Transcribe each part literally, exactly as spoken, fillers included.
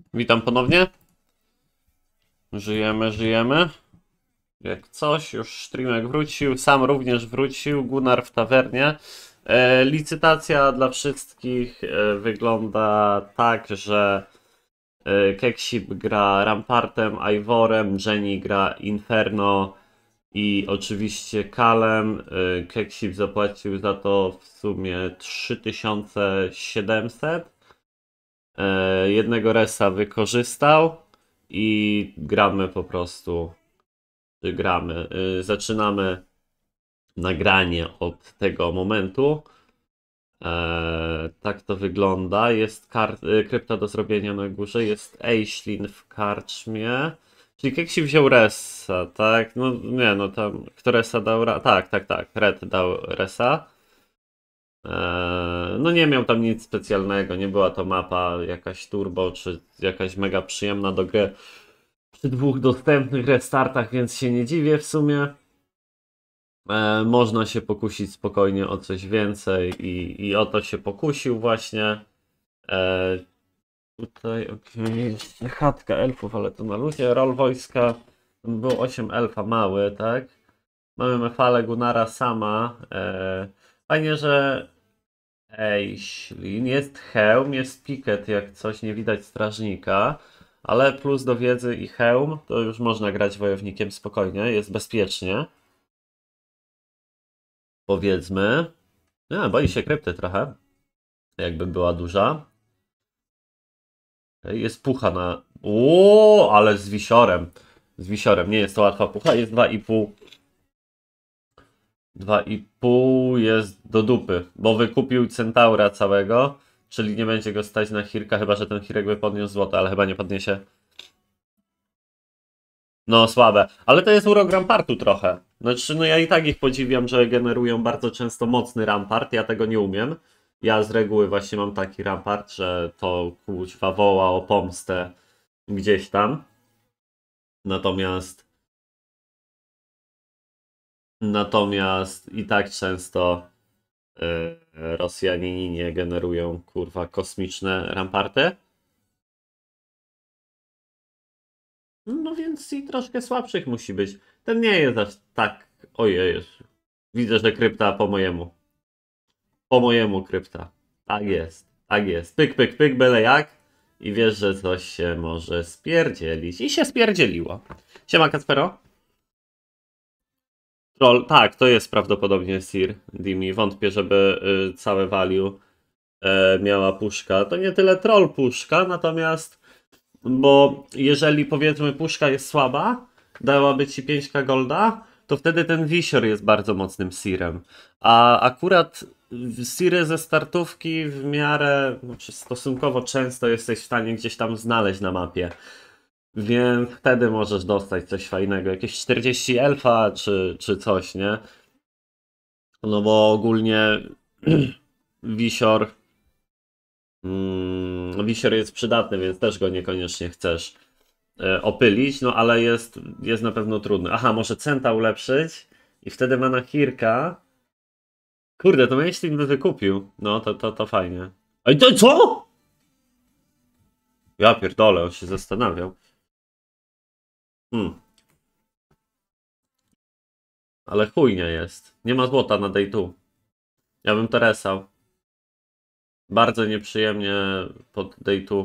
Witam ponownie. Żyjemy, żyjemy. Jak coś, już streamek wrócił, sam również wrócił, Gunnar w tawernie. E, licytacja dla wszystkich e, wygląda tak, że e, Keksip gra Rampartem, Ivorem, Jenny gra Inferno i oczywiście Kalem. E, Keksip zapłacił za to w sumie trzy tysiące siedemset. E, jednego resa wykorzystał i gramy po prostu. Czy gramy. Y, zaczynamy nagranie od tego momentu. E, tak to wygląda. Jest kart, y, krypta do zrobienia na górze. Jest Aislinn w karczmie. Czyli Keksi wziął resa, tak? No nie, no tam. Kto resa dał? Ra tak, tak, tak. Red dał resa. Eee, No nie miał tam nic specjalnego, nie była to mapa jakaś turbo, czy jakaś mega przyjemna do gry przy dwóch dostępnych restartach, więc się nie dziwię w sumie. Eee, można się pokusić spokojnie o coś więcej i, i o to się pokusił właśnie. Eee, Tutaj oczywiście chatka elfów, ale to na luzie. Roll wojska, było osiem elfa mały, tak? Mamy Mefale Gunara sama. Eee, fajnie, że Aislinn, jest hełm, jest piket, jak coś, nie widać strażnika, ale plus do wiedzy i hełm, to już można grać wojownikiem spokojnie, jest bezpiecznie. Powiedzmy. No, boi się krypty trochę, jakby była duża. Jest pucha na... O, ale z wisiorem. Z wisiorem, nie jest to łatwa pucha, jest dwa i pół. dwa i pół jest do dupy, bo wykupił centaura całego, czyli nie będzie go stać na Hirka, chyba że ten Hirek by podniósł złoto, ale chyba nie podniesie. No słabe, ale to jest urok Rampartu trochę. Znaczy, no ja i tak ich podziwiam, że generują bardzo często mocny Rampart, ja tego nie umiem. Ja z reguły właśnie mam taki Rampart, że to kuźwa woła o pomstę gdzieś tam. Natomiast natomiast i tak często yy, Rosjanie nie generują kurwa kosmiczne Ramparty. No więc i troszkę słabszych musi być. Ten nie jest aż tak... Ojej, widzę, że krypta po mojemu. Po mojemu krypta. Tak jest, tak jest. Pyk, pyk, pyk, byle jak. I wiesz, że coś się może spierdzielić. I się spierdzieliło. Siema Kacpero. Troll, tak, to jest prawdopodobnie Sir Dimi. Wątpię, żeby y, całe value e, miała puszka. To nie tyle troll puszka, natomiast... Bo jeżeli powiedzmy puszka jest słaba, dałaby ci pięć ka golda, to wtedy ten wisior jest bardzo mocnym sirem. A akurat siry ze startówki w miarę, znaczy stosunkowo często jesteś w stanie gdzieś tam znaleźć na mapie. Więc wtedy możesz dostać coś fajnego, jakieś czterdzieści elfa czy, czy coś, nie? No bo ogólnie wisior mm, wisior jest przydatny, więc też go niekoniecznie chcesz e, opylić, no ale jest, jest na pewno trudny. Aha, może centa ulepszyć i wtedy ma na Hirka. Kurde, to Mainstream by wykupił. No, to, to, to fajnie. Ej, to co? Ja pierdolę, on się zastanawiał. Hmm, ale chujnie jest. Nie ma złota na day two. Ja bym to resał. Bardzo nieprzyjemnie pod day two.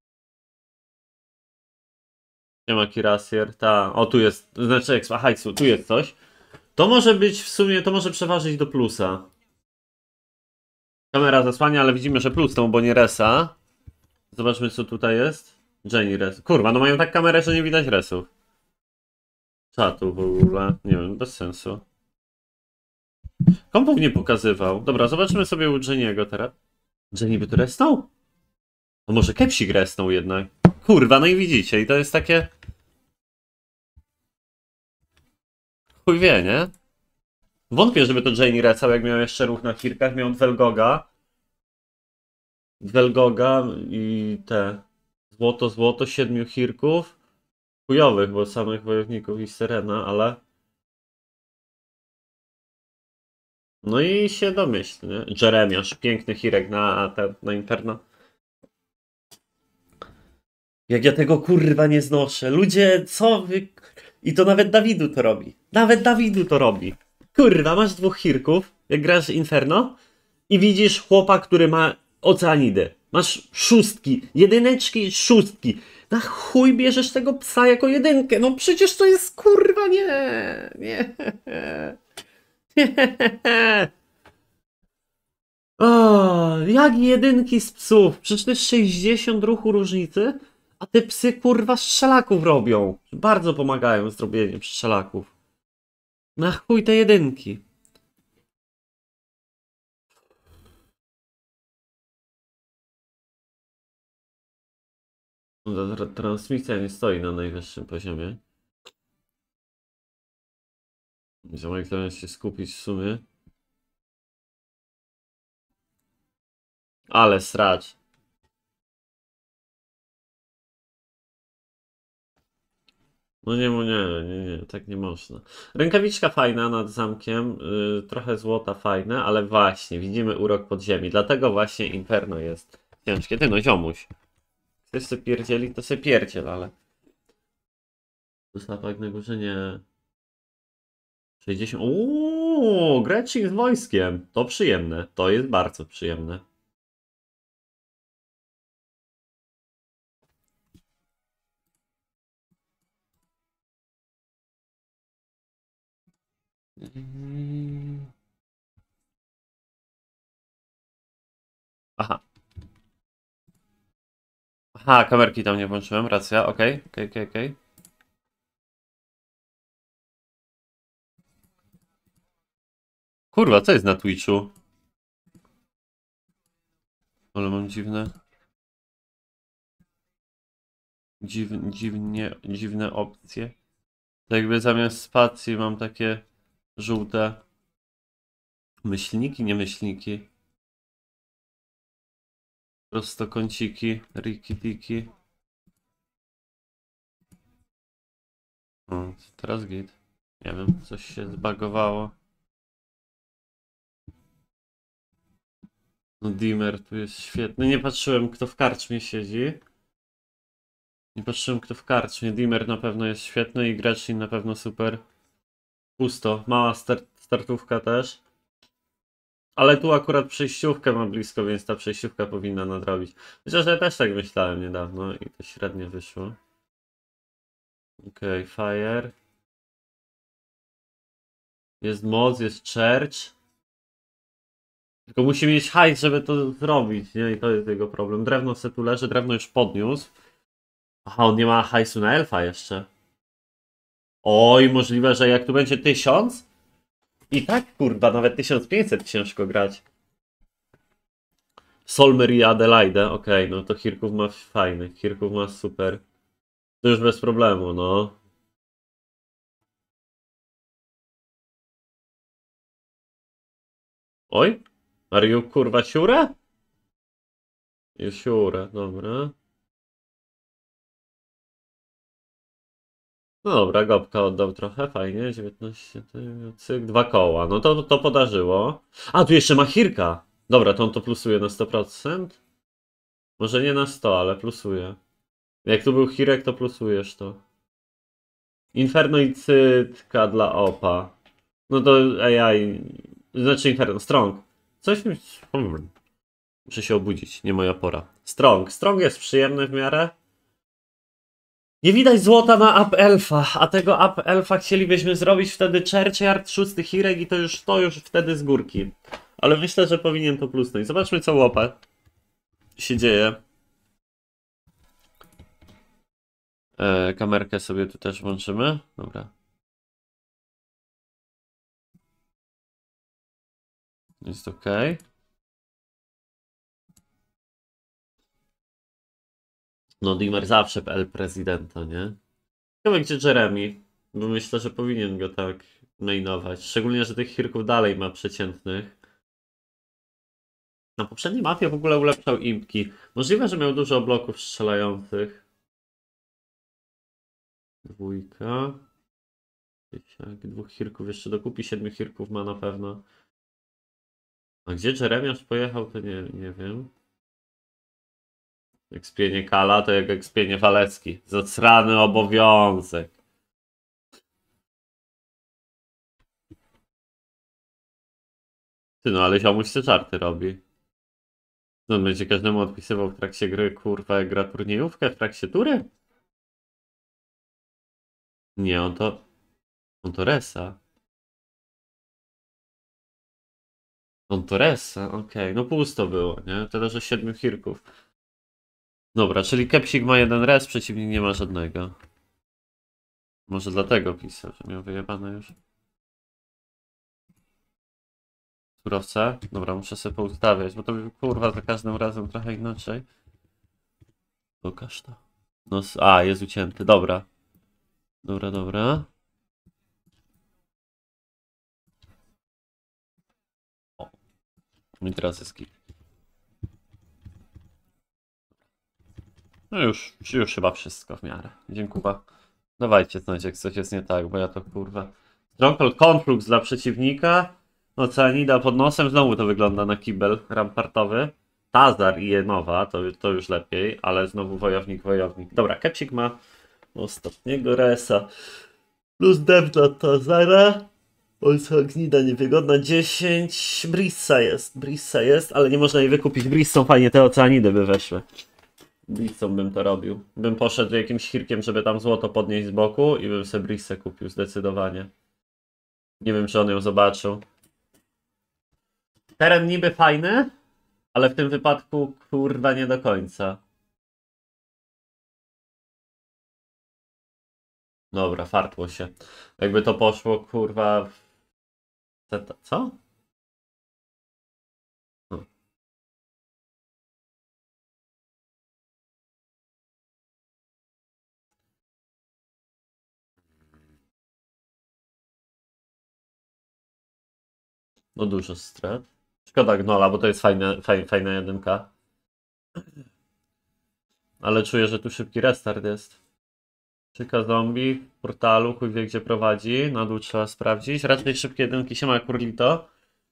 Nie ma Kirasier. Ta, o tu jest, znaczy ekspa hajsu, tu jest coś. To może być w sumie, to może przeważyć do plusa. Kamera zasłania, ale widzimy, że plus tą, bo nie resa. Zobaczmy, co tutaj jest. Jenny res. Kurwa, no mają tak kamerę, że nie widać resów. Czatu w ogóle. Nie wiem, bez sensu. Kompów nie pokazywał. Dobra, zobaczmy sobie u Jenny'ego teraz. Jenny by tu resnął? No może Kepsik resnął jednak. Kurwa, no i widzicie, i to jest takie... Chuj wie, nie? Wątpię, żeby to Jenny resał, jak miał jeszcze ruch na Hirkach. Miał Dwelgoga. Dwelgoga i te... Złoto, złoto, siedmiu Hirków. Chujowych, bo samych wojowników i Syrena, ale... No i się domyśl, nie? Jeremiasz, piękny Hirek na, na Inferno. Jak ja tego kurwa nie znoszę. Ludzie, co wy... I to nawet Dawidu to robi. Nawet Dawidu to robi. Kurwa, masz dwóch Hirków, jak grasz Inferno i widzisz chłopa, który ma oceanidę. Masz szóstki, jedyneczki, szóstki. Na chuj bierzesz tego psa jako jedynkę? No przecież to jest kurwa nie. Nie. Nie. O, jak jedynki z psów? Przecież to jest sześćdziesiąt ruchu różnicy, a te psy kurwa strzelaków robią. Bardzo pomagają w zrobieniu strzelaków. Na chuj te jedynki. No, ta transmisja nie stoi na najwyższym poziomie. Ziomek zamiast się skupić w sumie. Ale sracz. No nie, no nie, nie, nie, tak nie można. Rękawiczka fajna nad zamkiem, yy, trochę złota fajne, ale właśnie, widzimy urok podziemi. Dlatego właśnie Inferno jest ciężkie. Ty no, ziomuś. Chcesz se pierdzieli, to se pierdziel, ale... Tu Slapak na górze nie... sześćdziesiąt... Uuu, Gretsching z wojskiem. To przyjemne, to jest bardzo przyjemne. Aha. Aha, kamerki tam nie włączyłem, racja, okej, okej, okej, okej. Kurwa, co jest na Twitchu? Ale mam dziwne... Dziw, dziwnie, dziwne opcje. Tak jakby zamiast spacji mam takie żółte myślniki, nie myślniki. Prostokąciki, riki-tiki. O, teraz git. Nie wiem, coś się zbagowało. No dimmer tu jest świetny. Nie patrzyłem, kto w karczmie siedzi. Nie patrzyłem, kto w karczmie. Dimmer na pewno jest świetny i Gretchen na pewno super. Pusto. Mała start startówka też. Ale tu akurat przejściówkę ma blisko, więc ta przejściówka powinna nadrobić. Chociaż ja też tak myślałem niedawno i to średnio wyszło. Okej, okay, fire. Jest moc, jest church. Tylko musi mieć hajs, żeby to zrobić, nie? I to jest jego problem. Drewno se tu leży, drewno już podniósł. Aha, on nie ma hajsu na elfa jeszcze. Oj, możliwe, że jak tu będzie tysiąc i tak, kurwa, nawet tysiąc pięćset ciężko grać. Solmer i Adelaide, okej, okay, no to Hirków ma fajny, Hirków ma super. To już bez problemu, no. Oj, are you kurwa siura? Już siura, dobra. No dobra, Gopka oddał trochę, fajnie, dziewiętnaście, cyk, dwa koła, no to, to podarzyło. A, tu jeszcze ma Hirka. Dobra, to on to plusuje na sto procent? Może nie na sto, ale plusuje. Jak tu był Hirek, to plusujesz to. Inferno i cytka dla opa. No to A I, znaczy Inferno, Strong. Coś mi... Muszę się obudzić, nie moja pora. Strong. Strong jest przyjemny w miarę. Nie widać złota na up elfa, a tego up elfa chcielibyśmy zrobić wtedy Churchyard, szósty Hirek i to już to już wtedy z górki. Ale myślę, że powinien to plusnąć. Zobaczmy co łopę się dzieje. E, kamerkę sobie tu też włączymy. Dobra. Jest ok. No Dimmer zawsze el prezydenta, nie? Ciekawe gdzie Jeremy, bo myślę, że powinien go tak mainować. Szczególnie, że tych Hirków dalej ma przeciętnych. Na poprzedniej mapie w ogóle ulepszał impki. Możliwe, że miał dużo bloków strzelających. Dwójka. Dwóch Hirków jeszcze dokupi, siedmiu Hirków ma na pewno. A gdzie Jeremiasz pojechał, to nie, nie wiem. Ekspienie Kala to jak ekspienie Walecki. Zacrany obowiązek. Ty no, ale ziomuś se żarty robi. No, on będzie każdemu odpisywał w trakcie gry, kurwa, jak gra turniejówkę w trakcie tury? Nie, on to... On to resa. On to resa, okej. No pusto było, nie? Tyle, że siedmiu hirków. Dobra, czyli Kepsik ma jeden res, przeciwnik nie ma żadnego. Może dlatego pisał, że miał wyjebane już. Surowce? Dobra, muszę sobie poustawiać, bo to kurwa za każdym razem trochę inaczej. Pokaż to. No, a, jest ucięty, dobra. Dobra, dobra. O. I teraz jest kit. No już, już chyba wszystko w miarę. Dziękuję. Dawajcie znać, jak coś jest nie tak, bo ja to kurwa... Stronghold Conflux dla przeciwnika. Oceanida pod nosem, znowu to wygląda na kibel rampartowy. Tazar i Jenowa, to, to już lepiej, ale znowu wojownik, wojownik. Dobra, Kepsik ma ostatniego resa. Plus dev dla Tazara. Oceanida niewygodna, dziesięć. Brissa jest, Brissa jest, ale nie można jej wykupić Brissą, fajnie te Oceanidy by weszły. Brissą bym to robił. Bym poszedł jakimś hirkiem, żeby tam złoto podnieść z boku i bym sobie Brissę kupił zdecydowanie. Nie wiem, czy on ją zobaczył. Teren niby fajny, ale w tym wypadku kurwa nie do końca. Dobra, fartło się. Jakby to poszło kurwa w... Co? No. No dużo strat. Szkoda Gnola, bo to jest fajne, faj, fajna jedynka. Ale czuję, że tu szybki restart jest. Czyka zombie w portalu, chuj wie gdzie prowadzi. Na dół trzeba sprawdzić. Raczej szybkie jedynki się ma Kurlito.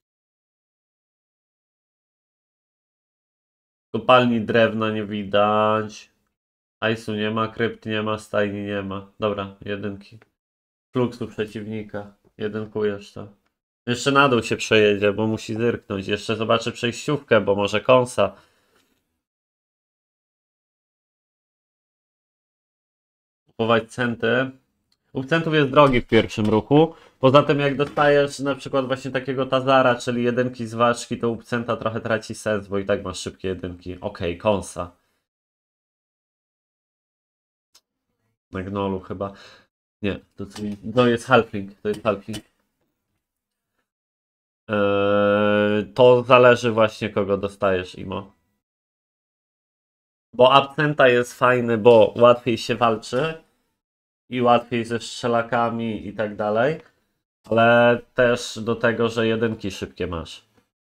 Kopalni drewna nie widać. Ajsu nie ma, krypt nie ma, stajni nie ma. Dobra, jedynki. Fluksu przeciwnika. Jedynkujesz to. Jeszcze na dół się przejedzie, bo musi zyrknąć. Jeszcze zobaczy przejściówkę, bo może kąsa. Kupować centy. Ów centów jest drogi w pierwszym ruchu. Poza tym jak dostajesz na przykład właśnie takiego Tazara, czyli jedynki z ważki, to upcenta trochę traci sens, bo i tak masz szybkie jedynki. Okej, okay, kąsa. Na gnolu chyba. Nie, to, to jest halfling. To jest halfling. Eee, to zależy właśnie kogo dostajesz, Imo. Bo absenta jest fajny, bo łatwiej się walczy i łatwiej ze strzelakami i tak dalej, ale też do tego, że jedynki szybkie masz.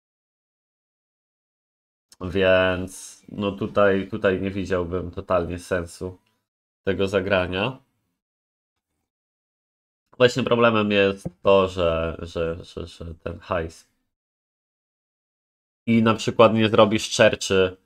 Więc no tutaj, tutaj nie widziałbym totalnie sensu tego zagrania. Właśnie problemem jest to, że, że, że, że ten hajs. I na przykład nie zrobisz czerczy,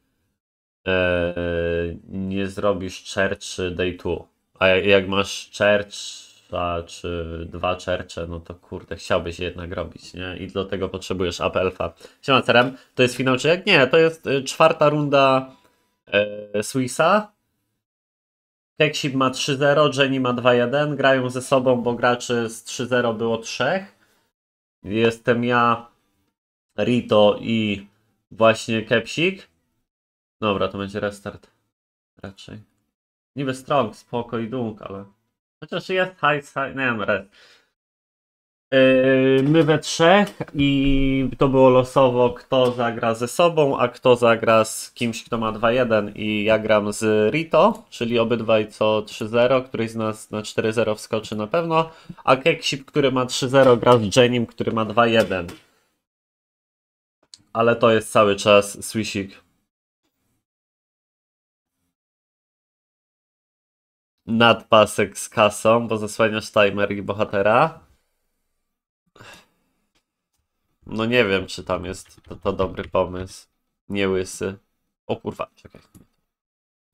yy, nie zrobisz czerczy day two. A jak, jak masz czercza czy dwa czercze, no to kurde, chciałbyś jednak robić, nie? I do tego potrzebujesz up elfa. Siema Cerem, to jest finał czy jak? Nie, to jest y, czwarta runda y, Swissa. Keksip ma trzy zero, Jenny ma dwa jeden. Grają ze sobą, bo graczy z trzy zero było trzech. Jestem ja, Rito i właśnie Kepsik. Dobra, to będzie restart. Raczej. Niby strong, spoko i dunk, ale... Chociaż jest high, high... Nie wiem, res. Yy, my we trzech i to było losowo, kto zagra ze sobą, a kto zagra z kimś, kto ma dwa jeden i ja gram z Rito, czyli obydwaj co trzy zero, któryś z nas na cztery zero wskoczy na pewno, a Keksip, który ma trzy zero, gra z Jenim, który ma dwa jeden. Ale to jest cały czas Swisik. Nadpasek z kasą, bo zasłaniasz timer i bohatera. No nie wiem, czy tam jest to, to dobry pomysł. Nie łysy. O kurwa, czekaj.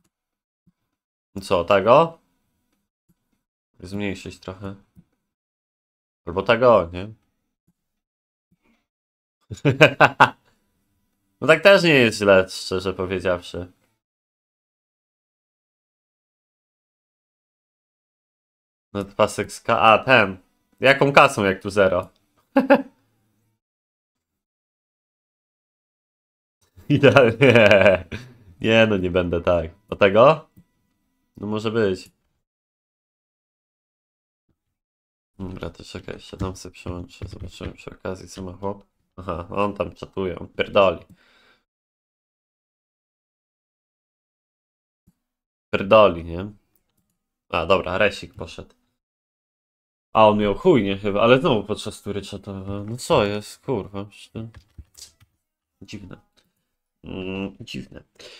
Co, tego? Zmniejszyć trochę. Albo tego, nie? No tak też nie jest źle, szczerze powiedziawszy. No pasek z ka... A, ten. Jaką kasą, jak tu zero? Idealnie. Nie, no nie będę tak. Do tego? No może być. Dobra, to czekaj, jeszcze tam sobie przełączę. Zobaczymy przy okazji, co ma chłop. Aha, on tam czatuje, on pierdoli. Pierdoli, nie? A, dobra, resik poszedł. A, on miał chujnie chyba, ale znowu podczas tury czatowe. No co jest, kurwa. Dziwne. Mm, dziwne.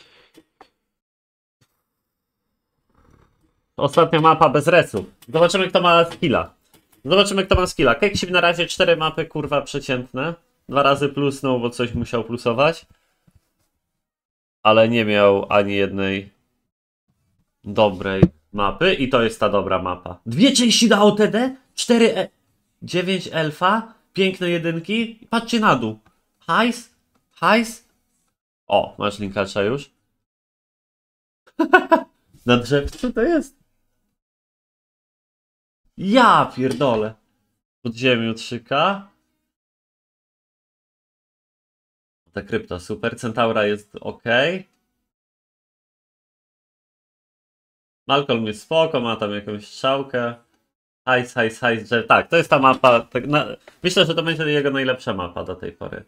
Ostatnia mapa bez resu. Zobaczymy, kto ma skilla. Zobaczymy, kto ma skilla. Keksip na razie cztery mapy, kurwa, przeciętne. Dwa razy plusnął, bo coś musiał plusować. Ale nie miał ani jednej dobrej mapy. I to jest ta dobra mapa. Dwie części na O T D, cztery e dziewięć elfa, piękne jedynki. Patrzcie na dół. Hajs, hajs. O, masz linkacza już. Na drzewcu to jest. Ja pierdolę. Podziemiu trzy K. Ta krypta super. Centaura jest ok. Malcolm jest spoko, ma tam jakąś strzałkę. Hajs, hajs, hajs, że tak, to jest ta mapa. Tak na... Myślę, że to będzie jego najlepsza mapa do tej pory.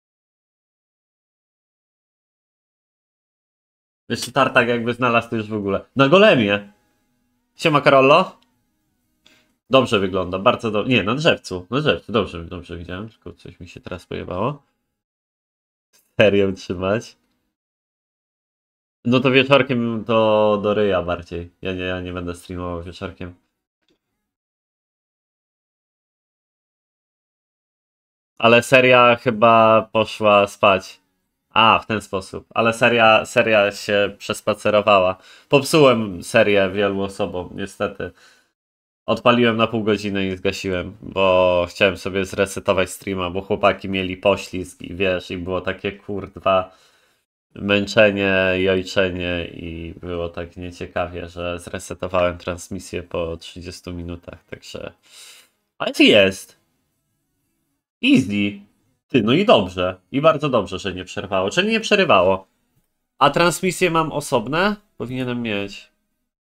Jeszcze Tartak jakby znalazł to już w ogóle. Na golemie! Siema Karollo. Dobrze wygląda, bardzo dobrze. Nie, na drzewcu. Na drzewcu, dobrze, dobrze widziałem. Tylko coś mi się teraz pojebało. Serię trzymać. No to wieczorkiem to do ryja bardziej. Ja nie, ja nie będę streamował wieczorkiem. Ale seria chyba poszła spać. A, w ten sposób. Ale seria, seria się przespacerowała. Popsułem serię wielu osobom, niestety. Odpaliłem na pół godziny i zgasiłem, bo chciałem sobie zresetować streama, bo chłopaki mieli poślizg i wiesz, i było takie kurwa męczenie i ojczenie i było tak nieciekawie, że zresetowałem transmisję po trzydziestu minutach, także... Ale jest! Easy! Ty, no i dobrze. I bardzo dobrze, że nie przerwało. Czyli nie przerywało. A transmisje mam osobne? Powinienem mieć.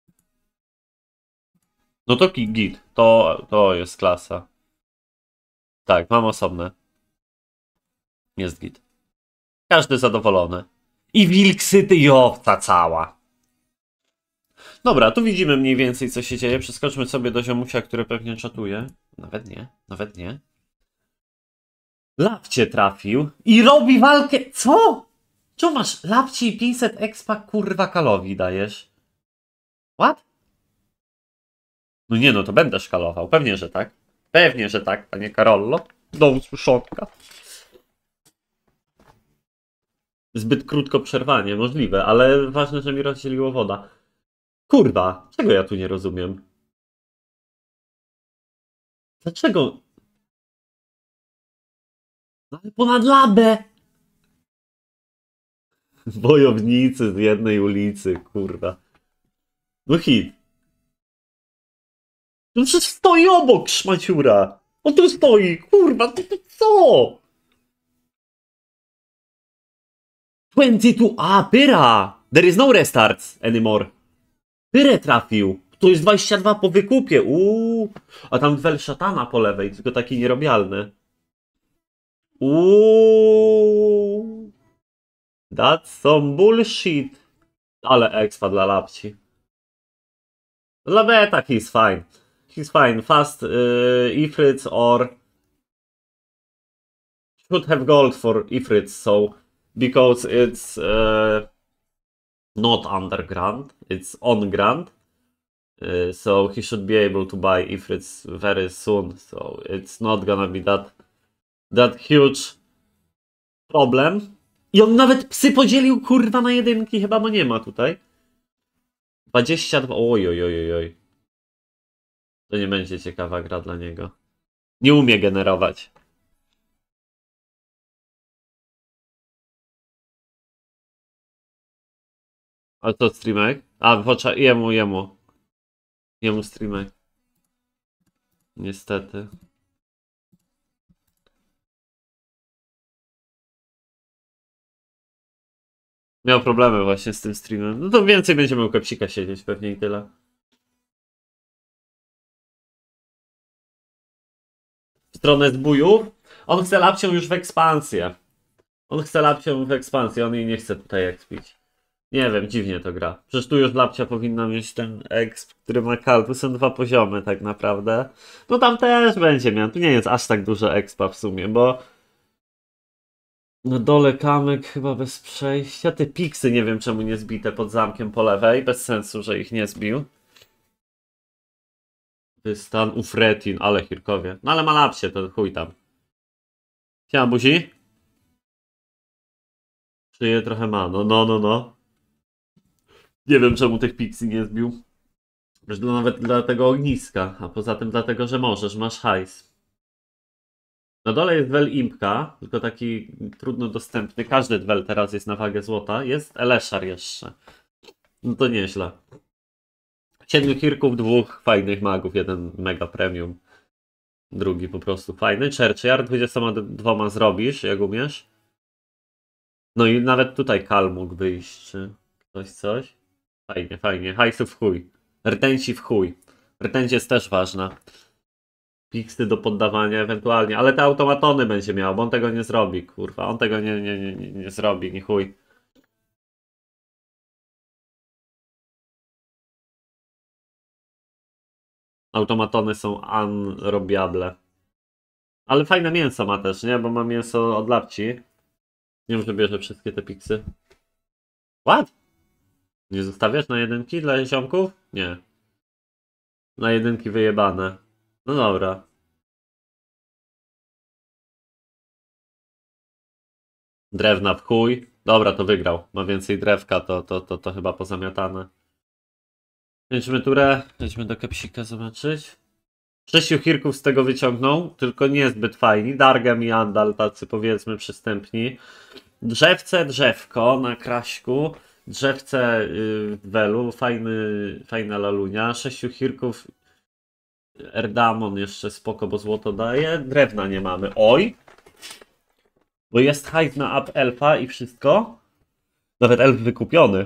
No to git. To, to jest klasa. Tak, mam osobne. Jest git. Każdy zadowolony. I Wilksyty i owca cała. Dobra, tu widzimy mniej więcej co się dzieje. Przeskoczmy sobie do ziomusia, który pewnie czatuje. Nawet nie, nawet nie. Lapcie trafił i robi walkę. Co? Czemu masz lapcie i pięćset expa kurwa Kalowi dajesz? What? No nie no, to będę szkalował. Pewnie, że tak. Pewnie, że tak, panie Karollo. Do usłyszonka. Zbyt krótko przerwanie, możliwe, ale ważne, że mi rozdzieliło woda. Kurwa, czego ja tu nie rozumiem? Dlaczego? Ale ponad labę! Wojownicy z jednej ulicy, kurwa. No hit. No przecież stoi obok, szmaciura. On tu stoi, kurwa, to, to co? dwadzieścia dwa, a, pyra! There is no restarts anymore. Pyrę trafił. To jest dwadzieścia dwa po wykupie, uuu. A tam Dwel Szatana po lewej, tylko taki nierobialny. Uuu. That's some bullshit. Ale expa dla lapci. Dla beta he's fine. He's fine. Fast uh, Ifrits or should have gold for Ifrits, so because it's uh, not underground, it's on ground. Uh, so he should be able to buy Ifrits very soon. So it's not gonna be that that huge problem. I on nawet psy podzielił kurwa na jedynki, chyba, bo nie ma tutaj. dwadzieścia dwa. Oj, oj, oj, oj. To nie będzie ciekawa gra dla niego. Nie umie generować. Ale to streamek? A, w oczach. Jemu, jemu. Jemu streamek. Niestety. Miał problemy właśnie z tym streamem. No to więcej będziemy u Kepsika siedzieć pewnie i tyle. W stronę zbójów. On chce lapcią już w ekspansję. On chce lapcią w ekspansję, on jej nie chce tutaj expić. Nie wiem, dziwnie to gra. Przecież tu już lapcia powinna mieć ten exp, który ma kal. Tu są dwa poziomy tak naprawdę. No tam też będzie miał. Tu nie jest aż tak dużo expa w sumie, bo na dole kamyk chyba bez przejścia. Te piksy nie wiem czemu nie zbite pod zamkiem po lewej. Bez sensu, że ich nie zbił. Wystan Ufretin, ale Hirkowie. No ale ma lapsie, to chuj tam. Siema buzi. Czyje trochę ma, no no no no. Nie wiem czemu tych piksy nie zbił. Zresztą nawet dla tego ogniska, a poza tym dlatego, że możesz, masz hajs. Na dole jest Dwell Impka, tylko taki trudno dostępny. Każdy Dwell teraz jest na wagę złota. Jest Eleszar jeszcze. No to nieźle. Siedmiu Hirków, dwóch fajnych magów. Jeden mega premium. Drugi po prostu fajny. Churchyard dwudziestoma dwoma zrobisz, jak umiesz. No i nawet tutaj Kal mógł wyjść, czy coś, coś. Fajnie, fajnie. Hajsu w chuj. Rtęci w chuj. Rtęć jest też ważna. Piksy do poddawania ewentualnie, ale te automatony będzie miał, bo on tego nie zrobi, kurwa. On tego nie, nie, nie, nie, nie zrobi, nie chuj. Automatony są unrobiable. Ale fajne mięso ma też, nie? Bo ma mięso od lapci. Nie wiem, że bierze wszystkie te piksy. What? Nie zostawiasz na jedynki dla ziomków? Nie. Na jedynki wyjebane. No dobra. Drewna w chuj. Dobra, to wygrał. Ma więcej drewka, to, to, to, to chyba pozamiatane. Kończymy turę. Wejdźmy do Kepsika zobaczyć. Sześciu Hirków z tego wyciągnął, tylko niezbyt fajni. Dargem i Andal, tacy powiedzmy przystępni. Drzewce, drzewko na Kraśku. Drzewce yy, w Welu. Fajny, fajna lalunia. Sześciu Hirków. Erdamon jeszcze spoko, bo złoto daje. Drewna nie mamy. Oj! Bo jest hajs na up elfa i wszystko. Nawet elf wykupiony.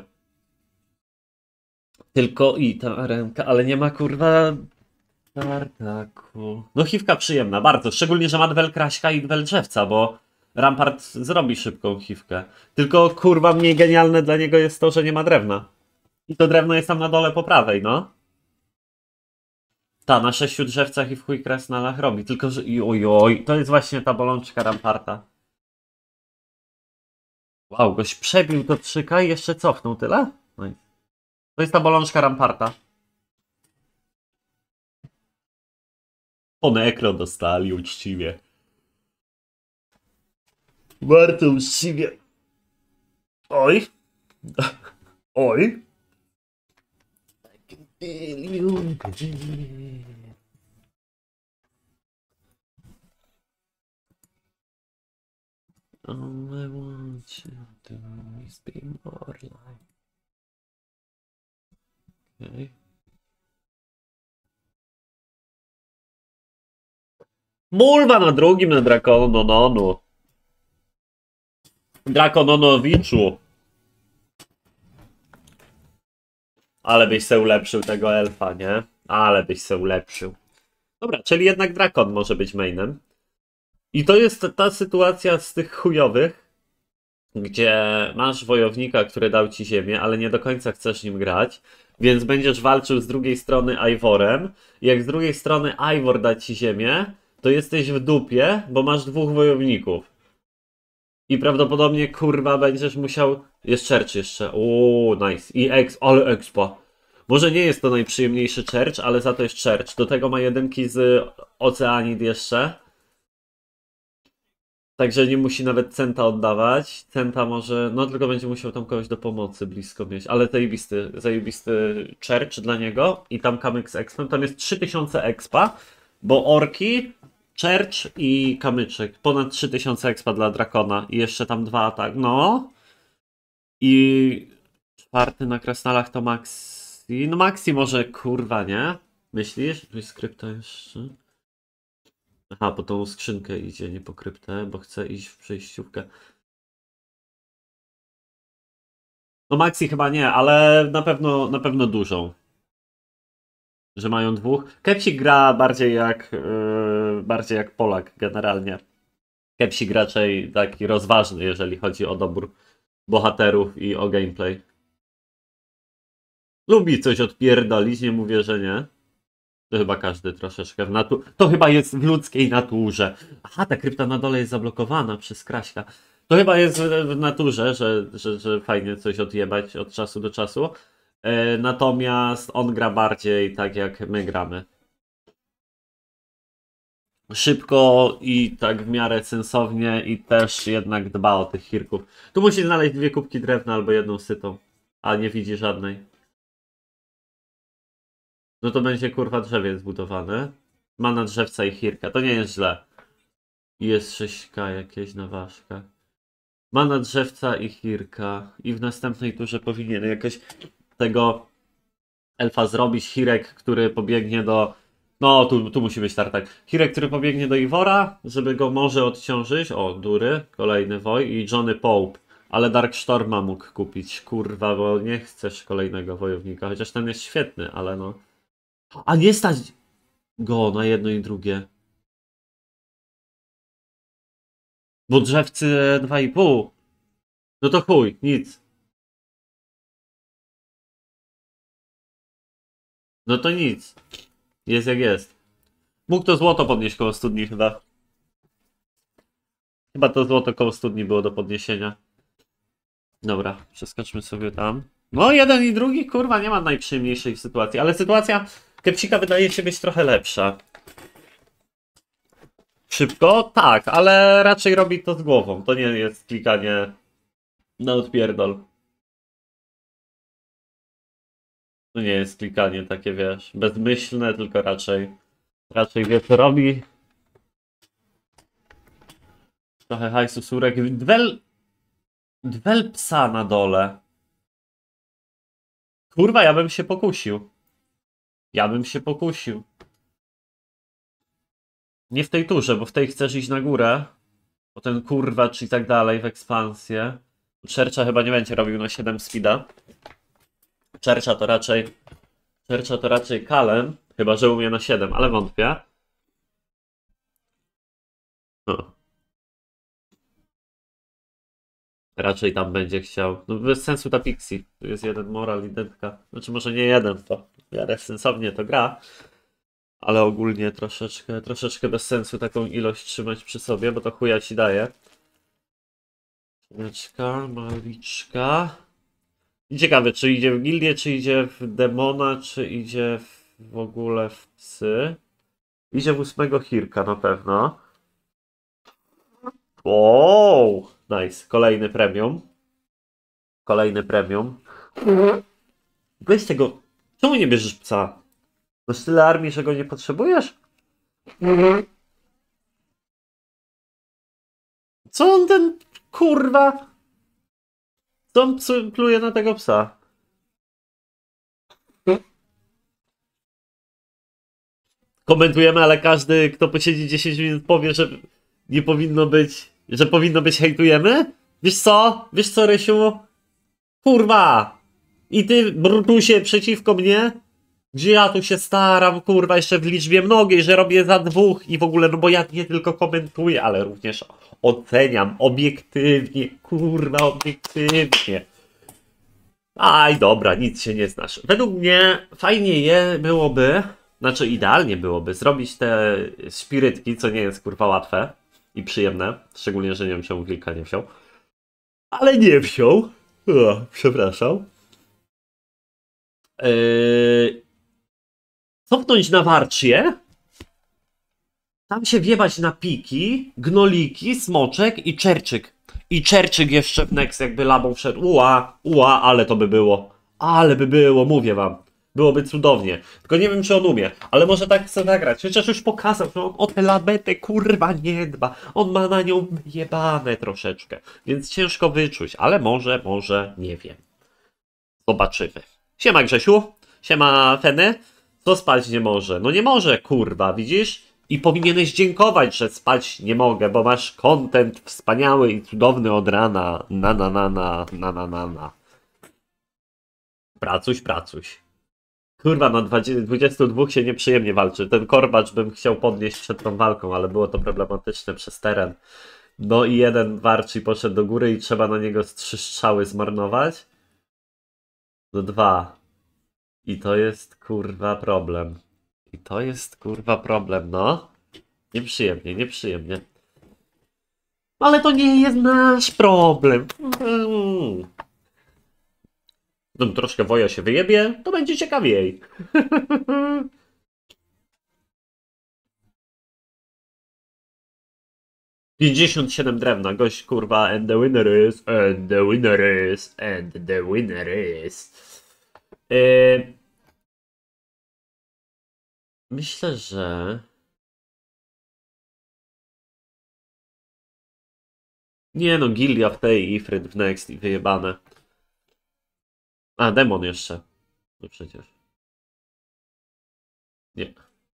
Tylko i ta ręka, ale nie ma kurwa tartaku. No chiwka przyjemna, bardzo. Szczególnie, że ma dwel kraśka i dwel drzewca, bo Rampart zrobi szybką chiwkę. Tylko kurwa mniej genialne dla niego jest to, że nie ma drewna. I to drewno jest tam na dole po prawej, no. Ta, na sześciu drzewcach i w chuj krasnalach robi. Tylko, że oj, oj, to jest właśnie ta bolączka Ramparta. Wow, goś przebił to trzyka i jeszcze cofnął, tyle? No i... To jest ta bolączka Ramparta. Ponekro dostali uczciwie. Bardzo uczciwie. Oj. Oj. All I want you to do is be more like. Okay. Mulwa na drugim na Drakonononu. Drakononowiczu. Ale byś se ulepszył tego elfa, nie? Ale byś se ulepszył. Dobra, czyli jednak Drakon może być mainem. I to jest ta sytuacja z tych chujowych, gdzie masz wojownika, który dał ci ziemię, ale nie do końca chcesz nim grać, więc będziesz walczył z drugiej strony Ivorem. Jak z drugiej strony Ivor da ci ziemię, to jesteś w dupie, bo masz dwóch wojowników. I prawdopodobnie, kurwa, będziesz musiał... Jest Church jeszcze. Uuu, nice. I ex... Ale expa. Może nie jest to najprzyjemniejszy Church, ale za to jest Church. Do tego ma jedynki z Oceanid jeszcze. Także nie musi nawet centa oddawać. Centa może, no tylko będzie musiał tam kogoś do pomocy blisko mieć. Ale zajebisty, zajebisty church dla niego. I tam kamyk z expem. Tam jest trzy tysiące expa, bo orki, church i kamyczek. Ponad trzy tysiące expa dla drakona. I jeszcze tam dwa atak. No. I czwarty na krasnalach to Maxi. No Maxi może kurwa, nie? Myślisz? Tu jest skrypta jeszcze. Aha, po tą skrzynkę idzie, nie po kryptę, bo chce iść w przejściówkę. No Maxi chyba nie, ale na pewno na pewno dużą. Że mają dwóch. Kepsik gra bardziej jak yy, bardziej jak Polak generalnie. Kepsik raczej taki rozważny, jeżeli chodzi o dobór bohaterów i o gameplay. Lubi coś odpierdolić, nie mówię, że nie. To chyba każdy troszeczkę w natu... To chyba jest w ludzkiej naturze. Aha, ta krypta na dole jest zablokowana przez Kraśka. To chyba jest w naturze, że, że, że fajnie coś odjebać od czasu do czasu. E, natomiast on gra bardziej tak jak my gramy. Szybko i tak w miarę sensownie i też jednak dba o tych hirków. Tu musi znaleźć dwie kubki drewna albo jedną sytą, a nie widzi żadnej. No to będzie kurwa drzewie zbudowane. Ma na drzewca i hirka. To nie jest źle. I jest sześć K jakieś na ważkach. Ma na drzewca i hirka. I w następnej turze powinien jakoś tego elfa zrobić. Hirek, który pobiegnie do... No, tu, tu musi być tartak. Hirek, który pobiegnie do Iwora, żeby go może odciążyć. O, Dury. Kolejny woj. I Johnny Pope. Ale Dark Storma mógł kupić. Kurwa, bo nie chcesz kolejnego wojownika. Chociaż ten jest świetny, ale no... A nie stać go na jedno i drugie. Bo drzewcy dwa i pół. No to chuj, nic. No to nic. Jest jak jest. Mógł to złoto podnieść koło studni chyba. Chyba to złoto koło studni było do podniesienia. Dobra, przeskoczmy sobie tam. No jeden i drugi, kurwa, nie ma najprzyjemniejszej sytuacji. Ale sytuacja Kepsika wydaje się być trochę lepsza. Szybko? Tak, ale raczej robi to z głową. To nie jest klikanie na odpierdol. To nie jest klikanie takie, wiesz, bezmyślne, tylko raczej raczej wie co robi. Trochę hajsu surek. Dwel... Dwel psa na dole. Kurwa, ja bym się pokusił. Ja bym się pokusił. Nie w tej turze, bo w tej chcesz iść na górę. Bo ten kurwa, czy i tak dalej w ekspansję. Churcha chyba nie będzie robił na siedem speeda. Churcha to raczej... Churcha to raczej Kalem. Chyba, że umie na siedem, ale wątpię. No. Raczej tam będzie chciał. No bez sensu ta Pixie. Tu jest jeden moral i dętka. Znaczy może nie jeden, to w miarę sensownie to gra. Ale ogólnie troszeczkę, troszeczkę bez sensu taką ilość trzymać przy sobie, bo to chuja ci daje. Maliczka, maliczka. I ciekawe, czy idzie w gildię, czy idzie w demona, czy idzie w, w ogóle w psy. Idzie w ósmego Hirka na pewno. Wow, nice. Kolejny premium. Kolejny premium. Weź tego. Czemu nie bierzesz psa? Masz tyle armii, że go nie potrzebujesz? Co on ten kurwa? Co on psu- pluje na tego psa? Komentujemy, ale każdy, kto posiedzi dziesięć minut, powie, że nie powinno być, że powinno być hejtujemy? Wiesz co? Wiesz co, Rysiu? Kurwa! I ty, Brutusie, przeciwko mnie? Gdzie ja tu się staram, kurwa, jeszcze w liczbie mnogiej, że robię za dwóch i w ogóle, no bo ja nie tylko komentuję, ale również oceniam obiektywnie, kurwa, obiektywnie. Aj, dobra, nic się nie znasz. Według mnie fajnie je byłoby, znaczy idealnie byłoby zrobić te spirytki, co nie jest kurwa łatwe i przyjemne, szczególnie, że nie wiem czemu wilka nie wziął. Ale nie wziął. O, przepraszam. Yy... Cofnąć na warczyję. Tam się wjebać na piki, gnoliki, smoczek i czerczyk. I czerczyk jeszcze w next jakby labą wszedł. Ua, ua, ale to by było. Ale by było, mówię wam. Byłoby cudownie. Tylko nie wiem, czy on umie. Ale może tak chce zagrać. Chociaż już pokazał, że on o tę labetę kurwa nie dba. On ma na nią jebane troszeczkę. Więc ciężko wyczuć. Ale może, może, nie wiem. Zobaczymy. Siema Grzesiu. Siema Feny. Co spać nie może? No nie może, kurwa, widzisz? I powinieneś dziękować, że spać nie mogę, bo masz content wspaniały i cudowny od rana. Na na na na na na na na. Pracuś, pracuś. Kurwa, na dwudziestu dwóch się nieprzyjemnie walczy. Ten korbacz bym chciał podnieść przed tą walką, ale było to problematyczne przez teren. No i jeden warczy poszedł do góry i trzeba na niego z trzy strzały zmarnować. No dwa. I to jest kurwa problem. I to jest kurwa problem, no. Nieprzyjemnie, nieprzyjemnie. Ale to nie jest nasz problem. Mm. No, troszkę woja się wyjebie, to będzie ciekawiej. pięćdziesiąt siedem drewna, gość kurwa, and the winner is, and the winner is, and the winner is. Yy... Myślę, że... Nie no, Gilia w tej, Ifrit w next i wyjebane. A, demon jeszcze. No przecież. Nie.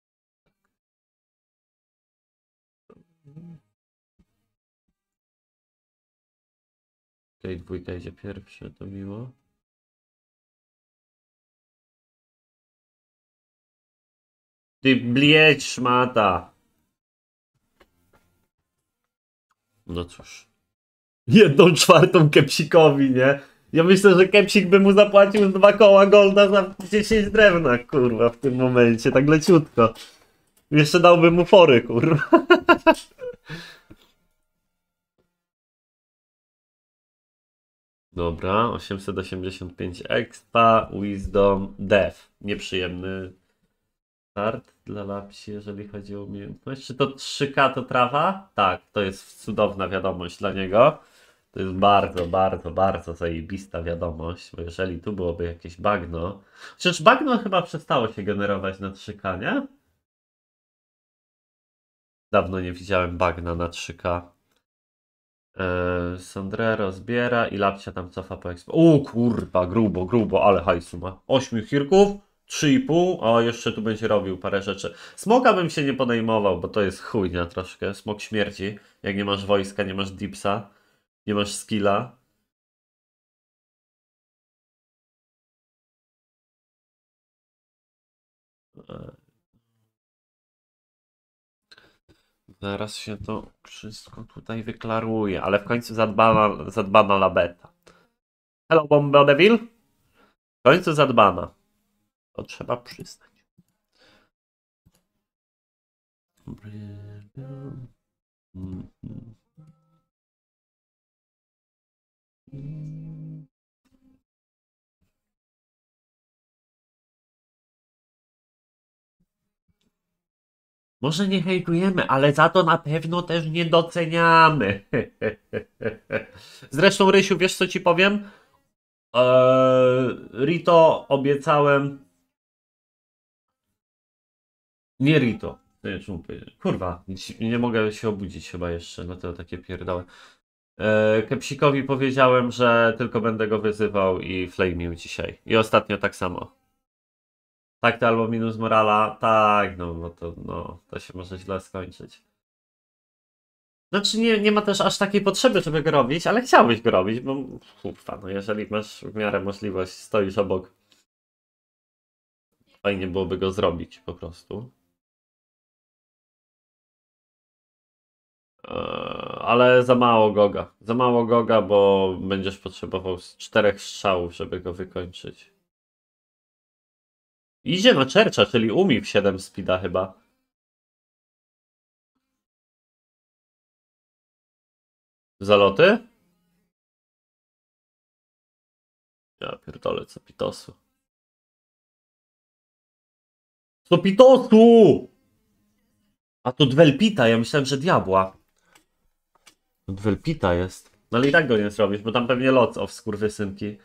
Okej, dwójka idzie pierwszy, to miło. Ty blieć szmata. No cóż. Jedną czwartą Kepsikowi, nie? Ja myślę, że Kepsik by mu zapłacił z dwa koła golda za dziesięć drewna, kurwa, w tym momencie, tak leciutko. Jeszcze dałby mu fory, kurwa. Dobra, osiemset osiemdziesiąt pięć expa, wisdom, death. Nieprzyjemny start dla Lapsi, jeżeli chodzi o umiejętność. Czy to trzy K to trawa? Tak, to jest cudowna wiadomość dla niego. To jest bardzo, bardzo, bardzo zajebista wiadomość, bo jeżeli tu byłoby jakieś bagno... Przecież bagno chyba przestało się generować na trzy K, nie? Dawno nie widziałem bagna na trzy K. Eee, Sondrero zbiera i Lapcia tam cofa po expo. O kurwa, grubo, grubo, ale hajsu ma. ośmiu hirków, trzy i pół, a jeszcze tu będzie robił parę rzeczy. Smoka bym się nie podejmował, bo to jest chujnia troszkę. Smok śmierci. Jak nie masz wojska, nie masz dipsa, nie masz skilla. Eee. Zaraz się to wszystko tutaj wyklaruje, ale w końcu zadbana, zadbana labeta. Hello, Bombo Devil? W końcu zadbana. To trzeba przyznać. Może nie hejtujemy, ale za to na pewno też nie doceniamy. Zresztą, Rysiu, wiesz co ci powiem? Eee, Rito obiecałem... Nie Rito. Nie, czemu powiedzieć? Kurwa, nie mogę się obudzić chyba jeszcze, no to takie pierdoły. Eee, Kepsikowi powiedziałem, że tylko będę go wyzywał i flamił dzisiaj. I ostatnio tak samo. Tak, to albo minus morala. Tak, no, no to, no, to się może źle skończyć. Znaczy nie, nie ma też aż takiej potrzeby, żeby go robić, ale chciałbyś go robić, bo kurwa, no jeżeli masz w miarę możliwość, stoisz obok. Fajnie byłoby go zrobić po prostu. Eee, ale za mało Goga. Za mało Goga, bo będziesz potrzebował z czterech strzałów, żeby go wykończyć. Idzie na Churcha, czyli umie w siedem speeda chyba. Zaloty? Ja pierdolę, co pitosu. Co pitosu! A to Dwelpita, ja myślałem, że diabła. To Dwelpita jest. No ale i tak go nie zrobisz, bo tam pewnie lots of skurwysynki.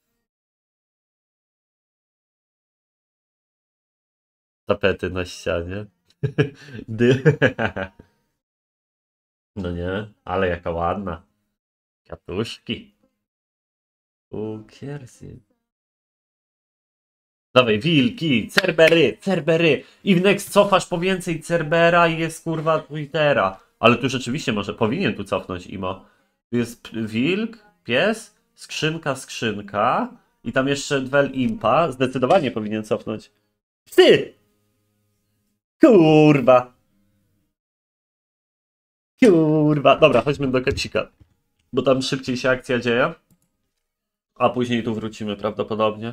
Tapety na ścianie. Dy. No nie, ale jaka ładna. Kwiatuszki. Ukiersy. Dawaj, wilki, cerbery, cerbery. I w next cofasz po więcej cerbera i jest kurwa Twittera. Ale tu rzeczywiście może, powinien tu cofnąć Imo. Tu jest wilk, pies, skrzynka, skrzynka. I tam jeszcze Dwell Impa. Zdecydowanie powinien cofnąć. Ty! Kurwa. Kurwa. Dobra, chodźmy do kepsika. Bo tam szybciej się akcja dzieje. A później tu wrócimy prawdopodobnie.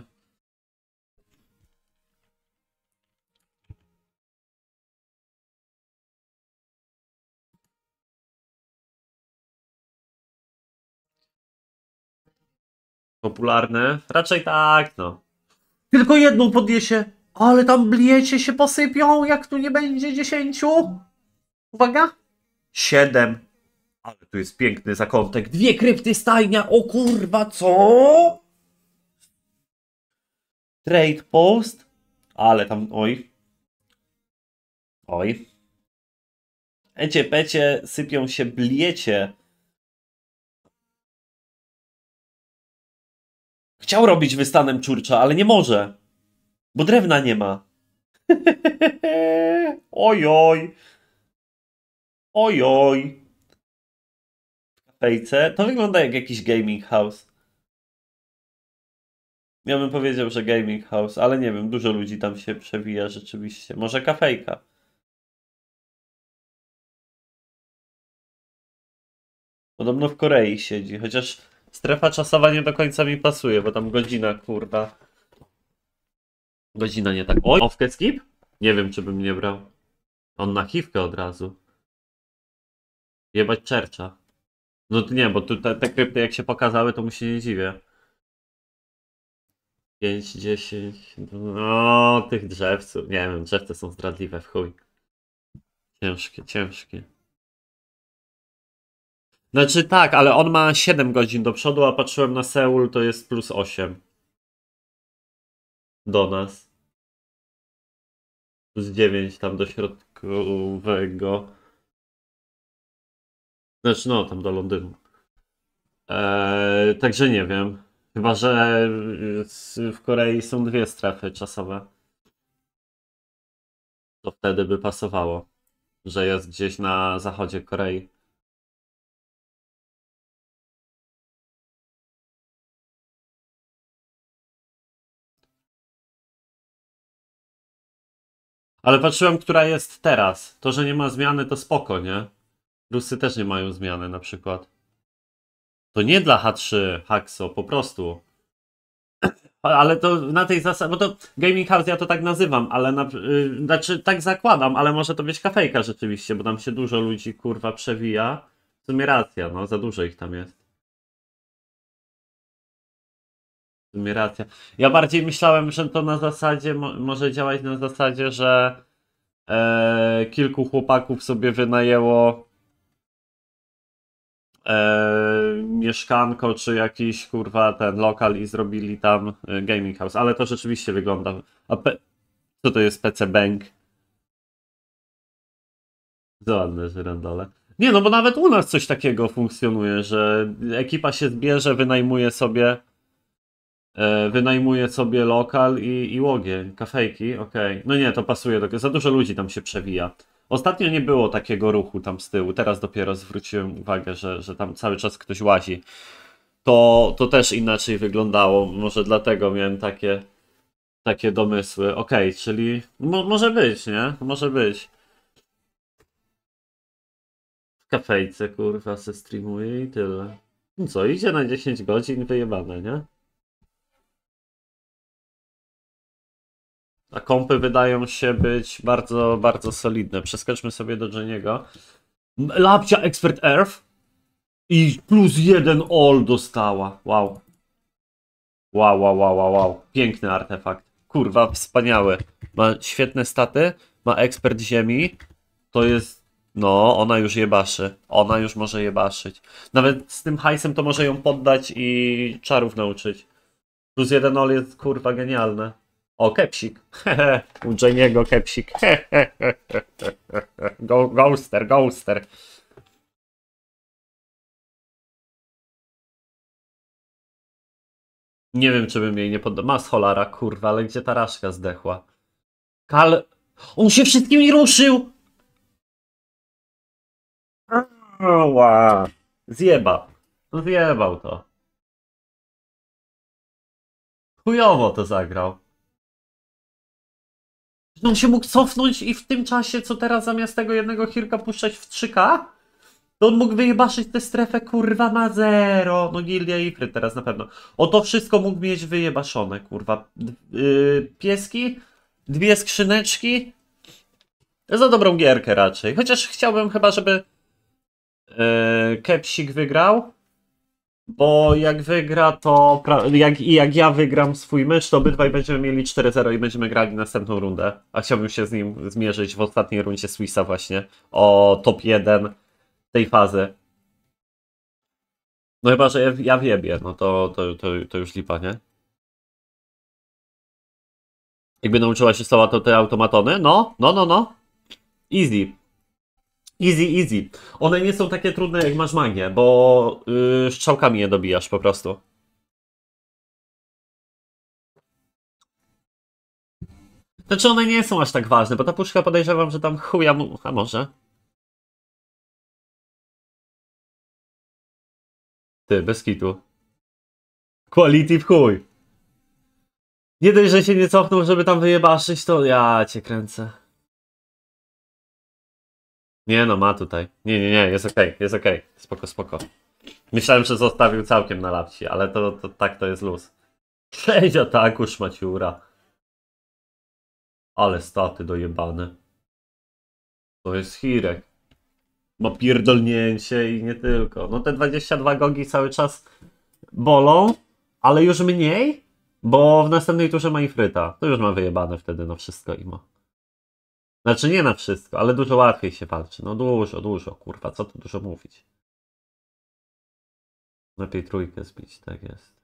Popularne? Raczej tak, no. Tylko jedną podniesie. Ale tam bliecie się posypią, jak tu nie będzie dziesięciu. Uwaga. Siedem. Ale tu jest piękny zakątek. Dwie krypty stajnia. O kurwa, co? Trade post. Ale tam, oj. Oj. Ecie pecie, sypią się bliecie. Chciał robić wystanem czurcza, ale nie może. Bo drewna nie ma. Oj, oj. Oj, oj. W kafejce. To wygląda jak jakiś gaming house. Ja bym powiedział, że gaming house, ale nie wiem, dużo ludzi tam się przewija rzeczywiście. Może kafejka. Podobno w Korei siedzi, chociaż strefa czasowa nie do końca mi pasuje, bo tam godzina, kurwa. Godzina nie tak. Oj, off skip? Nie wiem, czy bym nie brał. On na chiwkę od razu. Jebać czercza. No to nie, bo tu te, te krypty jak się pokazały, to mu się nie dziwię. pięć, dziesięć. No, tych drzewców. Nie wiem, drzewce są zdradliwe w chuj. Ciężkie, ciężkie. Znaczy tak, ale on ma siedem godzin do przodu, a patrzyłem na Seul, to jest plus osiem. Do nas. Plus dziewięć tam do środkowego. Znaczy no, tam do Londynu. Eee, także nie wiem. Chyba, że w Korei są dwie strefy czasowe. To wtedy by pasowało, że jest gdzieś na zachodzie Korei. Ale patrzyłem, która jest teraz. To, że nie ma zmiany, to spoko, nie? Rusy też nie mają zmiany na przykład. To nie dla H trzy Haxo, po prostu. Ale to na tej zasadzie, bo to Gaming House ja to tak nazywam, ale na, yy, znaczy tak zakładam, ale może to być kafejka rzeczywiście, bo tam się dużo ludzi kurwa przewija. W sumie racja, no za dużo ich tam jest. W sumie racja. Ja bardziej myślałem, że to na zasadzie, mo może działać na zasadzie, że e, kilku chłopaków sobie wynajęło e, mieszkanko, czy jakiś kurwa ten lokal i zrobili tam e, Gaming House, ale to rzeczywiście wygląda. A pe co to jest P C Bank? Za ładne żyrandole. Nie no, bo nawet u nas coś takiego funkcjonuje, że ekipa się zbierze, wynajmuje sobie e, wynajmuje sobie lokal i, i łogień, kafejki, okej. Okay. No nie, to pasuje, do... za dużo ludzi tam się przewija. Ostatnio nie było takiego ruchu tam z tyłu, teraz dopiero zwróciłem uwagę, że, że tam cały czas ktoś łazi. To, to też inaczej wyglądało, może dlatego miałem takie, takie domysły. Okej, okay, czyli mo może być, nie? Może być. W kafejce, kurwa, se streamuje i tyle. No co, idzie na dziesięć godzin, wyjebane, nie? A kompy wydają się być bardzo, bardzo solidne. Przeskoczmy sobie do Jeniego. Lapcia Expert Earth i plus jeden all dostała. Wow. Wow, wow, wow, wow, wow. Piękny artefakt. Kurwa, wspaniały. Ma świetne staty, ma ekspert ziemi. To jest... No, ona już jebaszy. Ona już może jebaszyć. Nawet z tym hajsem to może ją poddać i czarów nauczyć. Plus jeden ol jest kurwa genialne. O, kepsik. Hehe, u Jamie'ego kepsik. Go, ghoster, ghoster. Nie wiem, czy bym jej nie poddał. Ma scholara, kurwa, ale gdzie ta raszka zdechła? Kal... On się wszystkimi ruszył! Ała. Zjebał. No zjebał to. Chujowo to zagrał. No on się mógł cofnąć i w tym czasie, co teraz zamiast tego jednego Hirka puszczać w trzy K, to on mógł wyjebaszyć tę strefę, kurwa, na zero. No Gildia i Ifrit teraz na pewno. O to wszystko mógł mieć wyjebaszone, kurwa. Yy, pieski, dwie skrzyneczki. Za dobrą gierkę raczej. Chociaż chciałbym chyba, żeby yy, Kepsik wygrał. Bo jak wygra, to jak, jak ja wygram swój mecz, to obydwaj będziemy mieli cztery zero i będziemy grali następną rundę. A chciałbym się z nim zmierzyć w ostatniej rundzie Swissa właśnie. O top jeden tej fazy. No chyba, że ja, ja wiebie, no to, to, to, to już lipa, nie? Jakby nauczyła się Soła to te automatony? No, no, no, no. Easy. Easy, easy. One nie są takie trudne jak masz magię, bo yy, strzałkami je dobijasz po prostu. Znaczy one nie są aż tak ważne, bo ta puszka podejrzewam, że tam chuja mu... A może? Ty, bez kitu. Quality w chuj. Nie dość, że się nie cofnął, żeby tam wyjebaszyć, to ja cię kręcę. Nie no, ma tutaj. Nie, nie, nie, jest okej, okay, jest okej. Okay. Spoko, spoko. Myślałem, że zostawił całkiem na lapci, ale to, to tak to jest luz. sześć ataku, szmaciura. Ale staty dojebane. To jest Hirek. Ma pierdolnięcie i nie tylko. No te dwadzieścia dwa gogi cały czas bolą, ale już mniej, bo w następnej turze ma Ifryta. To już ma wyjebane wtedy na wszystko imo. Znaczy nie na wszystko, ale dużo łatwiej się walczy. No dużo, dużo, kurwa, co tu dużo mówić. Lepiej trójkę zbić, tak jest.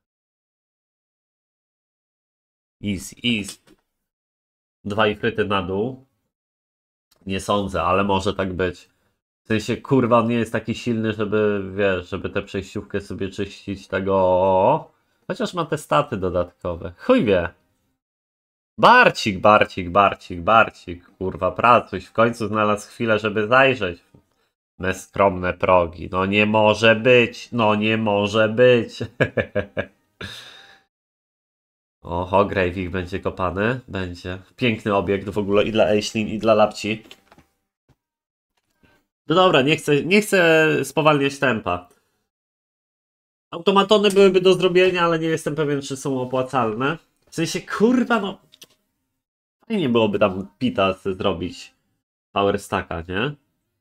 Easy, easy. Dwa Ifryty na dół. Nie sądzę, ale może tak być. W sensie, kurwa, on nie jest taki silny, żeby, wiesz, żeby tę przejściówkę sobie czyścić tego... Chociaż ma te staty dodatkowe. Chuj wie. Barcik, Barcik, Barcik, Barcik. Kurwa, pracuś. W końcu znalazł chwilę, żeby zajrzeć. Me skromne progi. No nie może być. No nie może być. Oho, Gravik będzie kopany. Będzie. Piękny obiekt w ogóle i dla Aislinn, i dla Lapci. No dobra, nie chcę, nie chcę spowalniać tempa. Automatony byłyby do zrobienia, ale nie jestem pewien, czy są opłacalne. W sensie, kurwa, no... Fajnie byłoby tam pita zrobić. Power stacka, nie?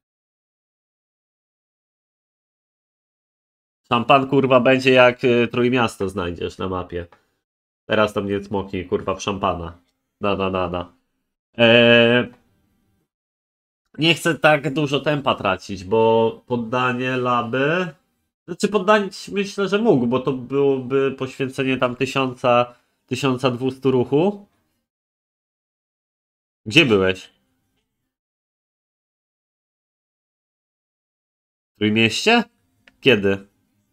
Szampan, kurwa, będzie jak y, Trójmiasto znajdziesz na mapie. Teraz tam nie smoknij, kurwa, w szampana. Na, na, na, na. Eee... Nie chcę tak dużo tempa tracić, bo poddanie laby... Znaczy poddać myślę, że mógł, bo to byłoby poświęcenie tam tysiąca, tysiąca dwustu ruchu. Gdzie byłeś? W Trójmieście? Kiedy?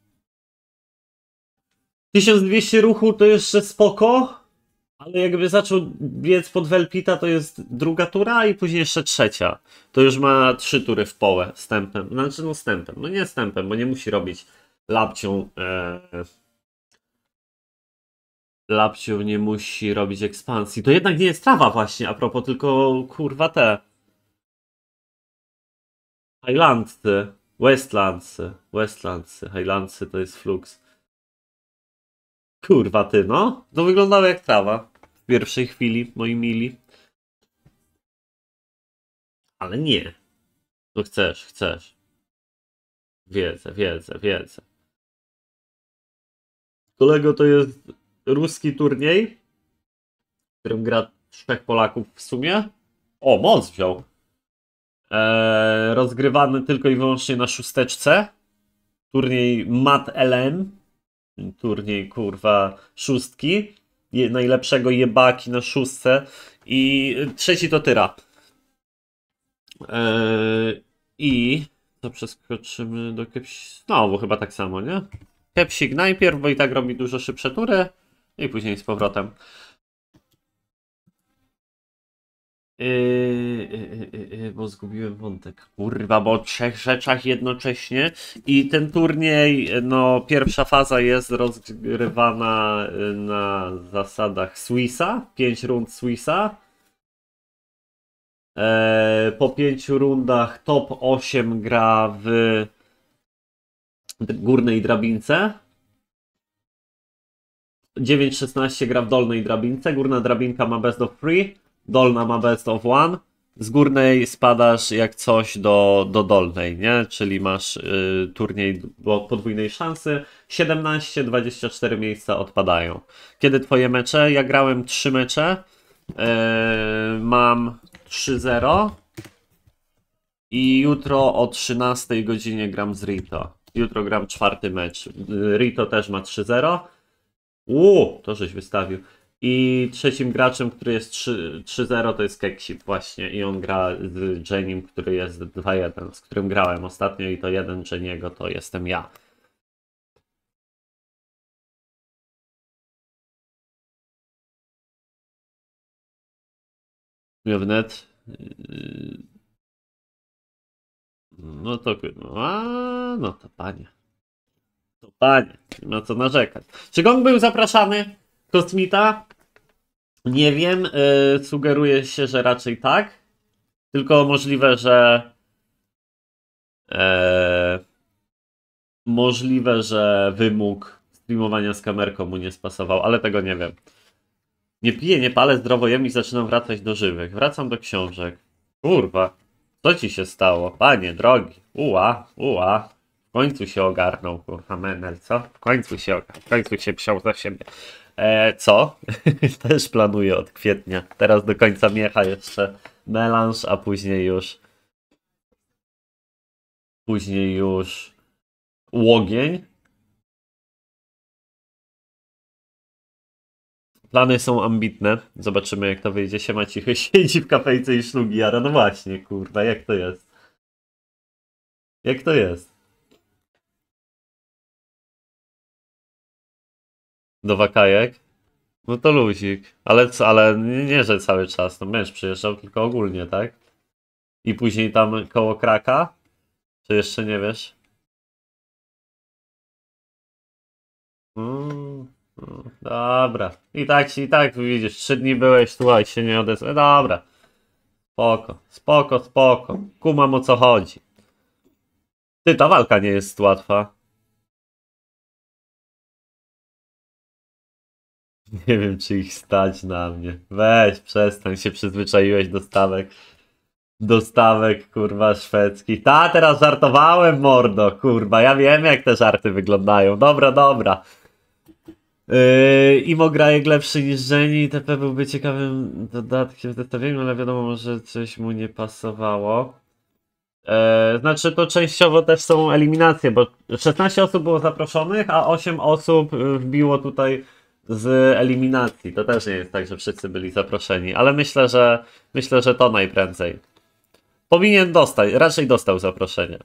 tysiąc dwieście ruchu to jeszcze spoko, ale jakby zaczął biec pod Welpita to jest druga tura i później jeszcze trzecia. To już ma trzy tury w połę z tempem. Znaczy no z tempem. No nie z tempem, bo nie musi robić lapcią... Ee... Lapciu nie musi robić ekspansji. To jednak nie jest trawa właśnie, a propos, tylko kurwa te. Highlandsy. Westlandsy. Westlandsy. Highlandsy to jest flux. Kurwa ty, no. To wyglądało jak trawa. W pierwszej chwili, moi mili. Ale nie. To chcesz, chcesz. Wiedzę, wiedzę, wiedzę. Kolego, to jest ruski turniej, w którym gra trzech Polaków w sumie. O, moc wziął. E, rozgrywany tylko i wyłącznie na szósteczce. Turniej Mat L M. Turniej kurwa szóstki. Je, najlepszego jebaki na szóstce. I trzeci to Tyra. E, I to przeskoczymy do Kepsi. No, bo chyba tak samo, nie? Kepsik najpierw, bo i tak robi dużo szybsze tury. I później z powrotem. Yy, yy, yy, yy, bo zgubiłem wątek. Kurwa, bo o trzech rzeczach jednocześnie. I ten turniej, no pierwsza faza jest rozgrywana na zasadach Swissa. Pięć rund Swissa. Eee, po pięciu rundach top osiem gra w górnej drabince. dziewięć szesnaście gra w dolnej drabince. Górna drabinka ma best of three. Dolna ma best of one. Z górnej spadasz jak coś do, do dolnej, nie? Czyli masz y, turniej podwójnej szansy. siedemnaście dwadzieścia cztery miejsca odpadają. Kiedy twoje mecze? Ja grałem trzy mecze. Yy, mam trzy zero. I jutro o trzynastej godzinie gram z Rito. Jutro gram czwarty mecz. Rito też ma trzy zero. Uuu, to żeś wystawił. I trzecim graczem, który jest trzy zero, to jest Keksip właśnie. I on gra z Jenim, który jest dwa jeden, z którym grałem ostatnio. I to jeden Jeniego to jestem ja. Wnet. No to, a, no to panie. To panie, nie ma co narzekać. Czy Gong był zapraszany? Kosmita? Nie wiem, yy, sugeruje się, że raczej tak. Tylko możliwe, że yy, możliwe, że wymóg streamowania z kamerką mu nie spasował, ale tego nie wiem. Nie piję, nie palę, zdrowo jem i zaczynam wracać do żywych. Wracam do książek. Kurwa, co ci się stało? Panie drogi, uła, uła. W końcu się ogarnął, kurwa, Menel, co? W końcu się ogarnął, w końcu się wsiął za siebie. E, co? Też planuję od kwietnia. Teraz do końca miecha jeszcze melanż, a później już później już łogień. Plany są ambitne. Zobaczymy jak to wyjdzie. Siema cichy, siedzi w kafejce i szlugi jara. No właśnie, kurwa, jak to jest? Jak to jest? Do wakajek? No to luzik. Ale, ale nie, że cały czas. No męż przyjeżdżał, tylko ogólnie, tak? I później tam koło Kraka? Czy jeszcze nie wiesz? Mm, no, dobra. I tak, i tak widzisz, trzy dni byłeś, słuchaj, się nie odezwę. Dobra. Spoko, spoko, spoko. Kumam o co chodzi. Ty, ta walka nie jest łatwa. Nie wiem, czy ich stać na mnie. Weź, przestań, się przyzwyczaiłeś do stawek. Do stawek, kurwa, szwedzkich. Ta, teraz żartowałem, mordo, kurwa. Ja wiem, jak te żarty wyglądają. Dobra, dobra. Yy, Imo grajek lepszy niż Jenny. I T P byłby ciekawym dodatkiem w zestawieniu, ale wiadomo, że coś mu nie pasowało. Yy, znaczy, to częściowo też są eliminacje, bo szesnaście osób było zaproszonych, a osiem osób wbiło tutaj z eliminacji. To też nie jest tak, że wszyscy byli zaproszeni, ale myślę, że myślę, że to najprędzej. Powinien dostać, raczej dostał zaproszenie.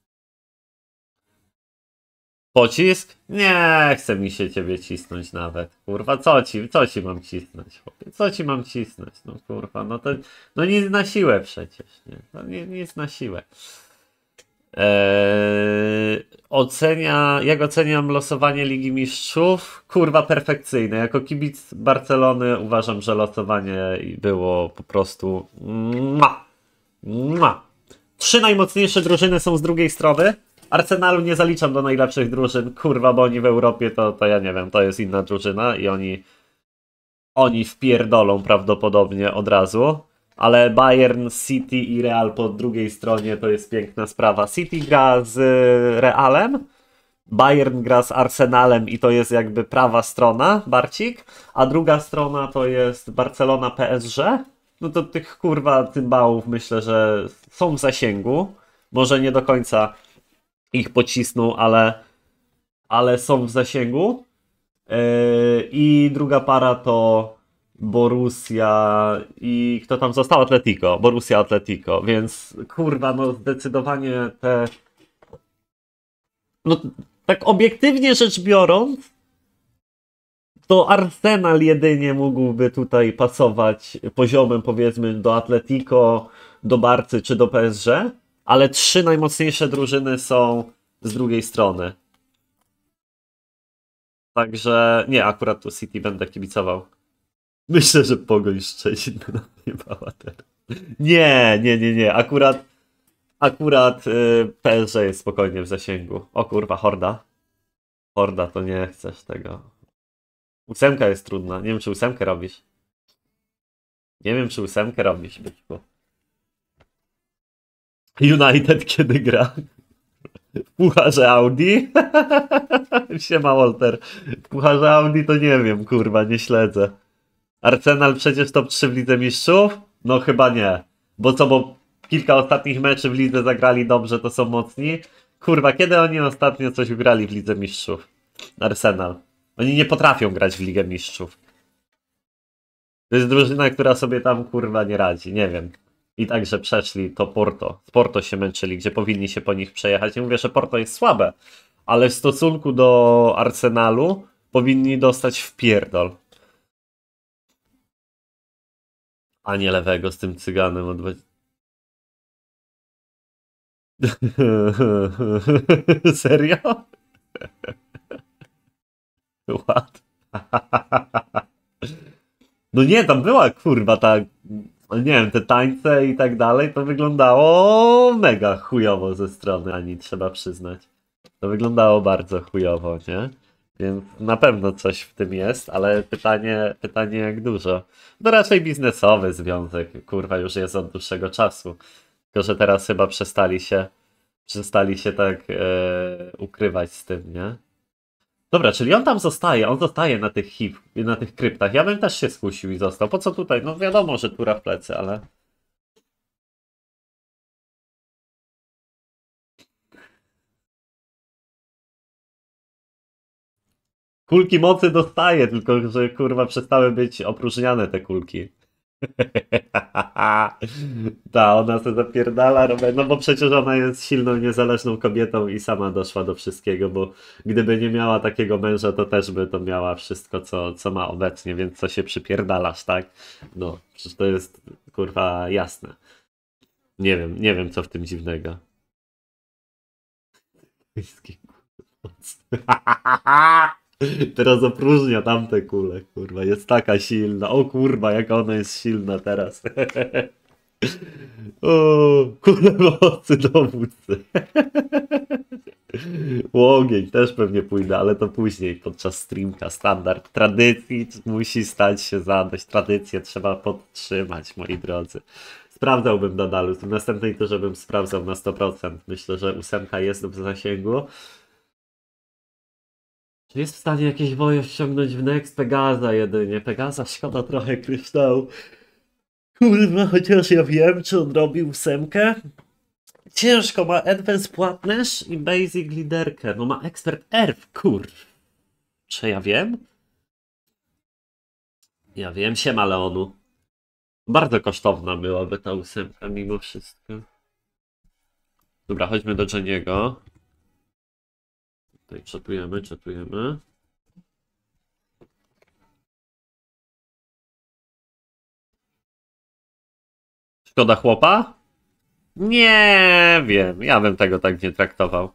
Pocisk? Nie chce mi się ciebie cisnąć nawet. Kurwa, co ci, co ci mam cisnąć? Co ci mam cisnąć? No kurwa, no to no nic na siłę przecież. Nie? No nie, nic na siłę. Eee, ocenia, jak oceniam losowanie Ligi Mistrzów? Kurwa, perfekcyjne. Jako kibic Barcelony uważam, że losowanie było po prostu... Mua, mua. Trzy najmocniejsze drużyny są z drugiej strony. Arsenalu nie zaliczam do najlepszych drużyn, kurwa, bo oni w Europie to, to ja nie wiem, to jest inna drużyna i oni oni wpierdolą prawdopodobnie od razu, ale Bayern, City i Real po drugiej stronie to jest piękna sprawa. City gra z Realem, Bayern gra z Arsenalem i to jest jakby prawa strona, Barcik, a druga strona to jest Barcelona P S G no to tych kurwa cymbałów myślę, że są w zasięgu. Może nie do końca ich pocisną, ale, ale są w zasięgu. Yy, I druga para to Borussia i kto tam został? Atletico. Borussia Atletico, więc kurwa, no zdecydowanie te. No tak obiektywnie rzecz biorąc, to Arsenal jedynie mógłby tutaj pasować poziomem powiedzmy do Atletico, do Barcy czy do P S G, ale trzy najmocniejsze drużyny są z drugiej strony. Także nie, akurat tu City będę kibicował. Myślę, że Pogoń Szczecin by nam nie bała teraz. Nie, nie, nie, nie. Akurat, akurat y, P S G jest spokojnie w zasięgu. O kurwa, Horda. Horda, to nie chcesz tego. Ósemka jest trudna. Nie wiem, czy ósemkę robisz. Nie wiem, czy ósemkę robisz, byczku. United kiedy gra? W pucharze Audi? Siema, Walter. W pucharze Audi to nie wiem, kurwa, nie śledzę. Arsenal przecież top trzy w Lidze Mistrzów? No chyba nie. Bo co, bo kilka ostatnich meczy w Lidze zagrali dobrze, to są mocni? Kurwa, kiedy oni ostatnio coś ugrali w Lidze Mistrzów? Arsenal. Oni nie potrafią grać w Ligę Mistrzów. To jest drużyna, która sobie tam kurwa nie radzi, nie wiem. I także przeszli to Porto. Z Porto się męczyli, gdzie powinni się po nich przejechać. Nie mówię, że Porto jest słabe, ale w stosunku do Arsenalu powinni dostać w pierdol. A nie lewego z tym cyganem od... Serio? What? No nie, tam była kurwa ta... Nie wiem, te tańce i tak dalej, to wyglądało mega chujowo ze strony Ani, trzeba przyznać. To wyglądało bardzo chujowo, nie? Więc na pewno coś w tym jest, ale pytanie, pytanie jak dużo. No raczej biznesowy związek, kurwa, już jest od dłuższego czasu. Tylko, że teraz chyba przestali się, przestali się tak e, ukrywać z tym, nie? Dobra, czyli on tam zostaje, on zostaje na tych H I V, na tych kryptach. Ja bym też się skusił i został. Po co tutaj? No wiadomo, że tura w plecy, ale... Kulki mocy dostaje, tylko że kurwa przestały być opróżniane te kulki. Ta, ona se zapierdala, no bo przecież ona jest silną, niezależną kobietą i sama doszła do wszystkiego, bo gdyby nie miała takiego męża, to też by to miała wszystko, co, co ma obecnie, więc co się przypierdalasz, tak? No, przecież to jest kurwa jasne. Nie wiem, nie wiem co w tym dziwnego. Teraz opróżnia tamte kule, kurwa, jest taka silna. O kurwa, jaka ona jest silna teraz. O, kule mocy dowódcy. Łogień też pewnie pójdę, ale to później, podczas streamka. Standard tradycji musi stać się zadość. Tradycję trzeba podtrzymać, moi drodzy. Sprawdzałbym Nadalu. W tym następnej turze bym sprawdzał na sto procent. Myślę, że ósemka jest w zasięgu. Czy jest w stanie jakieś woje ściągnąć w Next? Pegaza jedynie. Pegaza szkoda trochę kryształu. Kurwa, chociaż ja wiem, czy on robił ósemkę. Ciężko, ma Advanced Płatnerz i Basic Liderkę. No ma Expert Erf, kur. Czy ja wiem? Ja wiem, siema Leonu. Bardzo kosztowna byłaby ta ósemka mimo wszystko. Dobra, chodźmy do Jeniego. Tutaj czatujemy, czatujemy. Szkoda chłopa? Nie wiem, ja bym tego tak nie traktował.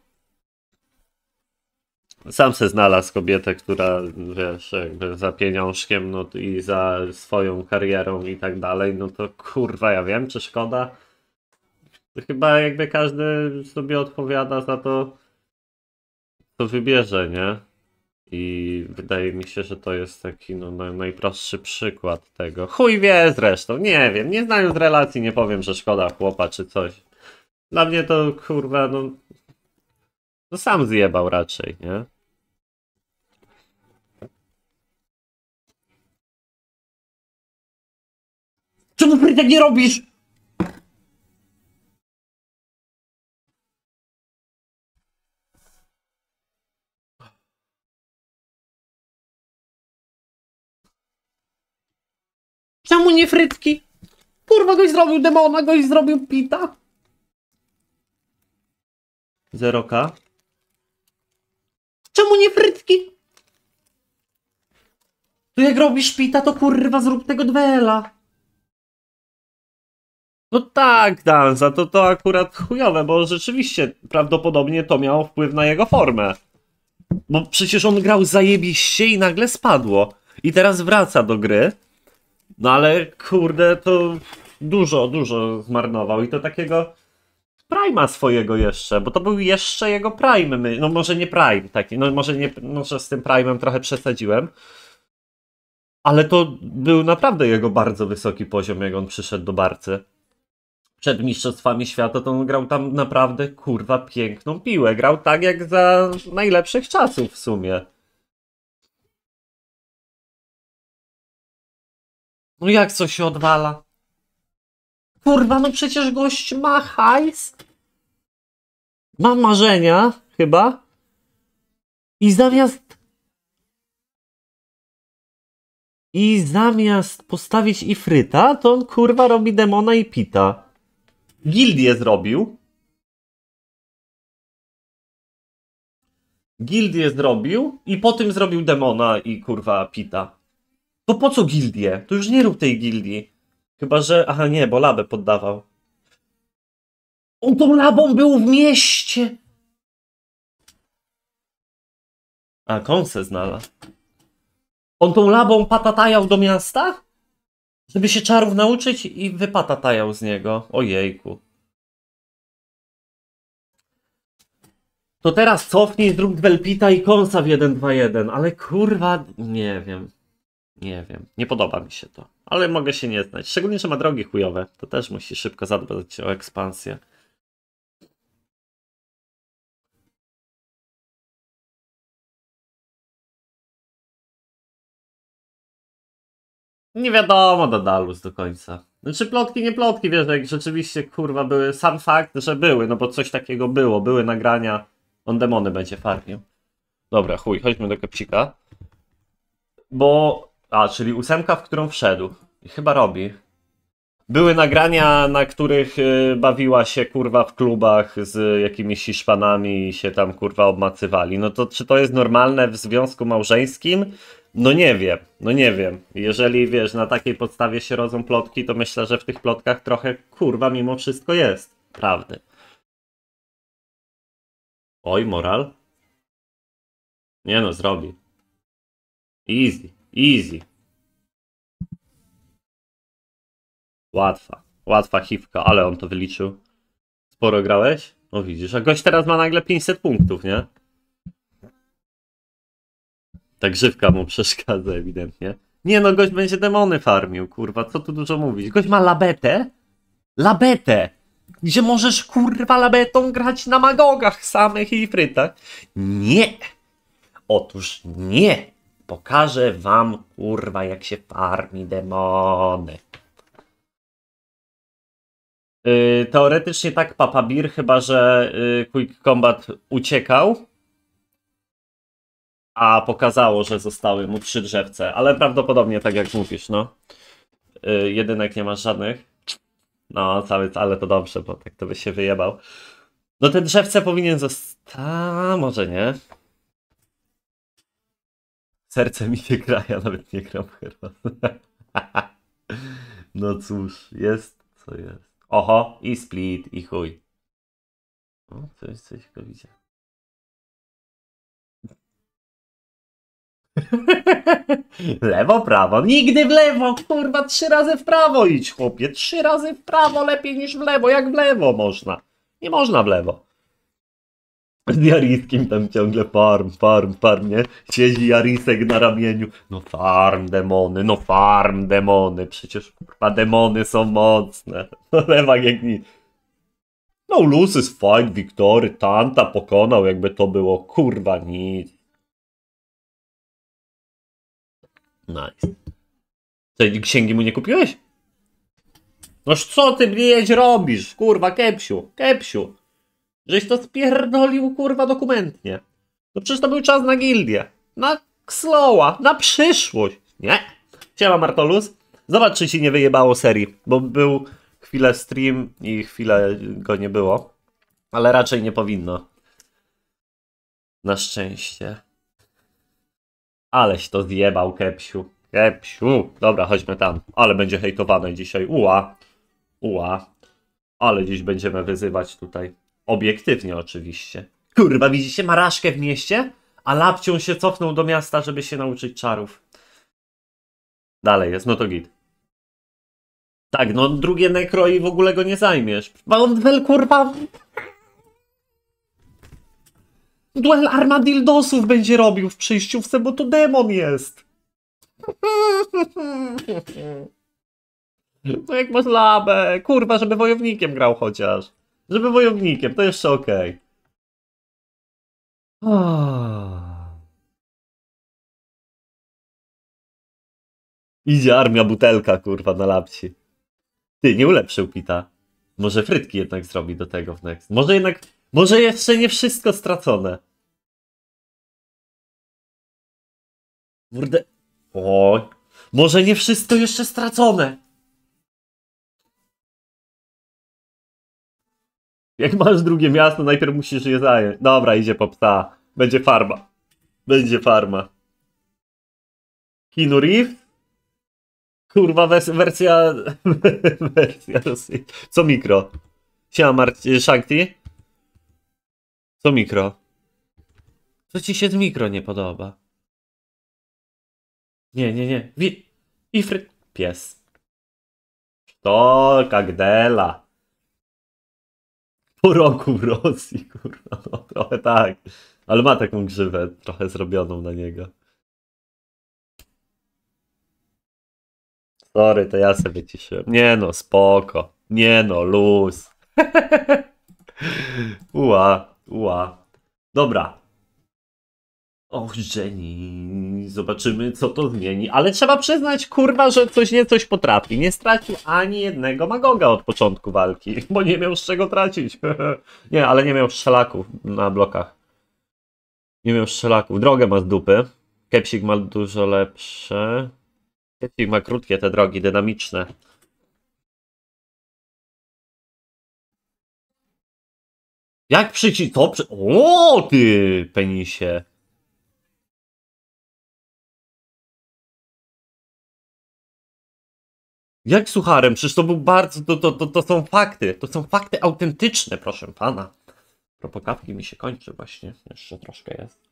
Sam se znalazł kobietę, która, wiesz, jakby za pieniążkiem, no i za swoją karierą i tak dalej, no to kurwa, ja wiem, czy szkoda? To chyba jakby każdy sobie odpowiada za to, co wybierze, nie? I wydaje mi się, że to jest taki no, najprostszy przykład tego. Chuj wie zresztą, nie wiem, nie znając relacji nie powiem, że szkoda chłopa czy coś. Dla mnie to kurwa, no, no sam zjebał raczej, nie? Czemu frytek nie robisz? Czemu nie frytki? Kurwa, goś zrobił demona, goś zrobił pita. zero K. Czemu nie frytki? Tu jak robisz pita, to kurwa zrób tego duela. No tak, Danza, to to akurat chujowe, bo rzeczywiście prawdopodobnie to miało wpływ na jego formę. Bo przecież on grał zajebiście i nagle spadło. I teraz wraca do gry. No ale kurde, to dużo, dużo zmarnował i to takiego Prima swojego jeszcze, bo to był jeszcze jego Prime, my, no może nie Prime taki, no może nie, może z tym Prime'em trochę przesadziłem, ale to był naprawdę jego bardzo wysoki poziom, jak on przyszedł do Barcy. Przed Mistrzostwami Świata to on grał tam naprawdę kurwa piękną piłę, grał tak jak za najlepszych czasów w sumie. No jak co się odwala? Kurwa, no przecież gość ma hajs. Ma marzenia, chyba. I zamiast... I zamiast postawić Ifryta, to on kurwa robi demona i pita. Gildię zrobił. Gildię zrobił i po tym zrobił demona i kurwa pita. To po co gildię? To już nie rób tej gildii. Chyba, że... Aha, nie, bo labę poddawał. On tą labą był w mieście! A, kąsę znalazł. On tą labą patatajał do miasta? Żeby się czarów nauczyć i wypatatajał z niego. Ojejku. To teraz cofnij, zrób Dwelpita i kąsa w jeden dwa jeden, ale kurwa... Nie wiem. Nie wiem, nie podoba mi się to. Ale mogę się nie znać. Szczególnie, że ma drogi chujowe. To też musi szybko zadbać o ekspansję. Nie wiadomo Dadalus do końca. Znaczy plotki, nie plotki, wiesz, jak rzeczywiście kurwa były. Sam fakt, że były, no bo coś takiego było. Były nagrania. On demony będzie farmił. Dobra, chuj, chodźmy do Kepcika. Bo... A, czyli ósemka, w którą wszedł. I chyba robi. Były nagrania, na których y, bawiła się kurwa w klubach z jakimiś Hiszpanami i się tam kurwa obmacywali. No to czy to jest normalne w związku małżeńskim? No nie wiem, no nie wiem. Jeżeli wiesz, na takiej podstawie się rodzą plotki, to myślę, że w tych plotkach trochę kurwa mimo wszystko jest prawdy. Oj, moral. Nie no, zrobi. Easy, easy. Łatwa, łatwa hiwka, ale on to wyliczył. Sporo grałeś? No widzisz, a gość teraz ma nagle pięćset punktów, nie? Ta grzywka mu przeszkadza ewidentnie. Nie no, gość będzie demony farmił, kurwa, co tu dużo mówić. Gość ma labetę? Labetę! Gdzie możesz, kurwa, labetą grać na magogach samych i frytach? Nie! Otóż nie! Pokażę wam, kurwa, jak się farmi demony. Yy, teoretycznie tak Papa Bear, chyba że yy, Quick Combat uciekał, a pokazało, że zostały mu trzy drzewce, ale prawdopodobnie tak jak mówisz, no. Yy, jedynek nie masz żadnych. No, cały, ale to dobrze, bo tak to by się wyjebał. No te drzewce powinien zostać... A może nie. Serce mi nie gra, ja nawet nie gram chyba. No cóż, jest co jest. Oho, i split, i chuj. O, coś, coś go widzę. Lewo, prawo, nigdy w lewo, kurwa, trzy razy w prawo idź, chłopie, trzy razy w prawo, lepiej niż w lewo, jak w lewo można. Nie można w lewo. Z Jariskiem tam ciągle farm, farm, farm, nie? Siedzi Jarisek na ramieniu. No farm demony, no farm demony, przecież kurwa demony są mocne. No lewak jak nic. No Lucis fight, Wiktory, Tanta pokonał, jakby to było kurwa nic. Nice. Co, księgi mu nie kupiłeś? Noż co ty blieć robisz, kurwa, Kepsiu, Kepsiu. Żeś to spierdolił, kurwa, dokumentnie. No przecież to był czas na gildię. Na slowa, na przyszłość. Nie. Siema Martolus. Zobacz, czy ci nie wyjebało serii, bo był chwilę stream i chwilę go nie było. Ale raczej nie powinno. Na szczęście. Aleś to zjebał, Kepsiu. Kepsiu. Dobra, chodźmy tam. Ale będzie hejtowane dzisiaj. Ua. Ua. Ale dziś będziemy wyzywać tutaj. Obiektywnie oczywiście. Kurwa, widzicie maraszkę w mieście? A Lapcią się cofnął do miasta, żeby się nauczyć czarów. Dalej jest, no to git. Tak, no drugie nekro i w ogóle go nie zajmiesz. Wel, kurwa... Duel armadildosów będzie robił w przejściówce, bo to demon jest. No jak masz labę, kurwa, żeby wojownikiem grał chociaż. Żeby wojownikiem, to jeszcze okej. Okay. Idzie armia butelka, kurwa, na lapci. Ty, nie ulepszył Pita. Może frytki jednak zrobi do tego w next. Może jednak, może jeszcze nie wszystko stracone. Kurde. Oj. Może nie wszystko jeszcze stracone. Jak masz drugie miasto, najpierw musisz je zająć. Dobra, idzie po psa. Będzie farma. Będzie farma. Keanu Reeves? Kurwa, wers wersja... wersja Rosji. Co mikro? Siema Marcin... Shakti? Co mikro? Co ci się z mikro nie podoba? Nie, nie, nie. Wi... Ifry... Pies. To Kagdela. Po roku w Rosji, kurwa. No, trochę tak. Ale ma taką grzywę trochę zrobioną na niego. Sorry, to ja sobie wyciszyłem. Nie no, spoko. Nie no, luz. Ua, ua. Dobra. Och, Jenny. Zobaczymy, co to zmieni. Ale trzeba przyznać, kurwa, że coś nie coś potrafi. Nie stracił ani jednego Magoga od początku walki, bo nie miał z czego tracić. Nie, ale nie miał strzelaków na blokach. Nie miał strzelaków. Drogę ma z dupy. Kepsik ma dużo lepsze. Kepsik ma krótkie te drogi, dynamiczne. Jak przyci... To przy... O, ty, penisie. Jak sucharem? Przecież to był bardzo... To, to, to, to są fakty. To są fakty autentyczne, proszę pana. Propokawki mi się kończy właśnie. Jeszcze troszkę jest.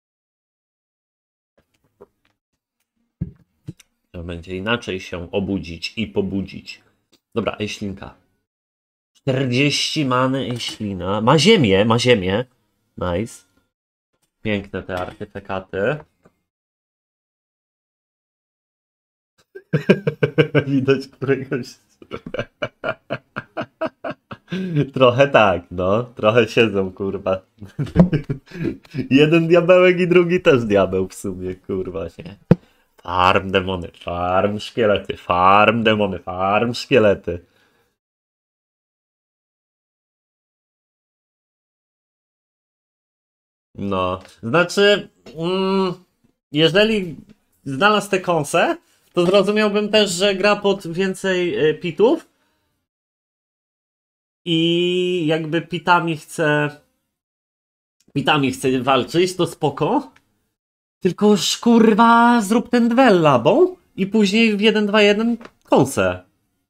To będzie inaczej się obudzić i pobudzić. Dobra, Eślinka. czterdzieści many Eślina. Ma ziemię, ma ziemię. Nice. Piękne te artefakaty. Widać któregoś... Trochę tak, no. Trochę siedzą, kurwa. Jeden diabełek i drugi też diabeł w sumie, kurwa się. Farm demony, farm szkielety, farm demony, farm szkielety. No, znaczy, mm, jeżeli znalazł te kąsę, to zrozumiałbym też, że gra pod więcej y, pitów i jakby pitami chce pitami chce walczyć, to spoko. Tylko już kurwa zrób ten duel labą i później w jeden dwa jeden kąsę.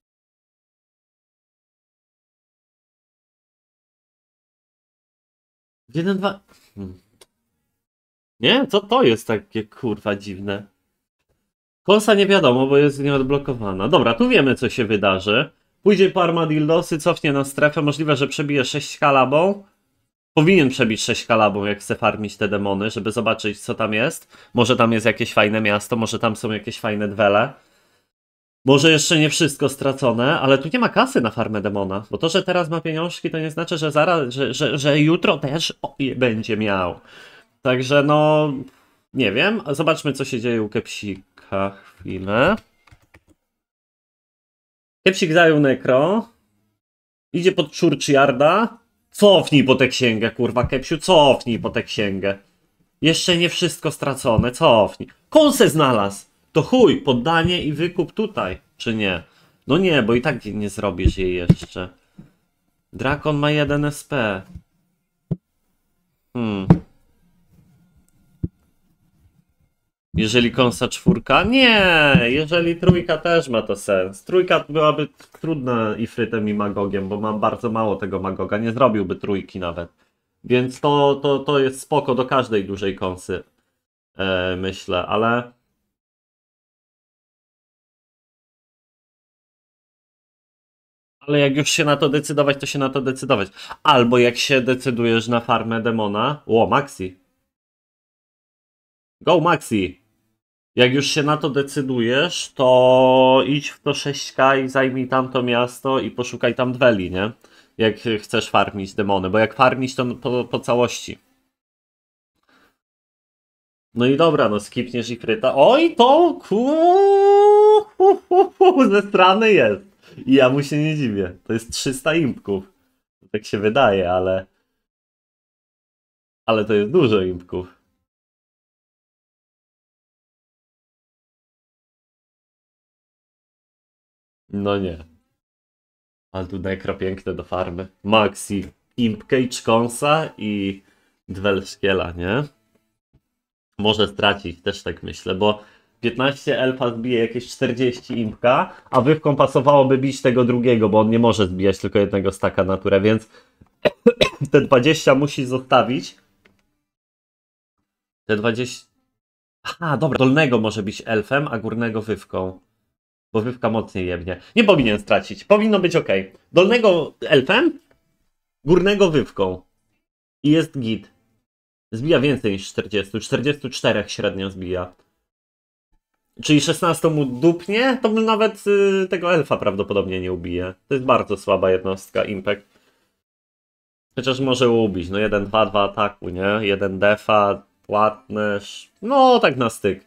W jeden dwa... Hmm. Nie? Co to jest takie kurwa dziwne? Kąsa nie wiadomo, bo jest nieodblokowana. Dobra, tu wiemy co się wydarzy. Pójdzie po armadildosy, cofnie na strefę. Możliwe, że przebije sześć kalabą. Powinien przebić sześć kalabą, jak chce farmić te demony, żeby zobaczyć co tam jest. Może tam jest jakieś fajne miasto, może tam są jakieś fajne dwele. Może jeszcze nie wszystko stracone, ale tu nie ma kasy na farmę demona. Bo to, że teraz ma pieniążki, to nie znaczy, że zaraz, że, że, że jutro też o, będzie miał. Także no, nie wiem. Zobaczmy co się dzieje u Kepsika. Chwilę. Kepsik zajął nekro. Idzie pod Churchyarda. Cofnij po tę księgę, kurwa, Kepsiu, cofnij po tę księgę. Jeszcze nie wszystko stracone, cofnij. Kąsę znalazł. To chuj, poddanie i wykup tutaj, czy nie? No nie, bo i tak nie zrobisz jej jeszcze. Drakon ma jeden S P. Hmm. Jeżeli kąsa czwórka? Nie! Jeżeli trójka też ma to sens. Trójka byłaby trudna Ifrytem i Magogiem, bo mam bardzo mało tego Magoga. Nie zrobiłby trójki nawet. Więc to, to, to jest spoko do każdej dużej kąsy. E, myślę, ale... Ale jak już się na to decydować, to się na to decydować. Albo jak się decydujesz na farmę demona... O, Maxi. Go, Maxi! Jak już się na to decydujesz, to idź w to sześć K i zajmij tamto miasto i poszukaj tam dweli, nie? Jak chcesz farmić demony, bo jak farmić to po, po całości. No i dobra, no skipniesz Ifryta. Oj, to ku ze strony jest. I ja mu się nie dziwię. To jest trzysta impków. Tak się wydaje, ale... Ale to jest dużo impków. No nie. Ale tu nekro piękne do farmy. Maxi, Imp Cage Konsa i Dwelszkiela, nie? Może stracić, też tak myślę, bo piętnaście elfa zbije jakieś czterdzieści impka, a wywką pasowałoby bić tego drugiego, bo on nie może zbijać tylko jednego staka naturę, więc te dwadzieścia musi zostawić. Te dwadzieścia... Aha, dobra, dolnego może bić elfem, a górnego wywką. Bo wywka mocniej jebnie. Nie powinien stracić, powinno być ok. Dolnego elfem, górnego wywką. I jest git. Zbija więcej niż czterdzieści. czterdzieści cztery średnio zbija. Czyli szesnaście mu dupnie, to bym nawet y, tego elfa prawdopodobnie nie ubije. To jest bardzo słaba jednostka, Impact. Chociaż może ubić. No jeden dwa dwa ataku, nie? jeden defa, płatność. No tak na styk.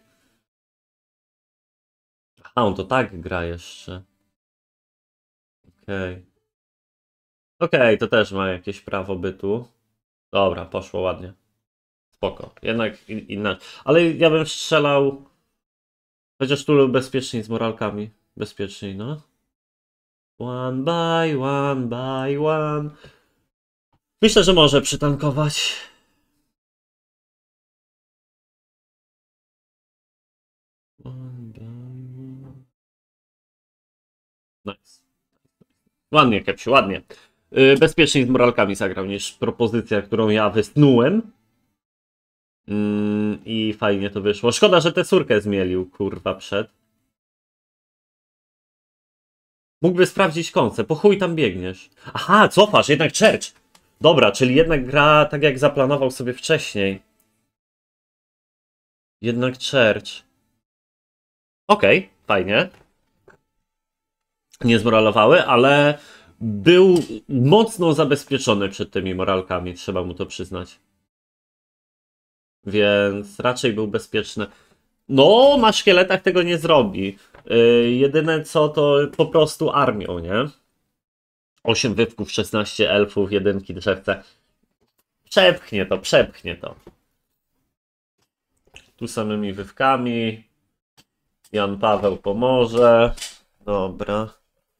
A on to tak gra jeszcze. Okej. Okay. Okej, okay, to też ma jakieś prawo bytu. Dobra, poszło ładnie. Spoko. Jednak in, inna. Ale ja bym strzelał. Chociaż tu bezpieczniej z moralkami. Bezpieczniej, no. One by one by one. Myślę, że może przytankować. One by one. Nice. Ładnie, Kepsiu, ładnie. Yy, bezpieczniej z moralkami zagrał niż propozycja, którą ja wysnułem. Yy, I fajnie to wyszło. Szkoda, że tę córkę zmielił, kurwa, przed. Mógłby sprawdzić koncę. Po chuj tam biegniesz. Aha, cofasz, jednak Church. Dobra, czyli jednak gra tak jak zaplanował sobie wcześniej. Jednak Church. Okej, okay, fajnie. Nie zmoralowały, ale był mocno zabezpieczony przed tymi moralkami, trzeba mu to przyznać. Więc raczej był bezpieczny. No, na szkieletach tego nie zrobi. Yy, jedyne co to po prostu armią, nie? osiem wywków, szesnaście elfów, jedynki drzewce. Przepchnie to, przepchnie to. Tu samymi wywkami. Jan Paweł pomoże. Dobra.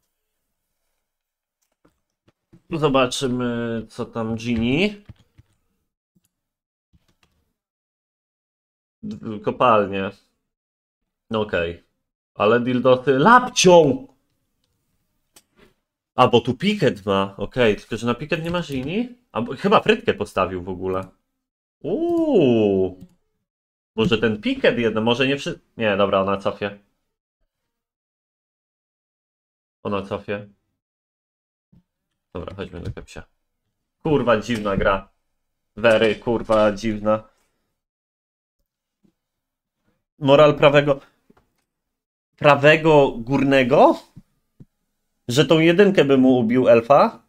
Zobaczymy, co tam Ginny. Kopalnie. No okej. Okay. Ale dildosy lapcią! A, bo tu piket ma. Okej, okay. Tylko że na piket nie ma Ginny? A, bo, chyba frytkę postawił w ogóle. Uuu. Może ten piket jeden, może nie przy... Nie, dobra, ona cofie. Ona cofie. Dobra, chodźmy do Kepsia. Kurwa, dziwna gra. Wery, kurwa, dziwna. Moral prawego... Prawego górnego? Że tą jedynkę by mu ubił elfa?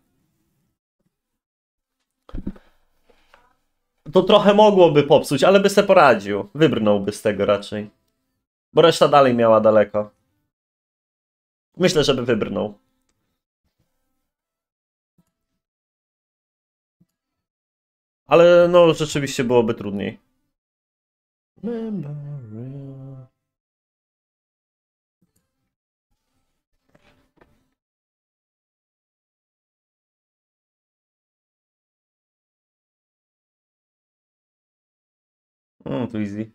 To trochę mogłoby popsuć, ale by se poradził. Wybrnąłby z tego raczej. Bo reszta dalej miała daleko. Myślę, żeby wybrnął. Ale no, rzeczywiście byłoby trudniej. Mm, tu easy.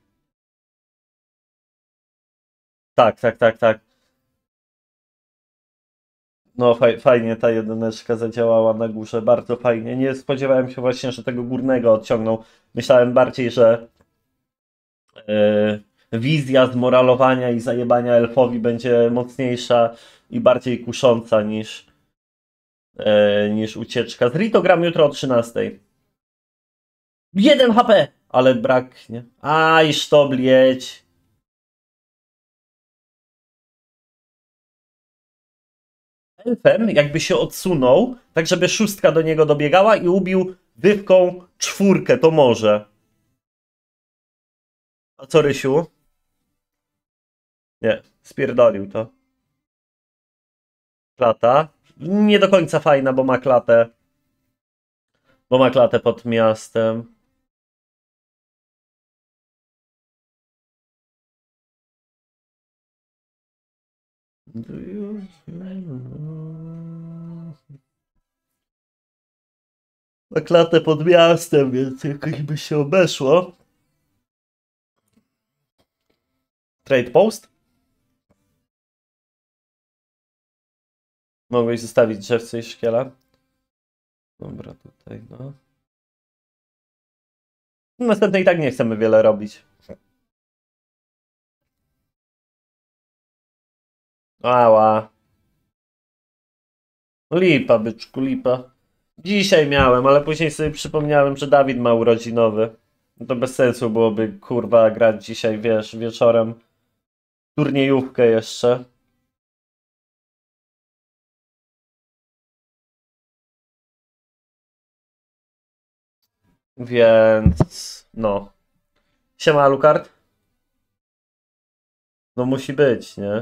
Tak, tak, tak, tak. No faj, fajnie ta jedyneczka zadziałała na górze, bardzo fajnie. Nie spodziewałem się właśnie, że tego górnego odciągnął. Myślałem bardziej, że yy, wizja zmoralowania i zajebania elfowi będzie mocniejsza i bardziej kusząca niż, yy, niż ucieczka. Z Rito gram jutro o trzynastej. jeden H P! Ale brak, nie? Aj, sztoblieć. Elfem jakby się odsunął, tak żeby szóstka do niego dobiegała i ubił wywką czwórkę, to może. A co, Rysiu? Nie, spierdolił to. Klata. Nie do końca fajna, bo ma klatę. Bo ma klatę pod miastem. Ma klatę pod miastem, więc jakoś by się obeszło. Trade post? Mogłeś zostawić drzewce i szkiela. Dobra, tutaj no. Następnej i tak nie chcemy wiele robić. Ała. Lipa, byczku, lipa. Dzisiaj miałem, ale później sobie przypomniałem, że Dawid ma urodzinowy. No to bez sensu byłoby, kurwa, grać dzisiaj, wiesz, wieczorem. Turniejówkę jeszcze. Więc, no. Siema, Alucard. No musi być, nie?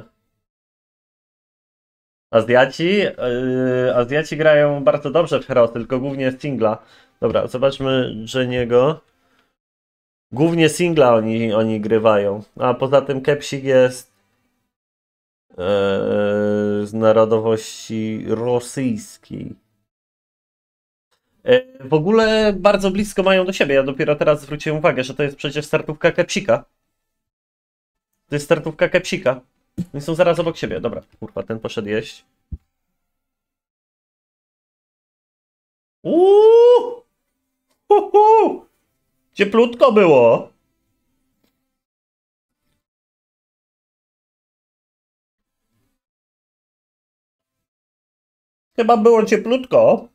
Azjaci? Yy, Azjaci grają bardzo dobrze w Hero, tylko głównie singla. Dobra, zobaczmy Jeniego. Głównie singla oni, oni grywają. A poza tym Kepsik jest yy, z narodowości rosyjskiej. Yy, w ogóle bardzo blisko mają do siebie. Ja dopiero teraz zwróciłem uwagę, że to jest przecież startówka Kepsika. To jest startówka Kepsika. Oni są zaraz obok siebie. Dobra, kurwa, ten poszedł jeść. Uuu! Uhu! Cieplutko było. Chyba było cieplutko.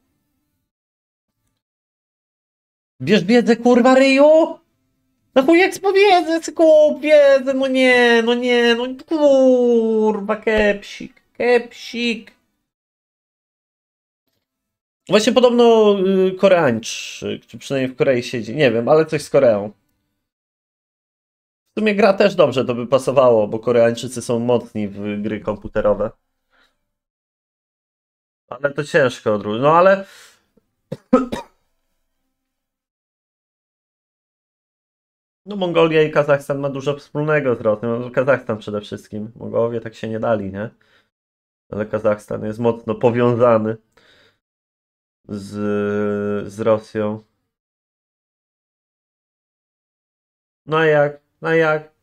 Bierz wiedzę, kurwa, ryju? Na chuj ekspo wiedzę, skup wiedzę, no nie, no nie, no kurwa, kepsik, kepsik. Właśnie podobno y, Koreańczyk, czy przynajmniej w Korei siedzi, nie wiem, ale coś z Koreą. W sumie gra też dobrze, to by pasowało, bo Koreańczycy są mocni w gry komputerowe. Ale to ciężko odróżnić, no ale... No Mongolia i Kazachstan ma dużo wspólnego z Rosją. No, Kazachstan przede wszystkim. Mongołowie tak się nie dali, nie? Ale Kazachstan jest mocno powiązany z, z Rosją. No a jak? No a jak?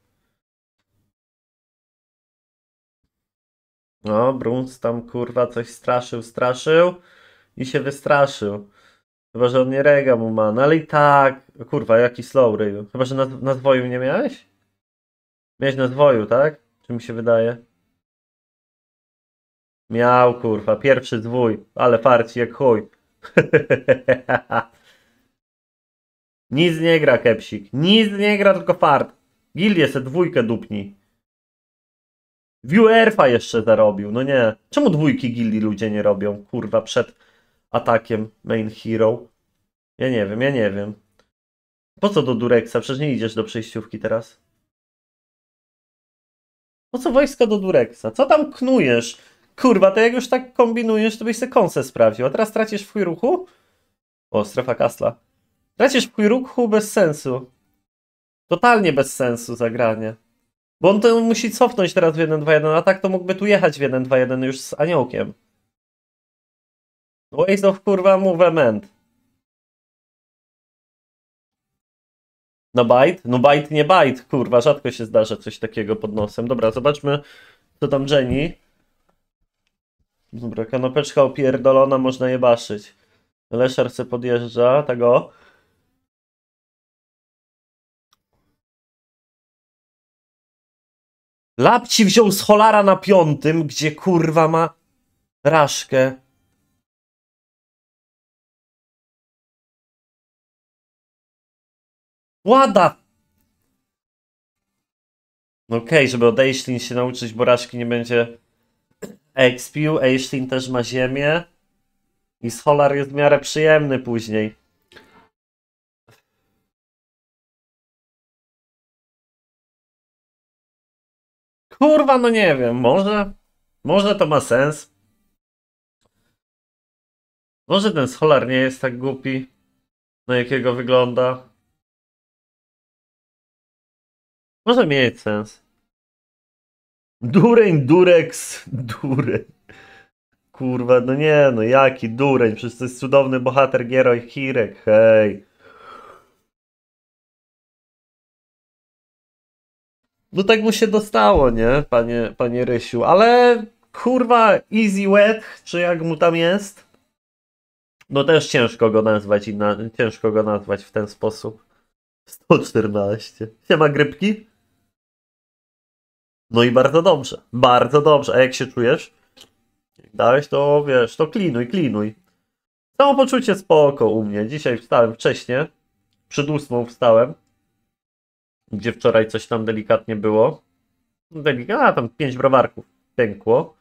No, Bruns tam kurwa coś straszył, straszył i się wystraszył. Chyba, że on nie rega mu ma. No ale i tak. Kurwa, jaki slow ryju. Chyba, że na, na zwoju nie miałeś? Miałeś na zwoju, tak? Czy mi się wydaje? Miał, kurwa. Pierwszy zwój. Ale farci jak chuj. Nic nie gra, Kepsik. Nic nie gra, tylko fart. Gildię se dwójkę dupni. Viewerfa jeszcze zarobił. No nie. Czemu dwójki gildii ludzie nie robią? Kurwa, przed atakiem main hero. Ja nie wiem, ja nie wiem. Po co do Durexa? Przecież nie idziesz do przejściówki teraz. Po co wojsko do Durexa? Co tam knujesz? Kurwa, to jak już tak kombinujesz, to byś se kąsę sprawdził. A teraz tracisz w chuj ruchu? O, strefa kasla. Tracisz w chuj ruchu bez sensu. Totalnie bez sensu zagranie. Bo on to musi cofnąć teraz w jeden dwa jeden, a tak to mógłby tu jechać w jeden dwa jeden już z aniołkiem. Waste of kurwa movement. No bite? No bite nie bite, kurwa, rzadko się zdarza coś takiego pod nosem. Dobra, zobaczmy, co tam Jenny. Dobra, kanapeczka opierdolona, można je baszyć. Leszar se podjeżdża, tego. Lapci wziął z Holara na piątym, gdzie kurwa ma raszkę. Łada! Okej, okay, żeby od Aishlin się nauczyć, bo raszki nie będzie expił. Aishlin też ma ziemię. I Scholar jest w miarę przyjemny później. Kurwa, no nie wiem, może? Może to ma sens. Może ten Scholar nie jest tak głupi, na jakiego wygląda. Może mieć sens. Dureń, Durex, Dureń. Kurwa, no nie, no jaki dureń, przecież to jest cudowny bohater Gieroj Hirek, hej. No tak mu się dostało, nie, panie, panie Rysiu, ale kurwa, easy wet, czy jak mu tam jest? No też ciężko go nazwać i na, ciężko go nazwać w ten sposób. sto czternaście. Siema grypki? No i bardzo dobrze, bardzo dobrze. A jak się czujesz? Jak dałeś, to wiesz, to klinuj, klinuj. Samopoczucie spoko u mnie. Dzisiaj wstałem wcześniej. Przed ósmą wstałem. Gdzie wczoraj coś tam delikatnie było. Delikatnie, a tam pięć browarków pękło.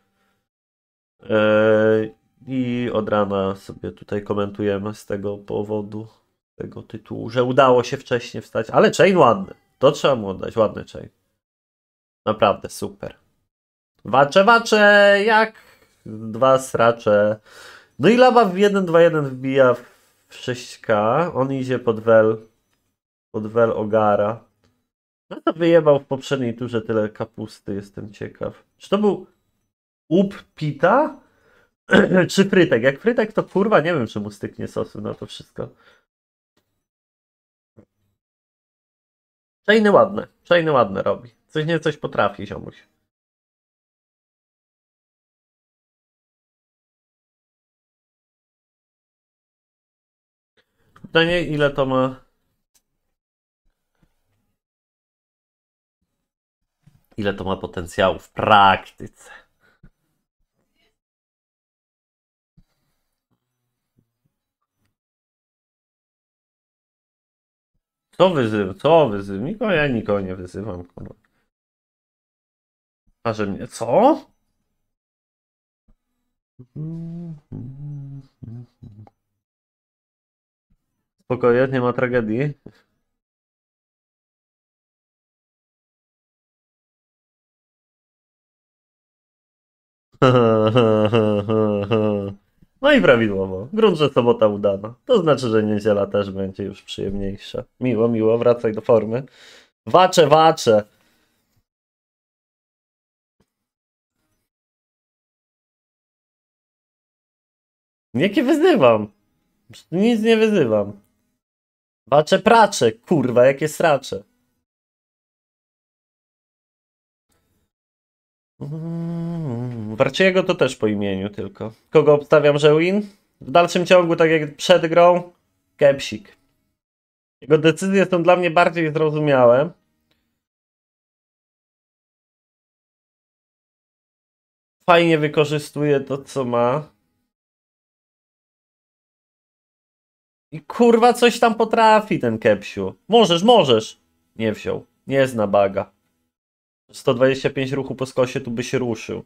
Eee, I od rana sobie tutaj komentujemy z tego powodu, z tego tytułu, że udało się wcześniej wstać. Ale chain ładny. To trzeba mu oddać. Ładny chain. Naprawdę super. Wacze, wacze, jak dwa sracze. No i Laba w jeden dwa jeden wbija w sześć K. On idzie pod wel. Pod wel Ogara. No to wyjebał w poprzedniej turze tyle kapusty, jestem ciekaw. Czy to był up pita? Czy frytek? Jak frytek, to kurwa nie wiem, czy mu styknie sosu na to wszystko. Chainy ładne. Chainy ładne robi. Coś nie coś potrafi, ziomuś. Pytanie, ile to ma... Ile to ma potencjału w praktyce? Co wyzywam? Co wyzywam? Nikogo, ja nikogo nie wyzywam, kurwa. A że mnie... Co? Spokojnie, nie ma tragedii. No i prawidłowo. Grunt, że sobota udana. To znaczy, że niedziela też będzie już przyjemniejsza. Miło, miło, wracaj do formy. Wacze, wacze. Jakie wyzywam? Nic nie wyzywam. Wacze pracze, kurwa, jakie sracze. Mm, Warciego to też po imieniu tylko. Kogo obstawiam, że win? W dalszym ciągu, tak jak przed grą, Kepsik. Jego decyzje są dla mnie bardziej zrozumiałe. Fajnie wykorzystuje to, co ma. I kurwa coś tam potrafi ten Kepsiu. Możesz, możesz. Nie wziął. Nie zna baga. sto dwadzieścia pięć ruchu po skosie, tu by się ruszył.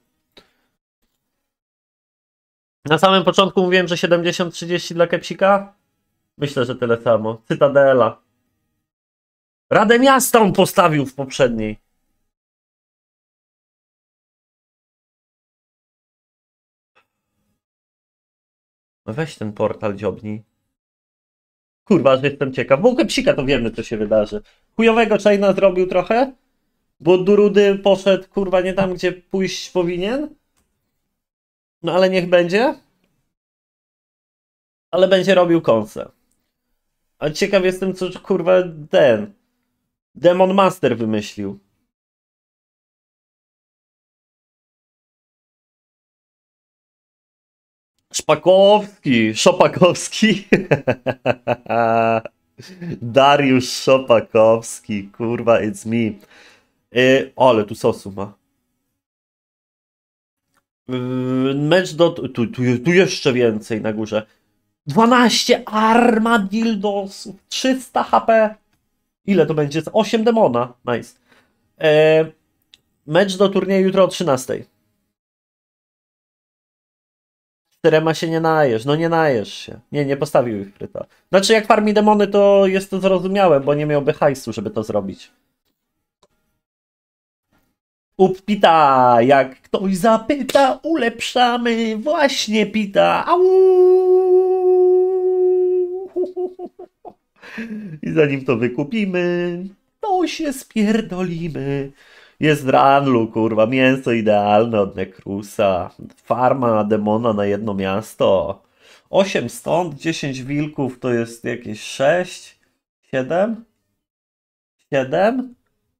Na samym początku mówiłem, że siedemdziesiąt trzydzieści dla Kepsika. Myślę, że tyle samo. Cytadela. Radę Miasta on postawił w poprzedniej. No weź ten portal dziobnij. Kurwa, że jestem ciekaw. W ogóle psika to wiemy, co się wydarzy. Chujowego chaina zrobił trochę, bo do rudy poszedł, kurwa, nie tam, gdzie pójść powinien. No ale niech będzie. Ale będzie robił kąsę. A ciekaw jestem, co, kurwa, ten Demon Master wymyślił. Szpakowski, Szopakowski. Dariusz Szopakowski, kurwa, it's me. Yy, ale tu sosu ma. Yy, mecz do... Tu, tu, tu jeszcze więcej na górze. dwanaście armadildosów, trzysta H P. Ile to będzie? osiem demona. Nice. Yy, mecz do turnieju jutro o trzynastej. Czterema się nie najesz. No nie najesz się. Nie, nie postawił ich fryta. Znaczy jak farmi demony to jest to zrozumiałe, bo nie miałby hajsu, żeby to zrobić. Upita, jak ktoś zapyta, ulepszamy właśnie pita. Au! I zanim to wykupimy, to się spierdolimy. Jest w Ranlu, kurwa, mięso idealne od Nekrusa. Farma demona na jedno miasto. osiem stąd, dziesięć wilków to jest jakieś sześć, siedem? siedem?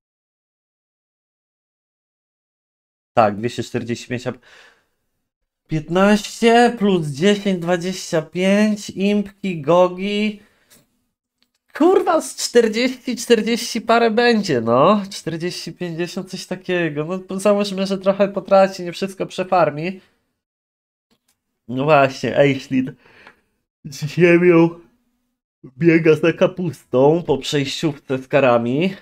Tak, dwieście czterdzieści pięć. piętnaście plus dziesięć, dwadzieścia pięć. Impki, gogi. Kurwa, z czterdzieści, czterdzieści parę będzie, no. czterdzieści, pięćdziesiąt, coś takiego. No załóżmy, że trochę potraci, nie wszystko przefarmi. No właśnie, Aislinn z ziemią biega za kapustą po przejściówce z karami.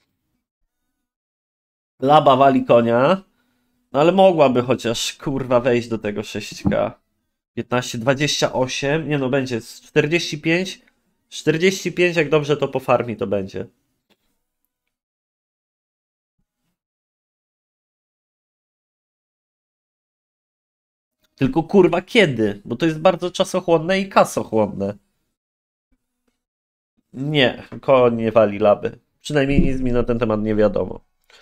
Laba wali konia. No ale mogłaby chociaż, kurwa, wejść do tego sześć K. piętnaście, dwadzieścia osiem. Nie no, będzie z czterdzieści pięć. czterdzieści pięć, jak dobrze to po farmi to będzie. Tylko kurwa kiedy? Bo to jest bardzo czasochłonne i kasochłonne. Nie, koń nie wali laby. Przynajmniej nic mi na ten temat nie wiadomo.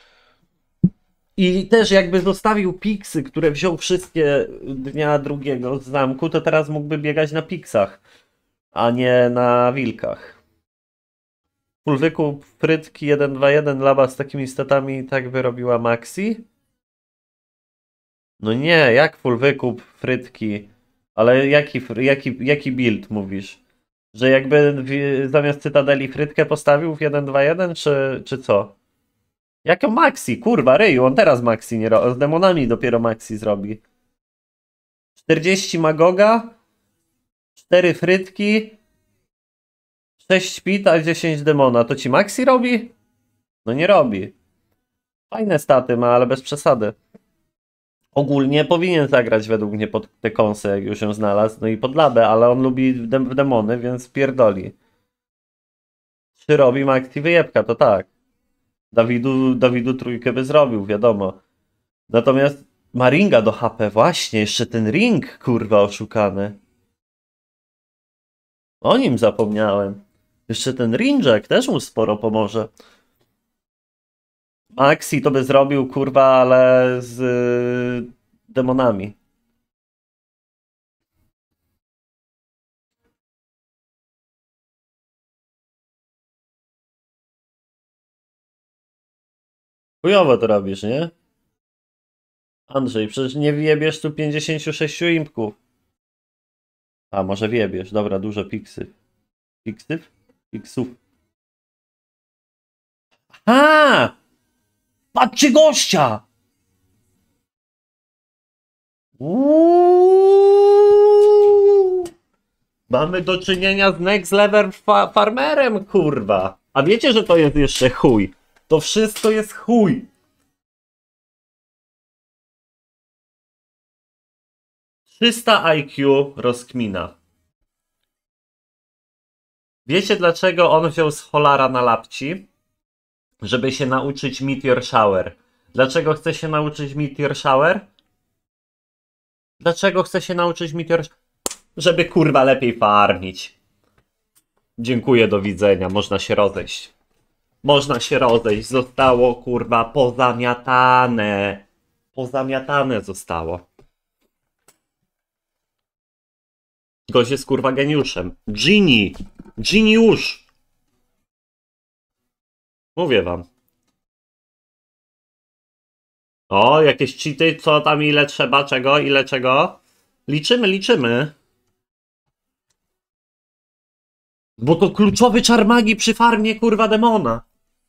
I też jakby zostawił piksy, które wziął wszystkie dnia drugiego z zamku, to teraz mógłby biegać na piksach, a nie na wilkach. Full wykup, frytki jeden dwa jeden, laba z takimi statami tak by robiła Maxi? No nie, jak full wykup, frytki? Ale jaki, jaki, jaki build mówisz? Że jakby w, zamiast Cytadeli frytkę postawił w jeden dwa jeden, czy, czy co? Jaką Maxi? Kurwa, ryju, on teraz Maxi nie robi. Z demonami dopiero Maxi zrobi. czterdzieści Magoga, cztery frytki, sześć pit, a dziesięć demona. To ci Maxi robi? No nie robi. Fajne staty ma, ale bez przesady. Ogólnie powinien zagrać według mnie pod tę kąsę, jak już ją znalazł. No i pod labę, ale on lubi w, dem w demony, więc pierdoli. Czy robi Maxi wyjebka, to tak. Dawidu, Dawidu trójkę by zrobił, wiadomo. Natomiast ma ringa do H P, właśnie, jeszcze ten ring, kurwa, oszukany. O nim zapomniałem. Jeszcze ten ringek też mu sporo pomoże. Maxi to by zrobił, kurwa, ale z y, demonami. Chujowo to robisz, nie? Andrzej, przecież nie wjebiesz tu pięćdziesięciu sześciu impków. A, może wjebiesz. Dobra, dużo piksy. Piksyw? Piksów. A! Patrzcie gościa! Uuu! Mamy do czynienia z next level fa farmerem, kurwa. A wiecie, że to jest jeszcze chuj. To wszystko jest chuj. trzysta I Q rozkmina. Wiecie, dlaczego on wziął z Holara na lapci? Żeby się nauczyć Meteor Shower. Dlaczego chce się nauczyć Meteor Shower? Dlaczego chce się nauczyć Meteor Shower? Żeby kurwa lepiej farmić. Dziękuję, do widzenia. Można się rozejść. Można się rozejść. Zostało kurwa pozamiatane. Pozamiatane zostało. Gość jest kurwa geniuszem. Genie. Geniusz. Mówię wam. O, jakieś cheaty, co tam, ile trzeba, czego, ile czego? Liczymy, liczymy. Bo to kluczowy czar magii przy farmie kurwa demona.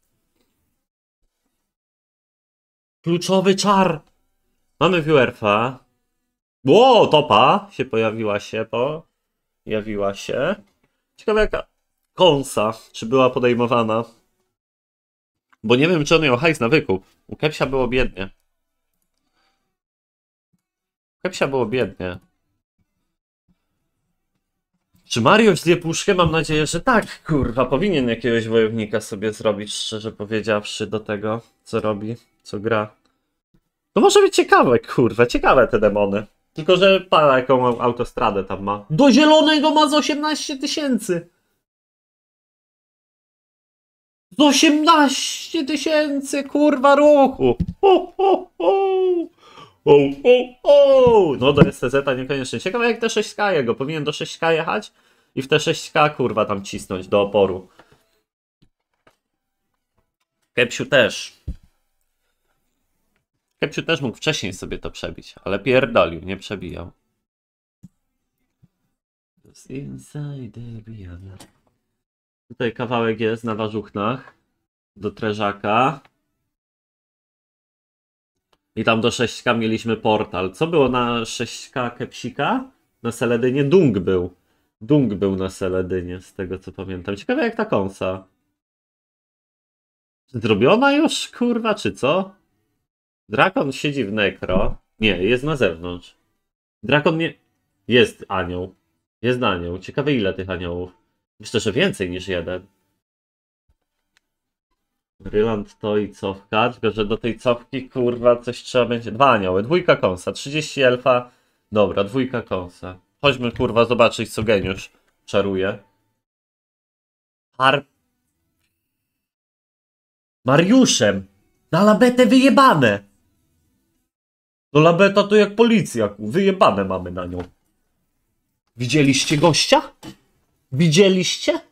Kluczowy czar. Mamy viewerfa. Ło, topa się pojawiła się, pojawiła się. Ciekawe jaka kąsa, czy była podejmowana. Bo nie wiem, czy on miał hajs na wykup. U Kepsia było biednie. U Kepsia było biednie. Czy Mariusz zje puszkę? Mam nadzieję, że tak, kurwa. Powinien jakiegoś wojownika sobie zrobić, szczerze powiedziawszy, do tego, co robi, co gra. To może być ciekawe, kurwa. Ciekawe te demony. Tylko, że pa, jaką autostradę tam ma. Do zielonego ma z osiemnaście tysięcy. Z osiemnaście tysięcy, kurwa, ruchu. Ho, ho, ho. O, o, o. No do S T Z niekoniecznie. Ciekawe jak T sześć K jego. Powinien do sześć K jechać i w T sześć K kurwa tam cisnąć do oporu. Kepsiu też. Kepsiu też mógł wcześniej sobie to przebić, ale pierdolił, nie przebijał. Tutaj kawałek jest na warzuchnach. Do Treżaka. I tam do sześć K mieliśmy portal. Co było na sześć K Kepsika? Na Seledynie Dung był. Dung był na Seledynie, z tego co pamiętam. Ciekawe jak ta kąsa. Zrobiona już, kurwa, czy co? Drakon siedzi w nekro. Nie, jest na zewnątrz. Drakon nie... Jest anioł. Jest anioł. Ciekawe ile tych aniołów. Myślę, że więcej niż jeden. Ryland to i cofka, tylko że do tej cofki kurwa coś trzeba będzie. Dwa anioły, dwójka kąsa, trzydzieści elfa. Dobra, dwójka kąsa. Chodźmy kurwa zobaczyć co geniusz czaruje. Harp. Mariuszem! Na labetę wyjebane! No labeta to jak policja, wyjebane mamy na nią. Widzieliście gościa? Widzieliście?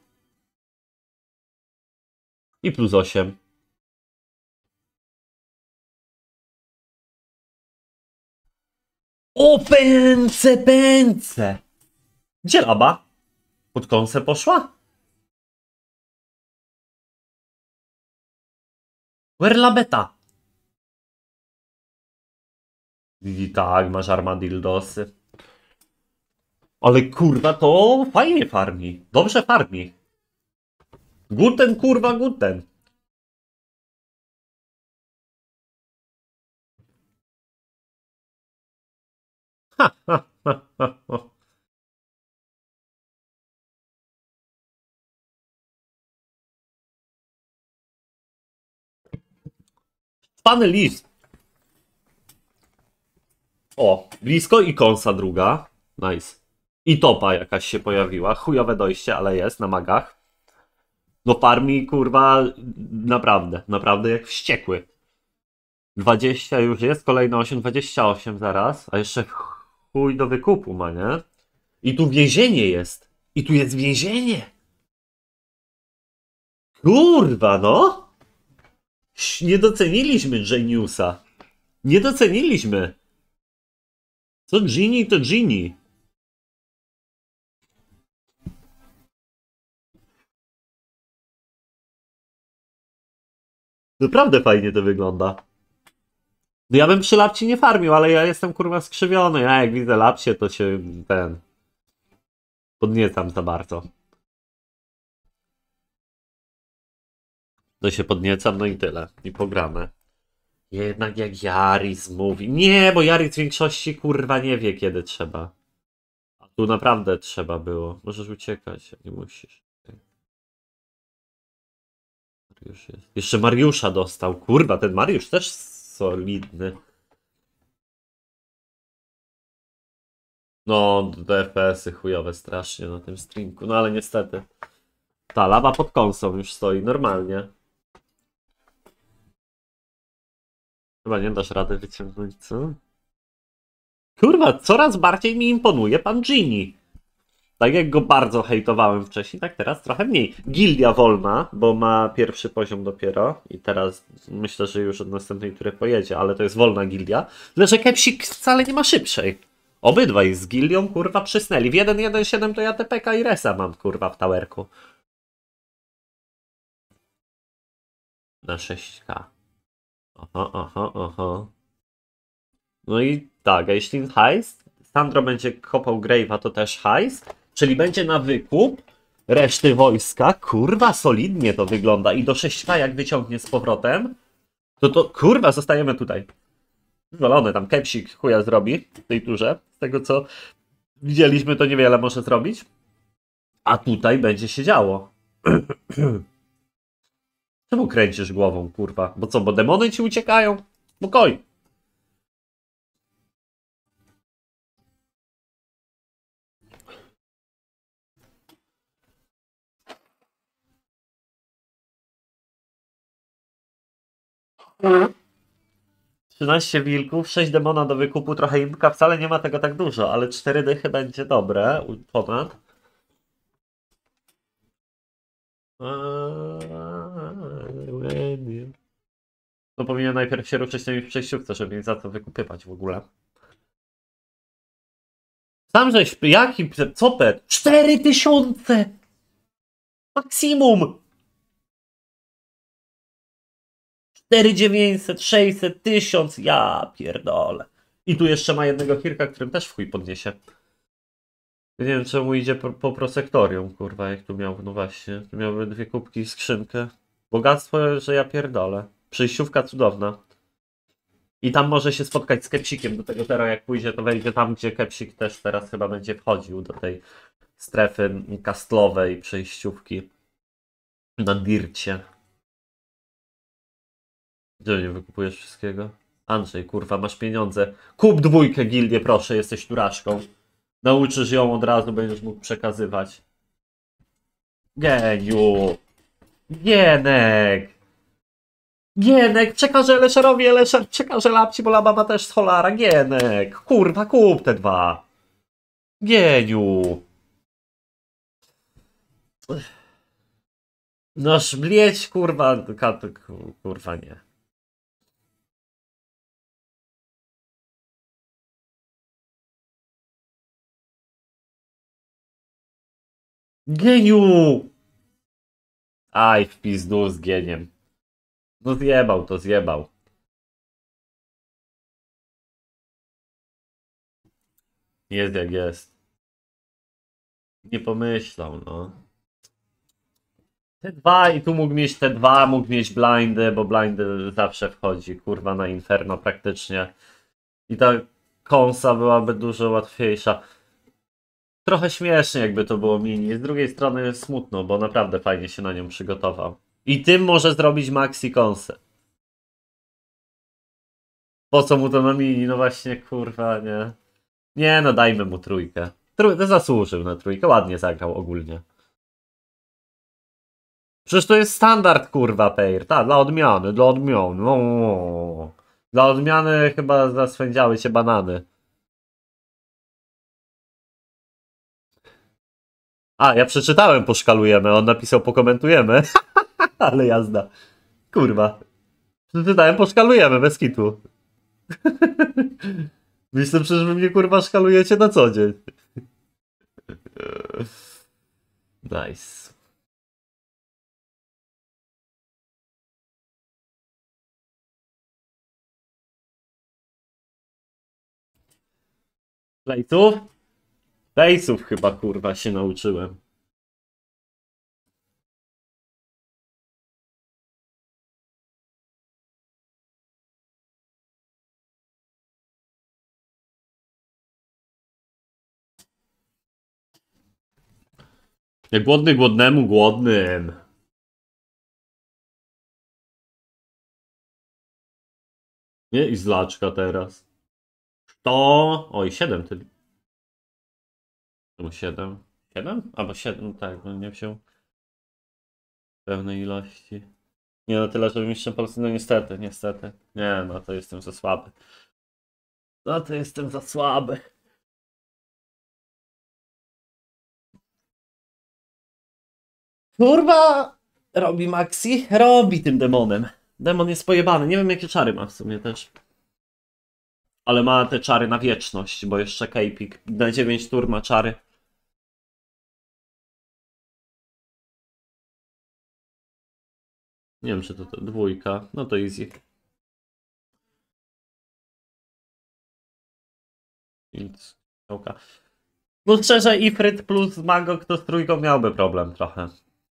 I plus osiem. O, pęce, pęce! Gdzie laba? Pod kąsę poszła? Where labeta? I tak, masz armadildosy. Ale kurwa to fajnie farmi. Dobrze farmi. Guten kurwa guten. Ha, ha, ha, ha, ha. Pany list. O, blisko i kąsa druga. Nice. I topa jakaś się pojawiła. Chujowe dojście, ale jest na magach. No farmi kurwa naprawdę, naprawdę jak wściekły. dwadzieścia już jest, kolejne osiem, dwadzieścia osiem zaraz. A jeszcze chuj do wykupu ma, nie? I tu więzienie jest. I tu jest więzienie. Kurwa no. Nie doceniliśmy Geniusa. Nie doceniliśmy. Co Genie to Genie. Naprawdę fajnie to wygląda. No ja bym przy lapcie nie farmił, ale ja jestem kurwa skrzywiony. Ja jak widzę lapsie, to się ten... podniecam za bardzo. To się podniecam, no i tyle. I pogramy. Jednak jak Jaris mówi... Nie, bo Jaris w większości kurwa nie wie kiedy trzeba. A tu naprawdę trzeba było. Możesz uciekać, nie musisz. Mariusz jest. Jeszcze Mariusza dostał. Kurwa, ten Mariusz też solidny. No, te F P S-y chujowe strasznie na tym streamku, no ale niestety. Ta lawa pod kąsą już stoi normalnie. Chyba nie dasz rady wyciągnąć, co? Kurwa, coraz bardziej mi imponuje pan Gini. Tak jak go bardzo hejtowałem wcześniej, tak teraz trochę mniej. Gildia wolna, bo ma pierwszy poziom dopiero i teraz myślę, że już od następnej tury pojedzie, ale to jest wolna gildia. Tyle, że Kepsik wcale nie ma szybszej. Obydwaj z gildią, kurwa, przysnęli. W jeden jeden siedem to ja T P K i Resa mam, kurwa, w towerku. Na sześć K. Oho, oho, oho. No i tak, a jeśli heist, Sandro będzie kopał Grave'a, to też heist, czyli będzie na wykup reszty wojska. Kurwa, solidnie to wygląda. I do sześć K jak wyciągnie z powrotem, to to kurwa, zostajemy tutaj. Wywalony tam Kepsik chuja zrobi w tej turze. Z tego co widzieliśmy, to niewiele może zrobić. A tutaj będzie się działo. Czemu kręcisz głową, kurwa? Bo co, bo demony ci uciekają? Spokoj. trzynaście wilków, sześć demona do wykupu, trochę imka, wcale nie ma tego tak dużo, ale cztery dychy będzie dobre, ponad. No powinien najpierw się ruszyć tymi w przejściówce, żeby mieć za to wykupywać w ogóle. Sam żeś, jaki, co pet? cztery tysiące! Maksimum! cztery dziewięćset, sześćset, tysiąc, ja pierdolę. I tu jeszcze ma jednego Hirka, którym też w chuj podniesie. Nie wiem czemu idzie po, po prosektorium, kurwa, jak tu miał, no właśnie. Tu miałby dwie kubki i skrzynkę. Bogactwo, że ja pierdolę. Przejściówka cudowna. I tam może się spotkać z Kepsikiem. Do tego teraz jak pójdzie, to wejdzie tam, gdzie Kepsik też teraz chyba będzie wchodził. Do tej strefy kastlowej przejściówki. Na dircie. Gdzie nie wykupujesz wszystkiego? Andrzej, kurwa, masz pieniądze. Kup dwójkę gildię, proszę, jesteś turaszką. Nauczysz ją od razu, będziesz mógł przekazywać. Geniu! Gienek! Gienek! Przekażę Leszerowi, Leszer przekażę Lapci, bo Laba ma też z Holara. Gienek! Kurwa, kup te dwa! Gieniu! Noż blieć, kurwa, kurwa nie. Geniu! Aj, w pizdu z geniem. No zjebał to, zjebał. Jest jak jest. Nie pomyślał, no. T dwa i tu mógł mieć T dwa, mógł mieć blindy, bo blindy zawsze wchodzi, kurwa, na Inferno praktycznie. I ta konsa byłaby dużo łatwiejsza. Trochę śmiesznie jakby to było mini. Z drugiej strony jest smutno, bo naprawdę fajnie się na nią przygotował. I tym może zrobić maxi konsę. Po co mu to na mini? No właśnie, kurwa, nie. Nie, no dajmy mu trójkę. Trójkę zasłużył na trójkę, ładnie zagrał ogólnie. Przecież to jest standard, kurwa, Pair. Tak, dla odmiany, dla odmiany. No. Dla odmiany chyba zaswędziały się banany. A, ja przeczytałem, poszkalujemy. On napisał, pokomentujemy. Ale jazda. Kurwa. Przeczytałem, poszkalujemy, bez kitu. Myślę, przecież wy mnie, kurwa, szkalujecie na co dzień. Nice. Lejców? Lejców chyba, kurwa, się nauczyłem. Jak głodny głodnemu głodnym. Nie? I zlaczka teraz. To... Oj, siedem ty. Czemu siedem? siedem? Albo siedem, tak, bo nie wziął pełnej ilości. Nie no tyle, żeby mistrzem Polski, no niestety, niestety. Nie no, to jestem za słaby. No to jestem za słaby. Kurwa! Robi Maxi? Robi tym demonem. Demon jest pojebany, nie wiem jakie czary ma w sumie też. Ale ma te czary na wieczność, bo jeszcze Kejpik na dziewięć tur ma czary. Nie wiem czy to, to dwójka, no to easy. No szczerze, Ifrit plus Magok to z trójką miałby problem trochę.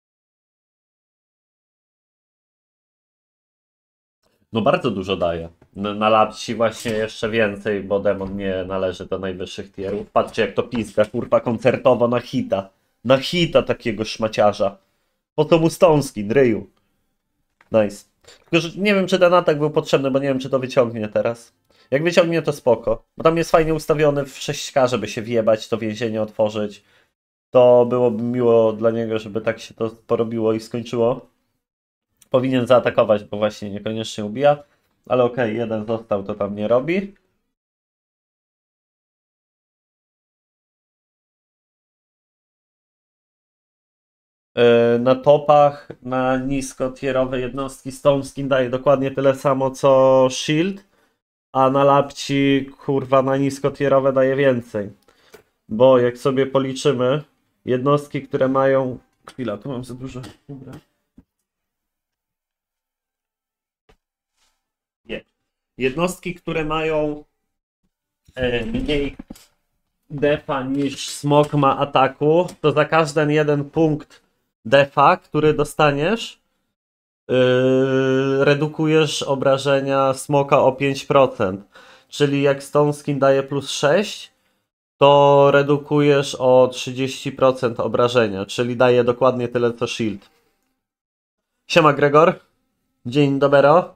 No bardzo dużo daje. Na, na lapsi właśnie jeszcze więcej, bo demon nie należy do najwyższych tierów. Patrzcie jak to piska, kurwa, koncertowo na hita. Na hita takiego szmaciarza. Po to mu Stąski, dryju. Nice. Tylko, że nie wiem czy ten atak był potrzebny, bo nie wiem czy to wyciągnie teraz. Jak wyciągnie to spoko. Bo tam jest fajnie ustawiony w sześć K, żeby się wjebać, to więzienie otworzyć. To byłoby miło dla niego, żeby tak się to porobiło i skończyło. Powinien zaatakować, bo właśnie niekoniecznie ubija. Ale okej, okay, jeden został, to tam nie robi. Na topach, na niskotierowe jednostki Stone Skin daje dokładnie tyle samo co Shield, a na lapci, kurwa, na niskotierowe daje więcej. Bo jak sobie policzymy, jednostki, które mają... Chwila, tu mam za dużo. Dobra. Nie. Jednostki, które mają e, mniej defa niż smok ma ataku, to za każdy jeden punkt defa, który dostaniesz, yy, redukujesz obrażenia smoka o pięć procent. Czyli jak Stone Skin daje plus sześć, to redukujesz o trzydzieści procent obrażenia, czyli daje dokładnie tyle co Shield. Siema Gregor. Dzień dobero.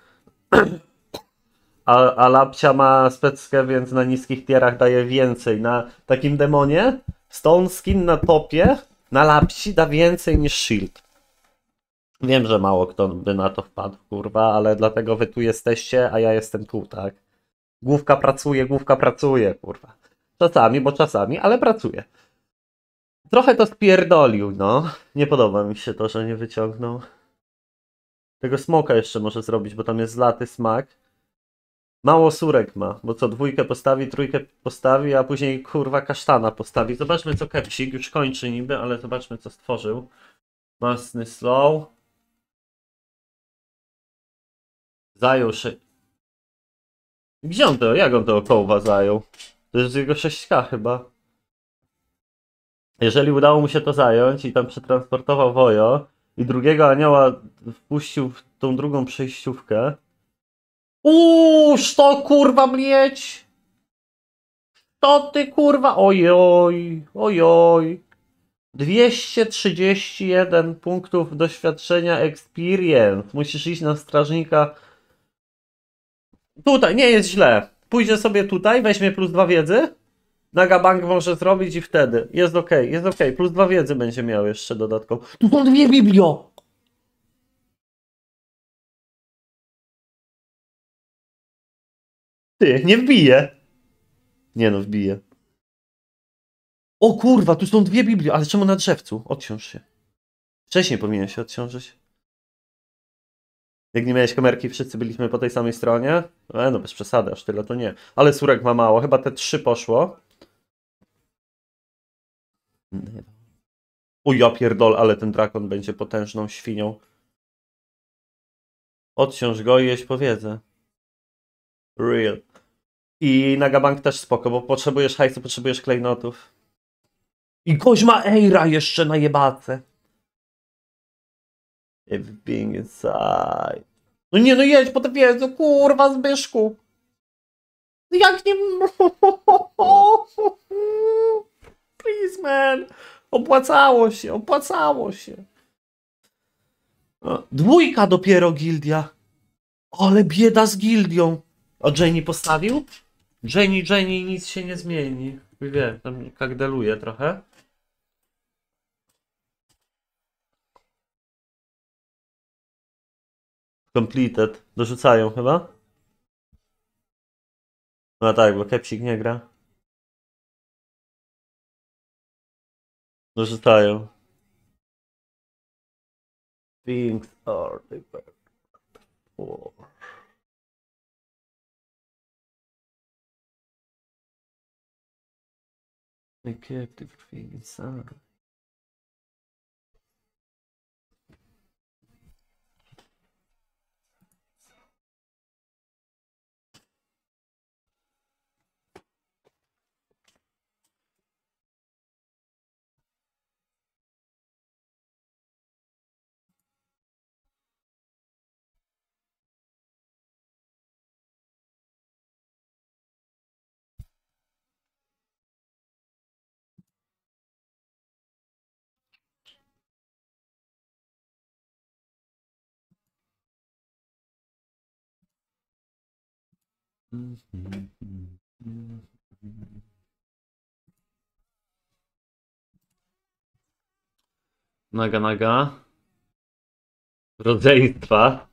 A, a Lapcia ma speckę, więc na niskich tierach daje więcej. Na takim demonie Stone Skin na topie na Lapci da więcej niż Shield. Wiem, że mało kto by na to wpadł, kurwa, ale dlatego wy tu jesteście, a ja jestem tu, tak? Główka pracuje, główka pracuje, kurwa. Czasami, bo czasami, ale pracuje. Trochę to spierdolił, no. Nie podoba mi się to, że nie wyciągnął. Tego smoka jeszcze może zrobić, bo tam jest zlaty smak. Mało surek ma, bo co, dwójkę postawi, trójkę postawi, a później kurwa kasztana postawi. Zobaczmy co Kepsik już kończy niby, ale zobaczmy co stworzył. Masny slow. Zajął się... Gdzie on to? Jak on tego kołwa zajął? To jest jego sześć K chyba. Jeżeli udało mu się to zająć i tam przetransportował Wojo i drugiego anioła wpuścił w tą drugą przejściówkę. Uuu, co kurwa mieć? To ty kurwa, ojoj, ojoj. dwieście trzydzieści jeden punktów doświadczenia experience. Musisz iść na strażnika. Tutaj, nie jest źle. Pójdzie sobie tutaj, weźmie plus dwa wiedzy. Nagabank może zrobić i wtedy. Jest ok, jest ok. Plus dwa wiedzy będzie miał jeszcze dodatkowo. Tu są dwie biblio. Ty, nie wbije. Nie no, wbije. O kurwa, tu są dwie Biblie, ale czemu na drzewcu? Odciąż się. Wcześniej powinien się odciążyć. Jak nie miałeś kamerki, wszyscy byliśmy po tej samej stronie. E, no bez przesady, aż tyle to nie. Ale surek ma mało, chyba te trzy poszło. O ja pierdol, ale ten drakon będzie potężną świnią. Odciąż go i jeść powiedzę. Real. I Nagabank też spoko, bo potrzebujesz hajsu, potrzebujesz klejnotów. I gość ma Eira jeszcze na jebace. Everything inside. No nie, no jedź po tę wiedzę, kurwa, Zbyszku. Jak nie... Please, man. Opłacało się, opłacało się. Dwójka dopiero gildia. Ale bieda z gildią. O, Jenny postawił? Jenny, Jenny, nic się nie zmieni. Wiem, tam kakdeluje trochę. Completed. Dorzucają chyba? No tak, bo Kepsik nie gra. Dorzucają. Things are different. I kept everything inside. Naga, naga. Rodzeństwa.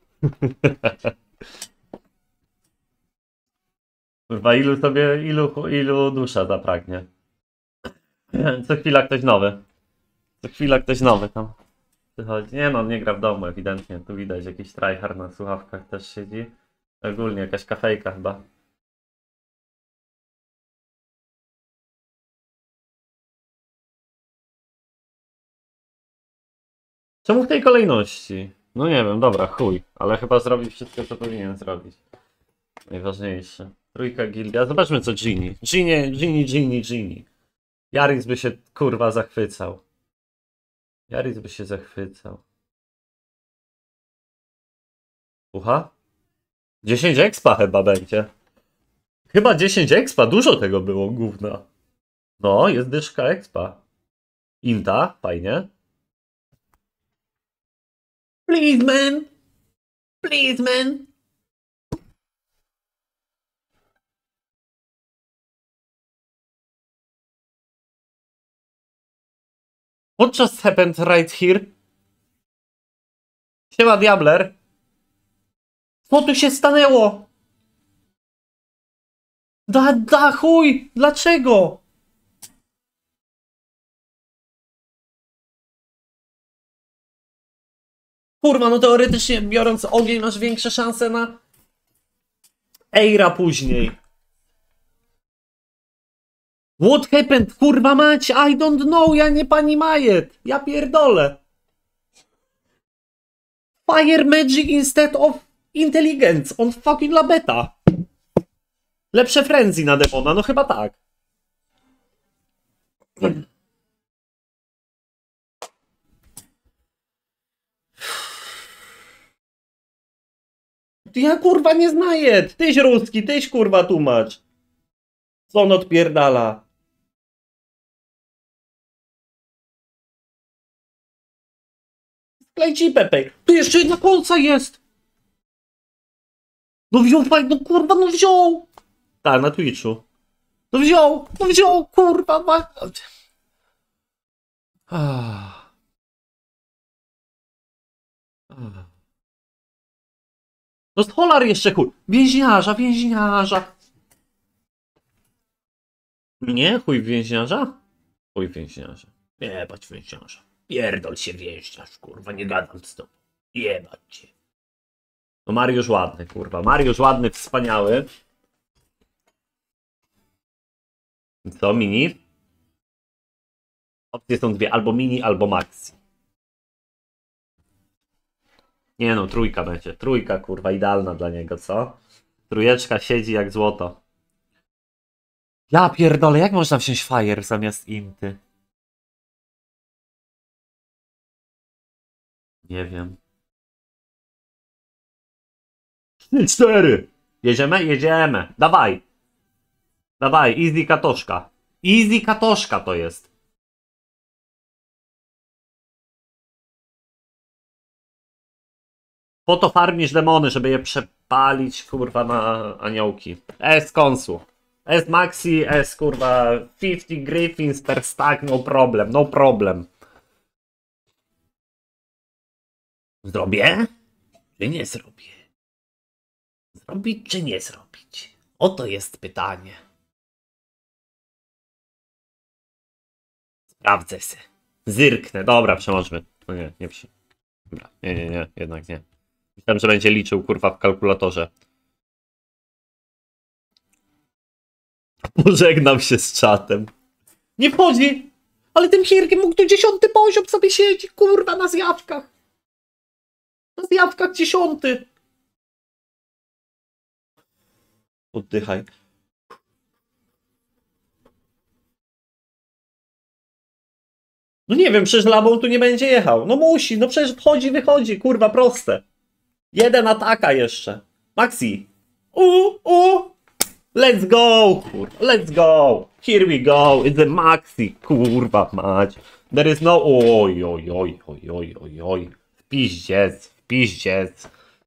Kurwa, ilu sobie, ilu, ilu dusza zapragnie. Co chwila ktoś nowy. Co chwila ktoś nowy tam przychodzi. Nie no, nie gra w domu ewidentnie. Tu widać jakiś tryhard na słuchawkach też siedzi. Ogólnie jakaś kafejka chyba. Czemu w tej kolejności? No nie wiem, dobra, chuj. Ale chyba zrobi wszystko, co powinien zrobić. Najważniejsze. Trójka gildia. Zobaczmy co Gini. Gini, Gini, Gini, Gini. Jarix by się kurwa zachwycał. Jarix by się zachwycał. Ucha? dziesięć expa chyba będzie. Chyba dziesięć expa, dużo tego było, gówna. No, jest dyszka expa. Inta, fajnie. Please man! Please man! What just happened right here? Siema Diabler. Co tu się stanęło? Da, da chuj! Dlaczego? Kurwa, no teoretycznie biorąc ogień masz większe szanse na Eira później. What happened? Kurwa mać, I don't know, ja nie pani Majet. Ja pierdolę. Fire magic instead of intelligence on fucking labeta. Lepsze frenzy na demona, no chyba tak. Ja kurwa nie znaję. Tyś ruski, tyś kurwa tłumacz. Co on odpierdala? Sklejci Pepe. Tu jeszcze jedna kolca jest. No wziął fajnie, no kurwa, no wziął. Tak, na Twitchu. No wziął, no wziął, kurwa. Ma... Ah. Ah. No Scholar jeszcze chuj. Więźniarza, więźniarza. Nie, chuj w więźniarza? Chuj w więźniarza. Jebać więźniarza. Pierdol się więźniarz, kurwa, nie gadam z tobą. Jebać cię. No Mariusz ładny, kurwa. Mariusz ładny, wspaniały. Co, mini? Opcje są dwie, albo mini, albo maxi. Nie no, trójka będzie. Trójka, kurwa, idealna dla niego, co? Trójeczka siedzi jak złoto. Ja pierdolę, jak można wziąć fire zamiast inty? Nie wiem. trzy cztery. Jedziemy? Jedziemy. Dawaj. Dawaj, easy katoszka. Easy katoszka to jest. Po to farmisz demony, żeby je przepalić, kurwa, na aniołki. E, z konsu. S Maxi, S kurwa fifty Griffins per stack, no problem, no problem. Zrobię? Czy nie zrobię? Zrobić czy nie zrobić? Oto jest pytanie. Sprawdzę se. Zyrknę. Dobra, przełączmy. No nie, nie przy... Dobra, nie, nie, nie, jednak nie. Myślałem, że będzie liczył kurwa w kalkulatorze. Pożegnam się z czatem. Nie wchodzi! Ale tym Hirkiem mógł tu dziesiąty poziom sobie siedzi, kurwa, na zjawkach. Na zjawkach dziesiąty. Oddychaj. No nie wiem, przecież Labą tu nie będzie jechał. No musi, no przecież wchodzi, wychodzi, kurwa, proste. Jeden ataka jeszcze. Maxi. U, u. Let's go, kurwa, let's go. Here we go, it's a Maxi, kurwa mać. There is no... Oj, oj, oj, oj, oj, oj, oj. Wpiździec, wpiździec.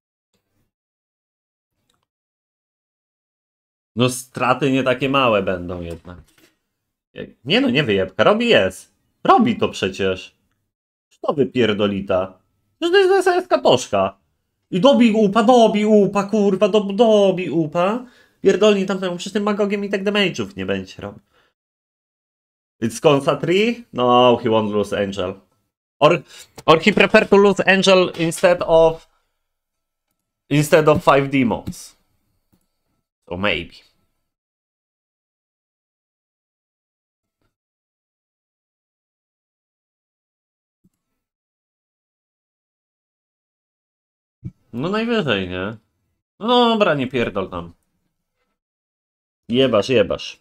No straty nie takie małe będą jednak. Nie no, nie wyjebka, robi jest. Robi to przecież. Co wypierdolita? Przecież to jest S K Toszka. I dobi upa, dobi upa, kurwa, do, dobi upa. Pierdolni tam temu, przecież tym Magogiem i tak damage'ów nie będzie robił. It's Konsa three? No, he won't lose Angel. Or, or he prefer to lose Angel instead of... Instead of five demons. So maybe. No najwyżej, nie? No dobra, nie pierdol tam. Jebasz, jebasz.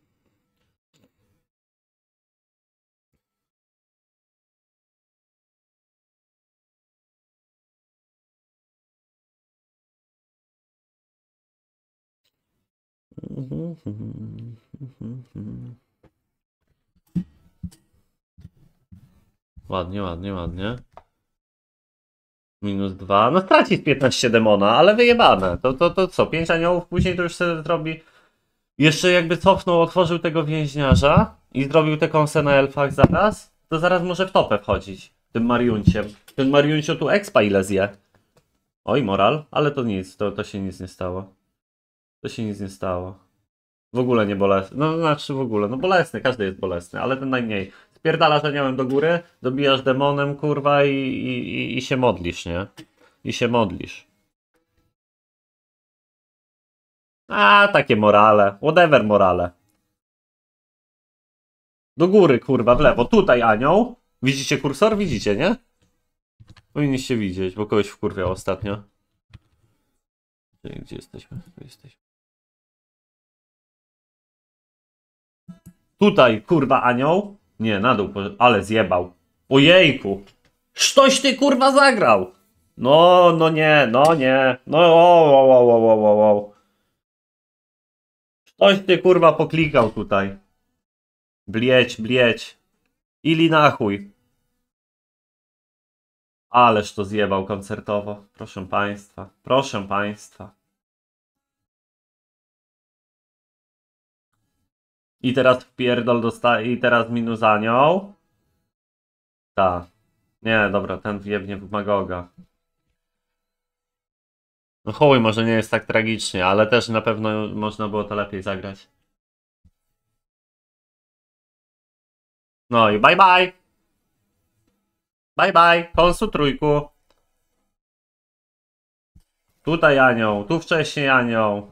Ładnie, ładnie, ładnie. Minus dwa. No straci piętnaście demona, ale wyjebane. To, to, to co? pięć aniołów, później to już sobie zrobi... Jeszcze jakby cofnął, otworzył tego więźniarza i zrobił tę kąsę na elfach zaraz, to zaraz może w topę wchodzić. Tym Mariunciem. Ten Mariuncio tu expa ile zje. Oj, moral, ale to nic, to, to się nic nie stało. To się nic nie stało. W ogóle nie bolesny. No znaczy w ogóle, no bolesny, każdy jest bolesny, ale ten najmniej. Spierdalasz aniołem do góry, dobijasz demonem, kurwa, i, i, i, i się modlisz, nie? I się modlisz. A, takie morale. Whatever morale. Do góry, kurwa, w lewo. Tutaj anioł. Widzicie kursor? Widzicie, nie? Powinniście widzieć, bo kogoś wkurwiał ostatnio. Gdzie jesteśmy? Tu jesteśmy. Tutaj, kurwa, anioł. Nie, na dół, ale zjebał. Ojejku. Sztoś ty, kurwa, zagrał. No, no nie, no nie. No, o, o, o, o, o, o. Sztoś ty, kurwa, poklikał tutaj. Blieć, blieć. Ili na chuj. Ależ to zjebał koncertowo. Proszę państwa. Proszę państwa. I teraz wpierdol dostaje. I teraz minus anioł. Tak. Nie, dobra, ten wjebnie w Magoga. No chuj, może nie jest tak tragicznie, ale też na pewno można było to lepiej zagrać. No i bye bye. Bye bye. Konsu trójku. Tutaj anioł, tu wcześniej anioł.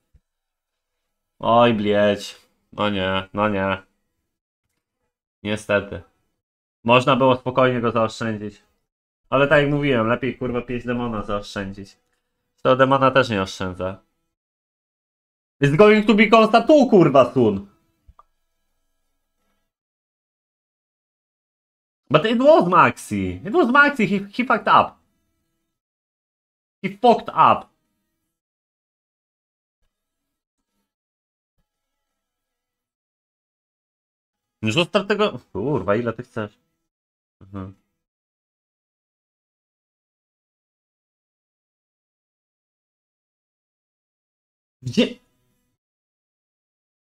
Oj, blieć. No nie, no nie. Niestety. Można było spokojnie go zaoszczędzić. Ale tak jak mówiłem, lepiej kurwa pięć demona zaoszczędzić. To demona też nie oszczędza. It's going to be Konsta tu, kurwa, soon. But it was Maxi. It was Maxi. He, he fucked up. He fucked up. Zostaw tego... Kurwa, ile ty chcesz? Mhm. Gdzie?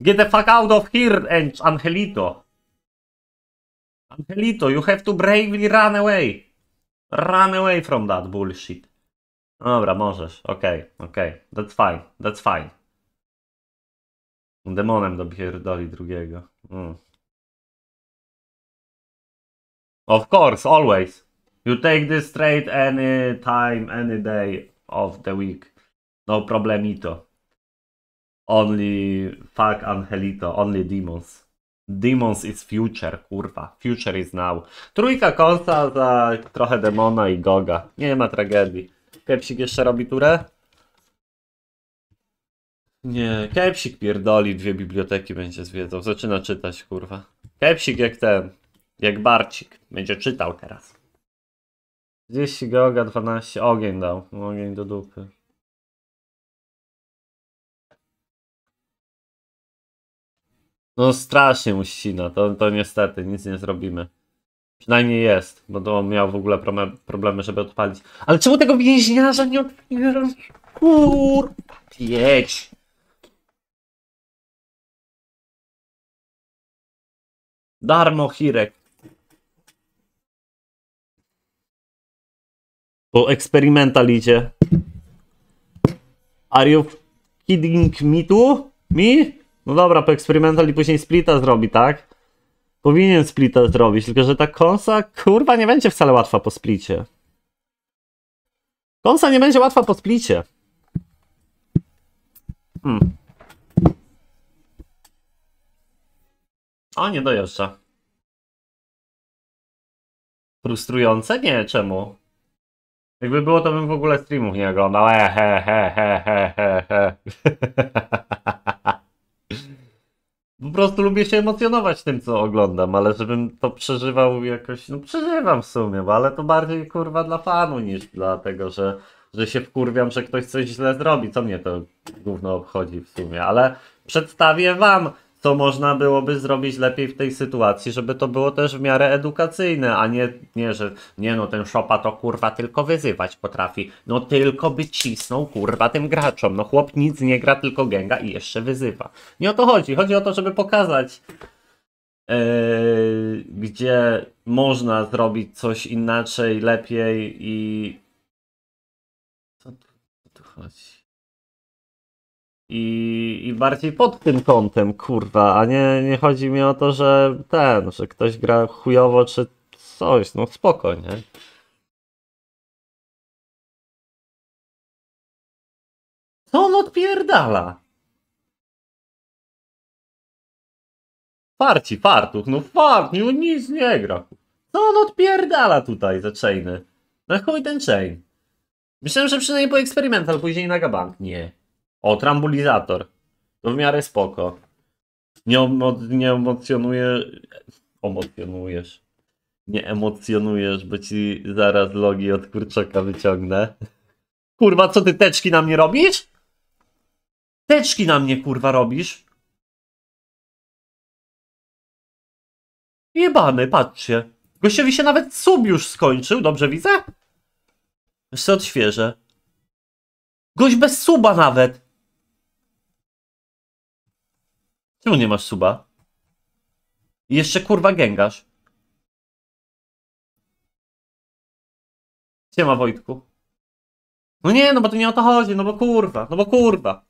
Get the fuck out of here, Angelito. Angelito, you have to bravely run away. Run away from that bullshit. Dobra, możesz. Okej, okay, okej. Okay. That's fine, that's fine. Demonem dopierdoli drugiego. Mm. Of course, always. You take this trade any time, any day of the week. No problemito. Only fuck Angelito, only demons. Demons is future, kurwa. Future is now. Trójka konsa za trochę demona i goga. Nie ma tragedii. Kepsik jeszcze robi turę? Nie, Kepsik pierdoli, dwie biblioteki będzie zwiedzał. Zaczyna czytać, kurwa. Kepsik jak ten, jak Barcik. Będzie czytał teraz. trzydzieści goga, dwanaście, ogień dał. Ogień do dupy. No strasznie mu ścina, to, to niestety nic nie zrobimy. Przynajmniej jest, bo to on miał w ogóle problemy, żeby odpalić. Ale czemu tego więźniarza nie otwierasz? Kurwa, jedź! Darmo, Hirek. Po eksperymental idzie. Are you kidding me too? Me? No dobra, po eksperymental i później splita zrobi, tak? Powinien splita zrobić, tylko że ta konsa, kurwa, nie będzie wcale łatwa po splicie. Konsa nie będzie łatwa po splicie. Hmm. O, nie dojeżdża. Frustrujące? Nie, czemu? Jakby było, to bym w ogóle streamów nie oglądał. E, he, he, he, he, he, he. Po prostu lubię się emocjonować tym, co oglądam, ale żebym to przeżywał jakoś, no przeżywam w sumie, bo ale to bardziej kurwa dla fanu niż dlatego, że, że się wkurwiam, że ktoś coś źle zrobi. Co mnie to gówno obchodzi w sumie, ale przedstawię wam, co można byłoby zrobić lepiej w tej sytuacji, żeby to było też w miarę edukacyjne, a nie, nie że nie no ten Szopa to kurwa tylko wyzywać potrafi, no tylko by cisnął kurwa tym graczom, no chłop nic nie gra, tylko gęga i jeszcze wyzywa. Nie o to chodzi, chodzi o to, żeby pokazać yy, gdzie można zrobić coś inaczej, lepiej i co tu, co tu chodzi? I, I bardziej pod tym kątem, kurwa, a nie, nie chodzi mi o to, że ten, że ktoś gra chujowo czy coś, no spoko, nie? Co on odpierdala? Farci, fartuch, no fart, no nic nie gra. Co on odpierdala tutaj za chainy? Na chuj ten chain. Myślałem, że przynajmniej po eksperymental, później na gabank. Nie. O, trambulizator. To w miarę spoko. Nie, emo nie emocjonuje... Emocjonujesz. Nie emocjonujesz, bo ci zaraz logi od kurczaka wyciągnę. Kurwa, co ty teczki na mnie robisz? Teczki na mnie, kurwa, robisz? Jebany, patrzcie. Gościowi się nawet sub już skończył, dobrze widzę? Jeszcze odświeżę. Gość bez suba nawet. Czemu nie masz suba? I jeszcze kurwa gęgasz. Siema Wojtku. No nie, no bo to nie o to chodzi, no bo kurwa, no bo kurwa.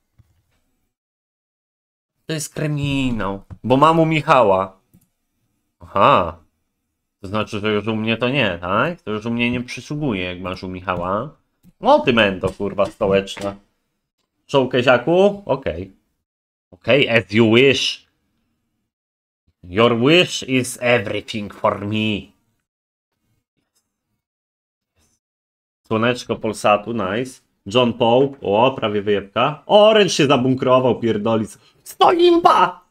To jest kryminał. Bo mam u Michała. Aha. To znaczy, że już u mnie to nie, tak? To już u mnie nie przysługuje, jak masz u Michała. O ty mendo, kurwa, stołeczna. Szołkeziaku? Okej. Okay. Okej, okay, as you wish. Your wish is everything for me. Słoneczko Polsatu, nice. John Paul, o, prawie wyjebka. Orange się zabunkrował, pierdolic. Stoimba!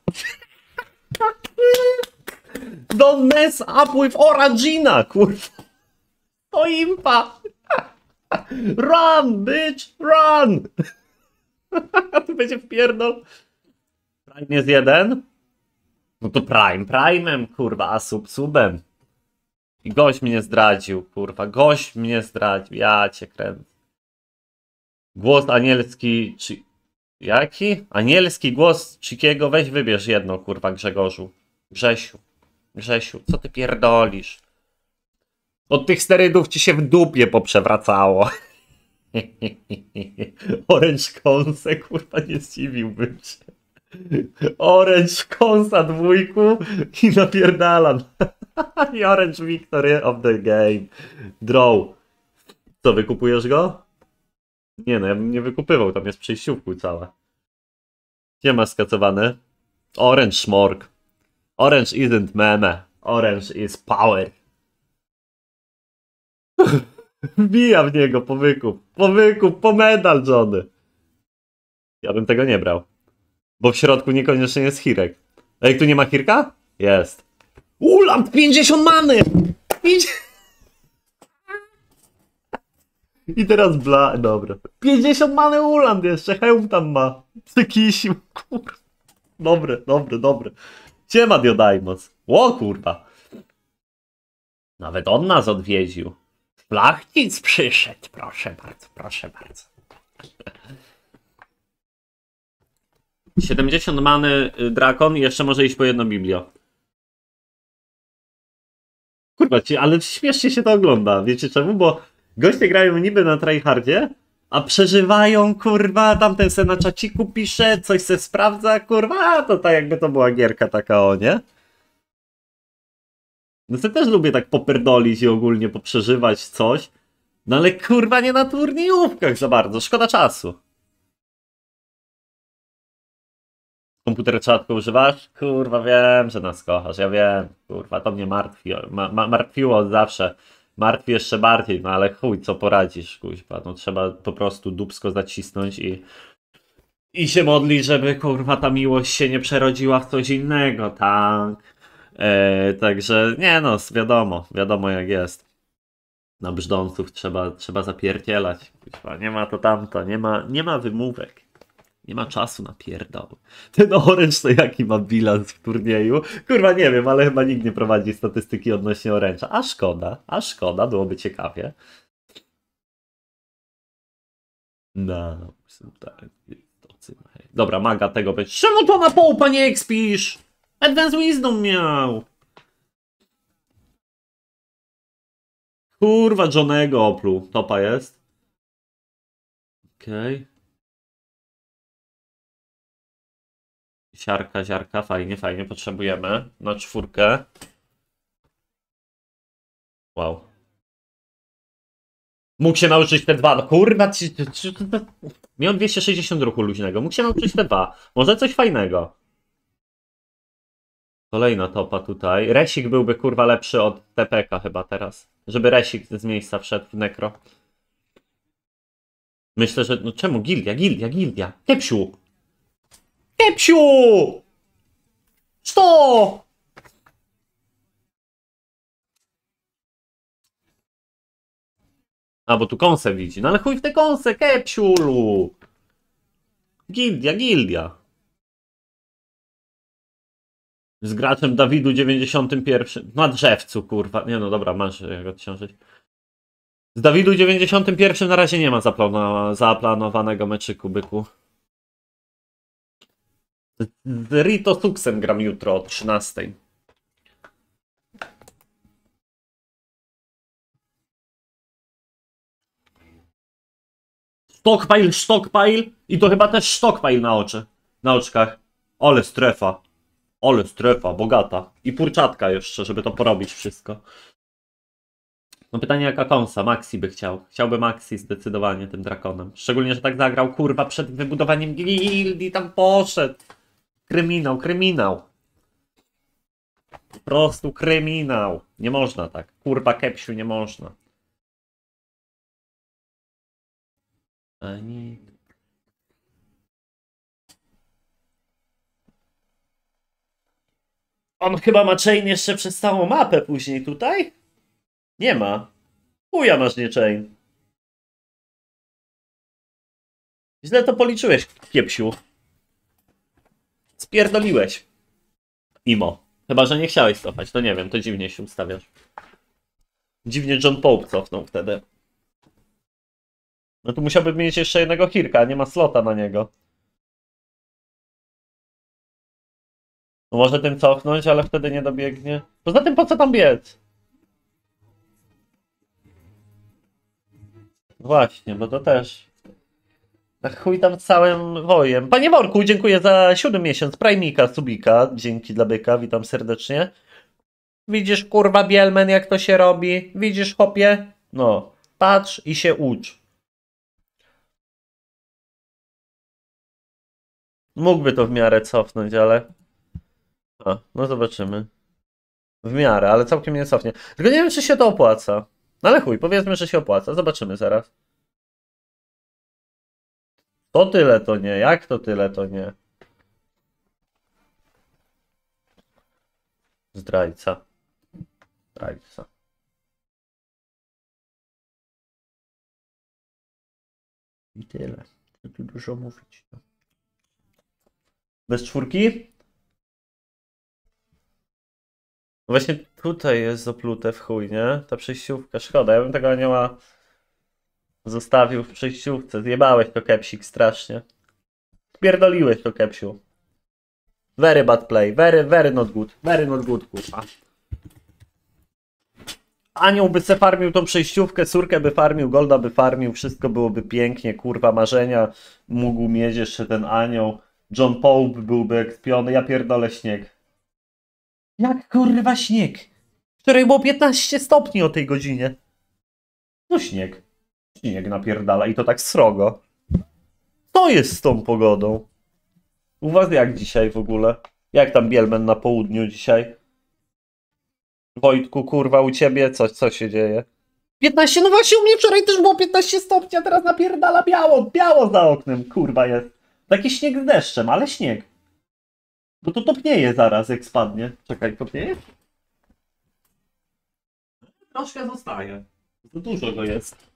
Don't mess up with Orangina, kurwa. Stoimba! Run, bitch, run! Tu będzie wpierdol. Prime jest jeden? No to Prime, Prime'em, kurwa, a sub subem. I gość mnie zdradził, kurwa, gość mnie zdradził, ja cię kręcę. Głos anielski, czy... Jaki? Anielski głos Chikiego, weź wybierz jedno, kurwa, Grzegorzu. Grzesiu. Grzesiu, co ty pierdolisz? Od tych sterydów ci się w dupie poprzewracało. Orange Kąsę, kurwa, nie zdziwiłbym się. Orange Kąsa dwójku i napierdalam. I Orange Victory of the game. Draw. Co, wykupujesz go? Nie no, ja bym nie wykupywał, tam jest przejściówku cała. Gdzie masz skacowane? Orange Smorg. Orange isn't meme. Orange is power. Wbija w niego po wykup. Po wykup, po medal, Johnny. Ja bym tego nie brał. Bo w środku niekoniecznie jest Hirek. Ej, tu nie ma Hirka? Jest. Ulam, pięćdziesiąt many! I teraz bla... Dobra. pięćdziesiąt many Uland jeszcze, hełm tam ma. Przykisił, kurwa. Dobre, dobre, dobre. Siema Diodajmos. Ło, kurwa. Nawet on nas odwiedził. Szlachcic przyszedł. Proszę bardzo, proszę bardzo. siedemdziesiąt many Drakon i jeszcze może iść po jedno biblio. Kurwa, ale śmiesznie się to ogląda. Wiecie czemu? Bo goście grają niby na tryhardzie, a przeżywają, kurwa, tamten se na czaciku pisze, coś se sprawdza, kurwa, a to tak jakby to była gierka taka, o nie? No to też lubię tak popierdolić i ogólnie poprzeżywać coś, no ale kurwa nie na turniejówkach za bardzo, szkoda czasu. Komputer czatko używasz? Kurwa, wiem, że nas kochasz, ja wiem, kurwa, to mnie martwi, ma, ma, martwiło od zawsze. Martwi jeszcze bardziej, no ale chuj, co poradzisz, kuźwa, no trzeba po prostu dupsko zacisnąć i i się modlić, żeby kurwa ta miłość się nie przerodziła w coś innego, tak? E, także, nie no, wiadomo, wiadomo jak jest. Na brzdąców trzeba, trzeba zapierdzielać, kuźwa, nie ma to tamto, nie ma, nie ma wymówek. Nie ma czasu na pierdol. Ten Orange to jaki ma bilans w turnieju? Kurwa nie wiem, ale chyba nikt nie prowadzi statystyki odnośnie Orange'a. A szkoda, a szkoda, byłoby ciekawie. No, dobra, maga tego być. Czemu to na połpa nie expisz? Advanced Wisdom miał. Kurwa, Johnego opluł. Topa jest. Okej. Okay. Siarka, ziarka, fajnie, fajnie, potrzebujemy na czwórkę. Wow. Mógł się nauczyć te dwa, no kurwa, miał dwieście sześćdziesiąt ruchu luźnego, mógł się nauczyć te dwa, może coś fajnego. Kolejna topa tutaj, Resik byłby kurwa lepszy od T P K chyba teraz, żeby Resik z miejsca wszedł w nekro. Myślę, że, no czemu, gildia, gildia, gildia, Kepsiu! Kepsiu! sto! A, bo tu kąsę widzi. No ale chuj w te kąsę, Kepsiulu! Gildia, gildia. Z graczem Dawidu dziewięćdziesiątym pierwszym. Na drzewcu, kurwa. Nie no, dobra, masz jak odciążyć. Z Dawidu dziewięćdziesiątym pierwszym na razie nie ma zaplanowa zaplanowanego meczyku, byku. Z Rito Suksem gram jutro o trzynastej. Stockpile, stockpile i to chyba też stockpile na oczy, na oczkach. Ole strefa, ole strefa, bogata. I purczatka jeszcze, żeby to porobić wszystko. No pytanie jaka kąsa, Maxi by chciał. Chciałby Maxi zdecydowanie tym drakonem. Szczególnie, że tak zagrał, kurwa, przed wybudowaniem gildii tam poszedł. Kryminał, kryminał. Po prostu kryminał. Nie można tak. Kurwa, Kepsiu, nie można. Ani... On chyba ma chain jeszcze przez całą mapę później tutaj? Nie ma. Chuja masz nie chain. Źle to policzyłeś, Kiepsiu. Spierdoliłeś. Imo. Chyba, że nie chciałeś cofać, to nie wiem, to dziwnie się ustawiasz. Dziwnie John Pope cofnął wtedy. No tu musiałby mieć jeszcze jednego Hirka, nie ma slota na niego. No może tym cofnąć, ale wtedy nie dobiegnie. Poza tym po co tam biec? Właśnie, bo to też. Na chuj tam z całym wojem. Panie Worku, dziękuję za siódmy miesiąc. Primika, Subika. Dzięki dla byka, witam serdecznie. Widzisz, kurwa, Bielmen, jak to się robi? Widzisz, chopie? No, patrz i się ucz. Mógłby to w miarę cofnąć, ale... A, no zobaczymy. W miarę, ale całkiem nie cofnie. Tylko nie wiem, czy się to opłaca. No ale chuj, powiedzmy, że się opłaca. Zobaczymy zaraz. To tyle to nie. Jak to tyle to nie? Zdrajca. Zdrajca. I tyle. Co tu dużo mówić. Bez czwórki? No właśnie tutaj jest zaplute w chuj, nie? Ta przejściówka, szkoda. Ja bym tego anioła zostawił w przejściówce. Zjebałeś to, Kepsik, strasznie. Spierdoliłeś to, Kepsiu. Very bad play. Very, very not good. Very not good, kurwa. Anioł by se farmił tą przejściówkę, córkę by farmił, Golda by farmił, wszystko byłoby pięknie, kurwa, marzenia mógł mieć jeszcze ten anioł. John Pope byłby ekspiony, ja pierdolę śnieg. Jak kurwa śnieg? Wczoraj było piętnaście stopni o tej godzinie. No śnieg. Śnieg napierdala i to tak srogo. Co jest z tą pogodą? U was jak dzisiaj w ogóle? Jak tam Bielmen na południu dzisiaj? Wojtku, kurwa, u ciebie co, co się dzieje? piętnaście, no właśnie u mnie wczoraj też było piętnaście stopni, a teraz napierdala biało, biało za oknem, kurwa jest. Taki śnieg z deszczem, ale śnieg. Bo to topnieje zaraz, jak spadnie. Czekaj, topnieje? Troszkę zostaje. Za dużo go jest.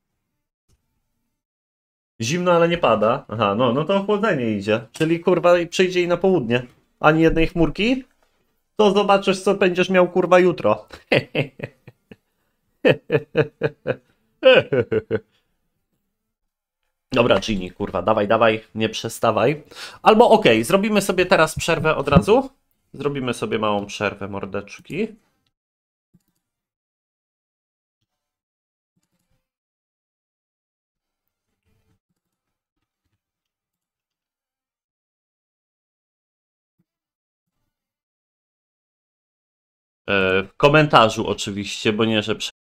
Zimno, ale nie pada. Aha, no, no to ochłodzenie idzie. Czyli kurwa przyjdzie i na południe. Ani jednej chmurki? To zobaczysz, co będziesz miał kurwa jutro. Dobra, Gini, kurwa, dawaj, dawaj, nie przestawaj. Albo okej, okay, zrobimy sobie teraz przerwę od razu. Zrobimy sobie małą przerwę, mordeczki. W komentarzu oczywiście, bo nie, że